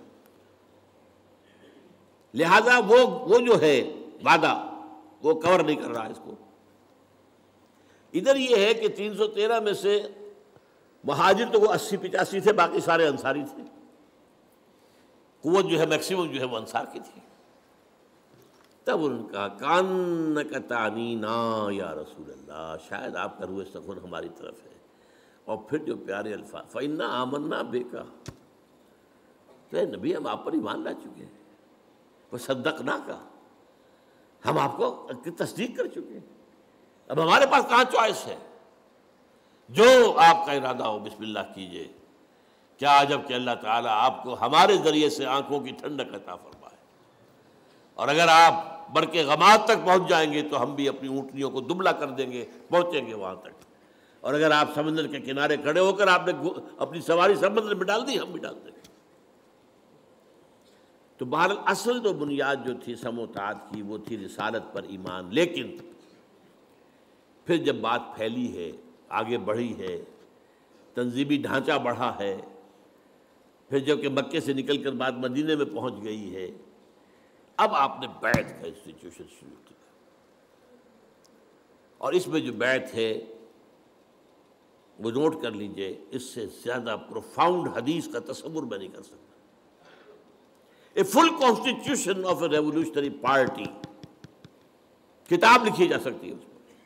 لہذا وہ جو ہے وعدہ وہ کور نہیں کر رہا ہے اس کو. ادھر یہ ہے کہ 313 میں سے مہاجر تو وہ 80-85 تھے، باقی سارے انصاری تھے. قوت جو ہے میکسیمم جو ہے وہ انصار کی تھی. تب ان کا کَأَنَّكَ تَعْنِينَا یا رسول اللہ، شاید آپ کا روح سخن ہماری طرف ہے. اور پھر جو پیارے الفاظ فَإِنَّا آمَنَّا بِكَ، کہ نبی ہم آپ پر ایمان لا چکے ہیں، وَصَدَّقْنَاكَ، ہم آپ کو تصدیق کر چکے ہیں. اب ہمارے پاس کہاں چوائس ہے؟ جو آپ کا ارادہ ہو بسم اللہ کیجئے. کیا عجب کہ اللہ تعالیٰ آپ کو ہمارے ذریعے سے آنکھوں کی ٹھنڈک عطا فرمائے. اور اگر آپ برق غماد تک پہنچ جائیں گے تو ہم بھی اپنی اونٹنیوں کو دبلا کر دیں گے، پہنچیں گے وہاں تک. اور اگر آپ سمندر کے کنارے کھڑے ہو کر آپ نے اپنی سواری سمندر میں ڈال دی، ہم بھی ڈال دیں گے. تو بہرحال اصل جو بنیاد جو تھی سم و طاعت کی وہ تھی رسالت پر ایمان. لیکن پھر جب بات پھیلی ہے، آگے بڑھی ہے، تنظیمی ڈھانچہ بڑھا ہے، پھر جب کہ مکے سے نکل کر بات مدینے میں پہنچ گئی ہے، اب آپ نے بیعت کا انسٹیٹیوشن شروع کیا. اور اس میں جو بیعت ہے وہ نوٹ کر لیجئے، اس سے زیادہ پروفاؤنڈ حدیث کا تصور میں نہیں کر سکتا. A full constitution of a revolutionary party, کتاب لکھی جا سکتی ہے اس پر.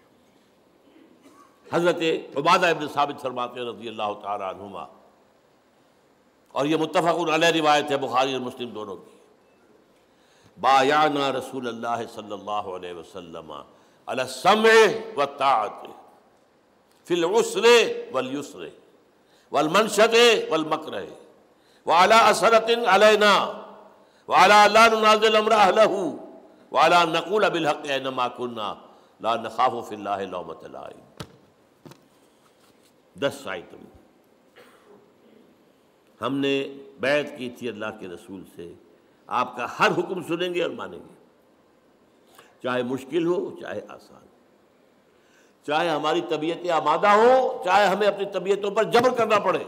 حضرت عبادہ ابن ثابت فرماتے ہیں رضی اللہ تعالی عنہما، اور یہ متفق علیہ روایت ہے بخاری اور مسلم دونوں کی، بایعنا رسول اللہ صلی اللہ علیہ وسلم علی السمع والطاعت فی العسر والیسر والمنشط والمکرہ وعلی اثرۃ علینا وعلی لا ننازل امر اہلہ وعلی نقول بالحق اینما کنا لا نخاف فی اللہ لومۃ لائم. 10 آئٹم ہم نے بیعت کی تھی اللہ کے رسول سے. آپ کا ہر حکم سنیں گے اور مانیں گے، چاہے مشکل ہو چاہے آسان، چاہے ہماری طبیعتیں آمادہ ہو چاہے ہمیں اپنی طبیعتوں پر جبر کرنا پڑے.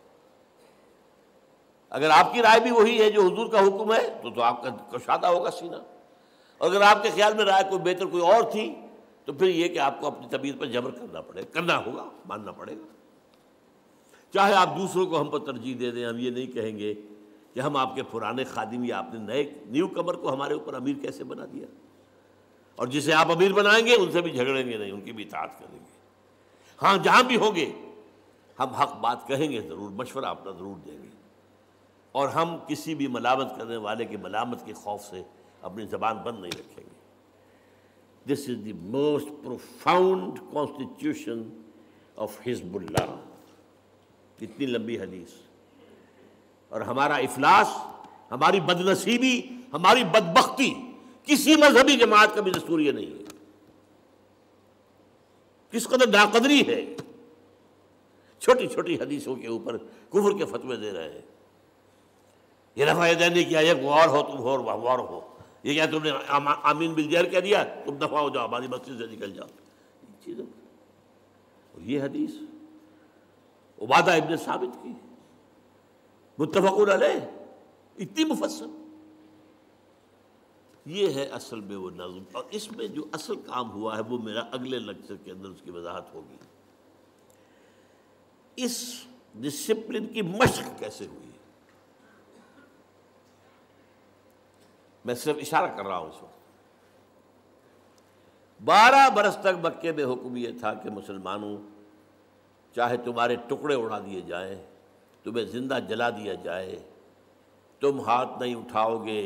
اگر آپ کی رائے بھی وہی ہے جو حضور کا حکم ہے تو آپ کا کشادہ ہوگا سینہ. اور اگر آپ کے خیال میں رائے کوئی بہتر کوئی اور تھی تو پھر یہ کہ آپ کو اپنی طبیعت پر جبر کرنا ہوگا، ماننا پڑے گا۔ چاہے آپ دوسروں کو ہم پر ترجیح دے دیں، ہم یہ نہیں کہیں گے کہ ہم آپ کے پرانے خادم یا آپ نے نیو کمر کو ہمارے اوپر امیر کیسے بنا دیا، اور جسے آپ امیر بنائیں گے ان سے بھی جھگڑیں گے نہیں، ان کی بھی اطاعت کریں گے۔ ہاں جہاں بھی ہوں گے ہم حق بات کہیں گے ضرور، مشورہ اپنا ضرور دیں گے، اور ہم کسی بھی ملامت کرنے والے کی ملامت کے خوف سے اپنی زبان بند نہیں رکھیں گے۔ This is the most profound constitution of حزب اللہ۔ اتنی لمبی حدیث، اور ہمارا افلاس، ہماری بدنصیبی، ہماری بدبختی کسی مذہبی جماعت کا بھی دستور یہ نہیں ہے۔ کس قدر ناقدری ہے، چھوٹی چھوٹی حدیثوں کے اوپر کفر کے فتوے دے رہے ہیں۔ یہ رفع یدین نہیں کیا، یہ غور ہو تم ہو غور ہو، یہ کیا تم نے آمین بالجہر کہہ دیا، تم دفع ہو جاؤ، ہماری مسجد سے نکل جاؤ، چیزوں۔ اور یہ حدیث عبادہ ابن ثابت کی، متفق علیہ، اتنی مفصل۔ یہ ہے اصل میں وہ نظم، اور اس میں جو اصل کام ہوا ہے وہ میرا اگلے لیکچر کے اندر اس کی وضاحت ہوگی۔ اس ڈسپلن کی مشق کیسے ہوئی، میں صرف اشارہ کر رہا ہوں اس وقت۔ 12 برس تک مکے میں حکم یہ تھا کہ مسلمانوں، چاہے تمہارے ٹکڑے اڑا دیے جائیں، تمہیں زندہ جلا دیا جائے، تم ہاتھ نہیں اٹھاؤ گے،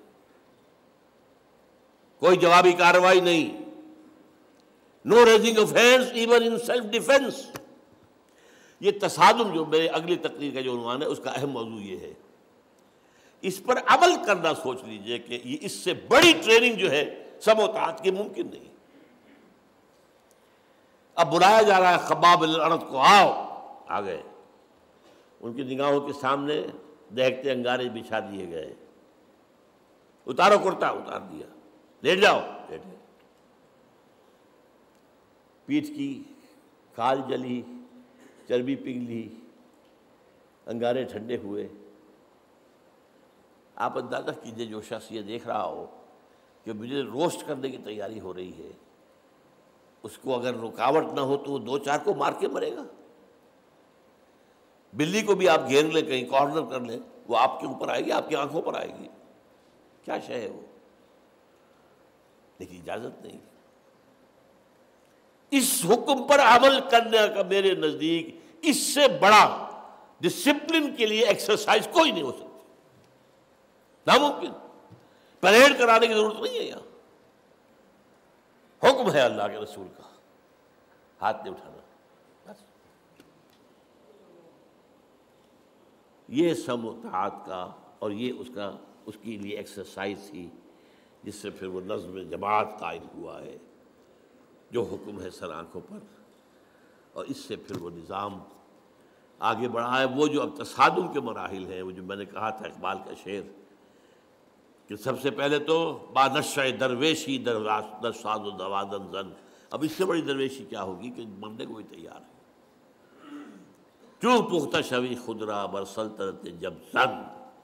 کوئی جوابی کارروائی نہیں، no raising of hands even in self defence. یہ تصادم جو میرے اگلی تقریر کا جو عنوان ہے اس کا اہم موضوع یہ ہے۔ اس پر عمل کرنا سوچ لیجئے کہ یہ اس سے بڑی ٹریننگ جو ہے سب و طاعت کی ممکن نہیں۔ اب بلایا جا رہا ہے خباب بن الارت کو، آؤ، آ گئے، ان کی نگاہوں کے سامنے دہکتے انگارے بچھا دیے گئے، اتارو کرتا، اتار دیا، لیٹ جاؤ، لیٹ گئے، پیٹھ کی کھال جلی، چربی پگھلی، انگارے ٹھنڈے ہوئے۔ آپ اندازہ کیجئے جو شخص یہ دیکھ رہا ہو کہ مجھے روسٹ کرنے کی تیاری ہو رہی ہے، اس کو اگر رکاوٹ نہ ہو تو وہ 2-4 کو مار کے مرے گا۔ بلی کو بھی آپ گھیر لیں، کہیں کارنر کر لیں، وہ آپ کے اوپر آئے گی، آپ کی آنکھوں پر آئے گی، کیا شے ہے وہ، لیکن اجازت نہیں۔ اس حکم پر عمل کرنے کا میرے نزدیک اس سے بڑا ڈسپلن کے لیے ایکسرسائز کوئی نہیں ہو سکتی، ناممکن۔ پریڈ کرانے کی ضرورت نہیں ہے، یہاں حکم ہے اللہ کے رسول کا، ہاتھ نہیں اٹھانا، بس۔ یہ سم و طاعت کا، اور یہ اس کی لیے ایکسرسائز تھی، جس سے پھر وہ نظم جماعت قائم ہوا ہے، جو حکم ہے سر آنکھوں پر، اور اس سے پھر وہ نظام آگے بڑھا ہے۔ وہ جو اب تصادم کے مراحل ہیں، وہ جو میں نے کہا تھا اقبال کا شعر کہ سب سے پہلے تو با نشہ درویشی در ساز و دوادن زن، اب اس سے بڑی درویشی کیا ہوگی کہ مرنے کو بھی تیار ہے۔ چوں پختہ شوی خدرا بر سلطنت جب زن،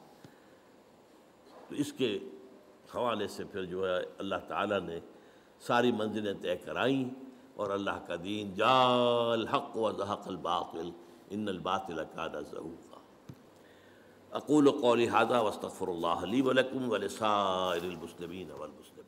تو اس کے حوالے سے پھر جو ہے اللہ تعالیٰ نے ساری منزلیں طے کرائیں، اور اللہ کا دین جاء الحق وزهق الباطل ان الباطل کان زہوقا۔ اقول قولی ھذا واستغفر اللہ لی ولکم ولسائر المسلمین والمسلمات۔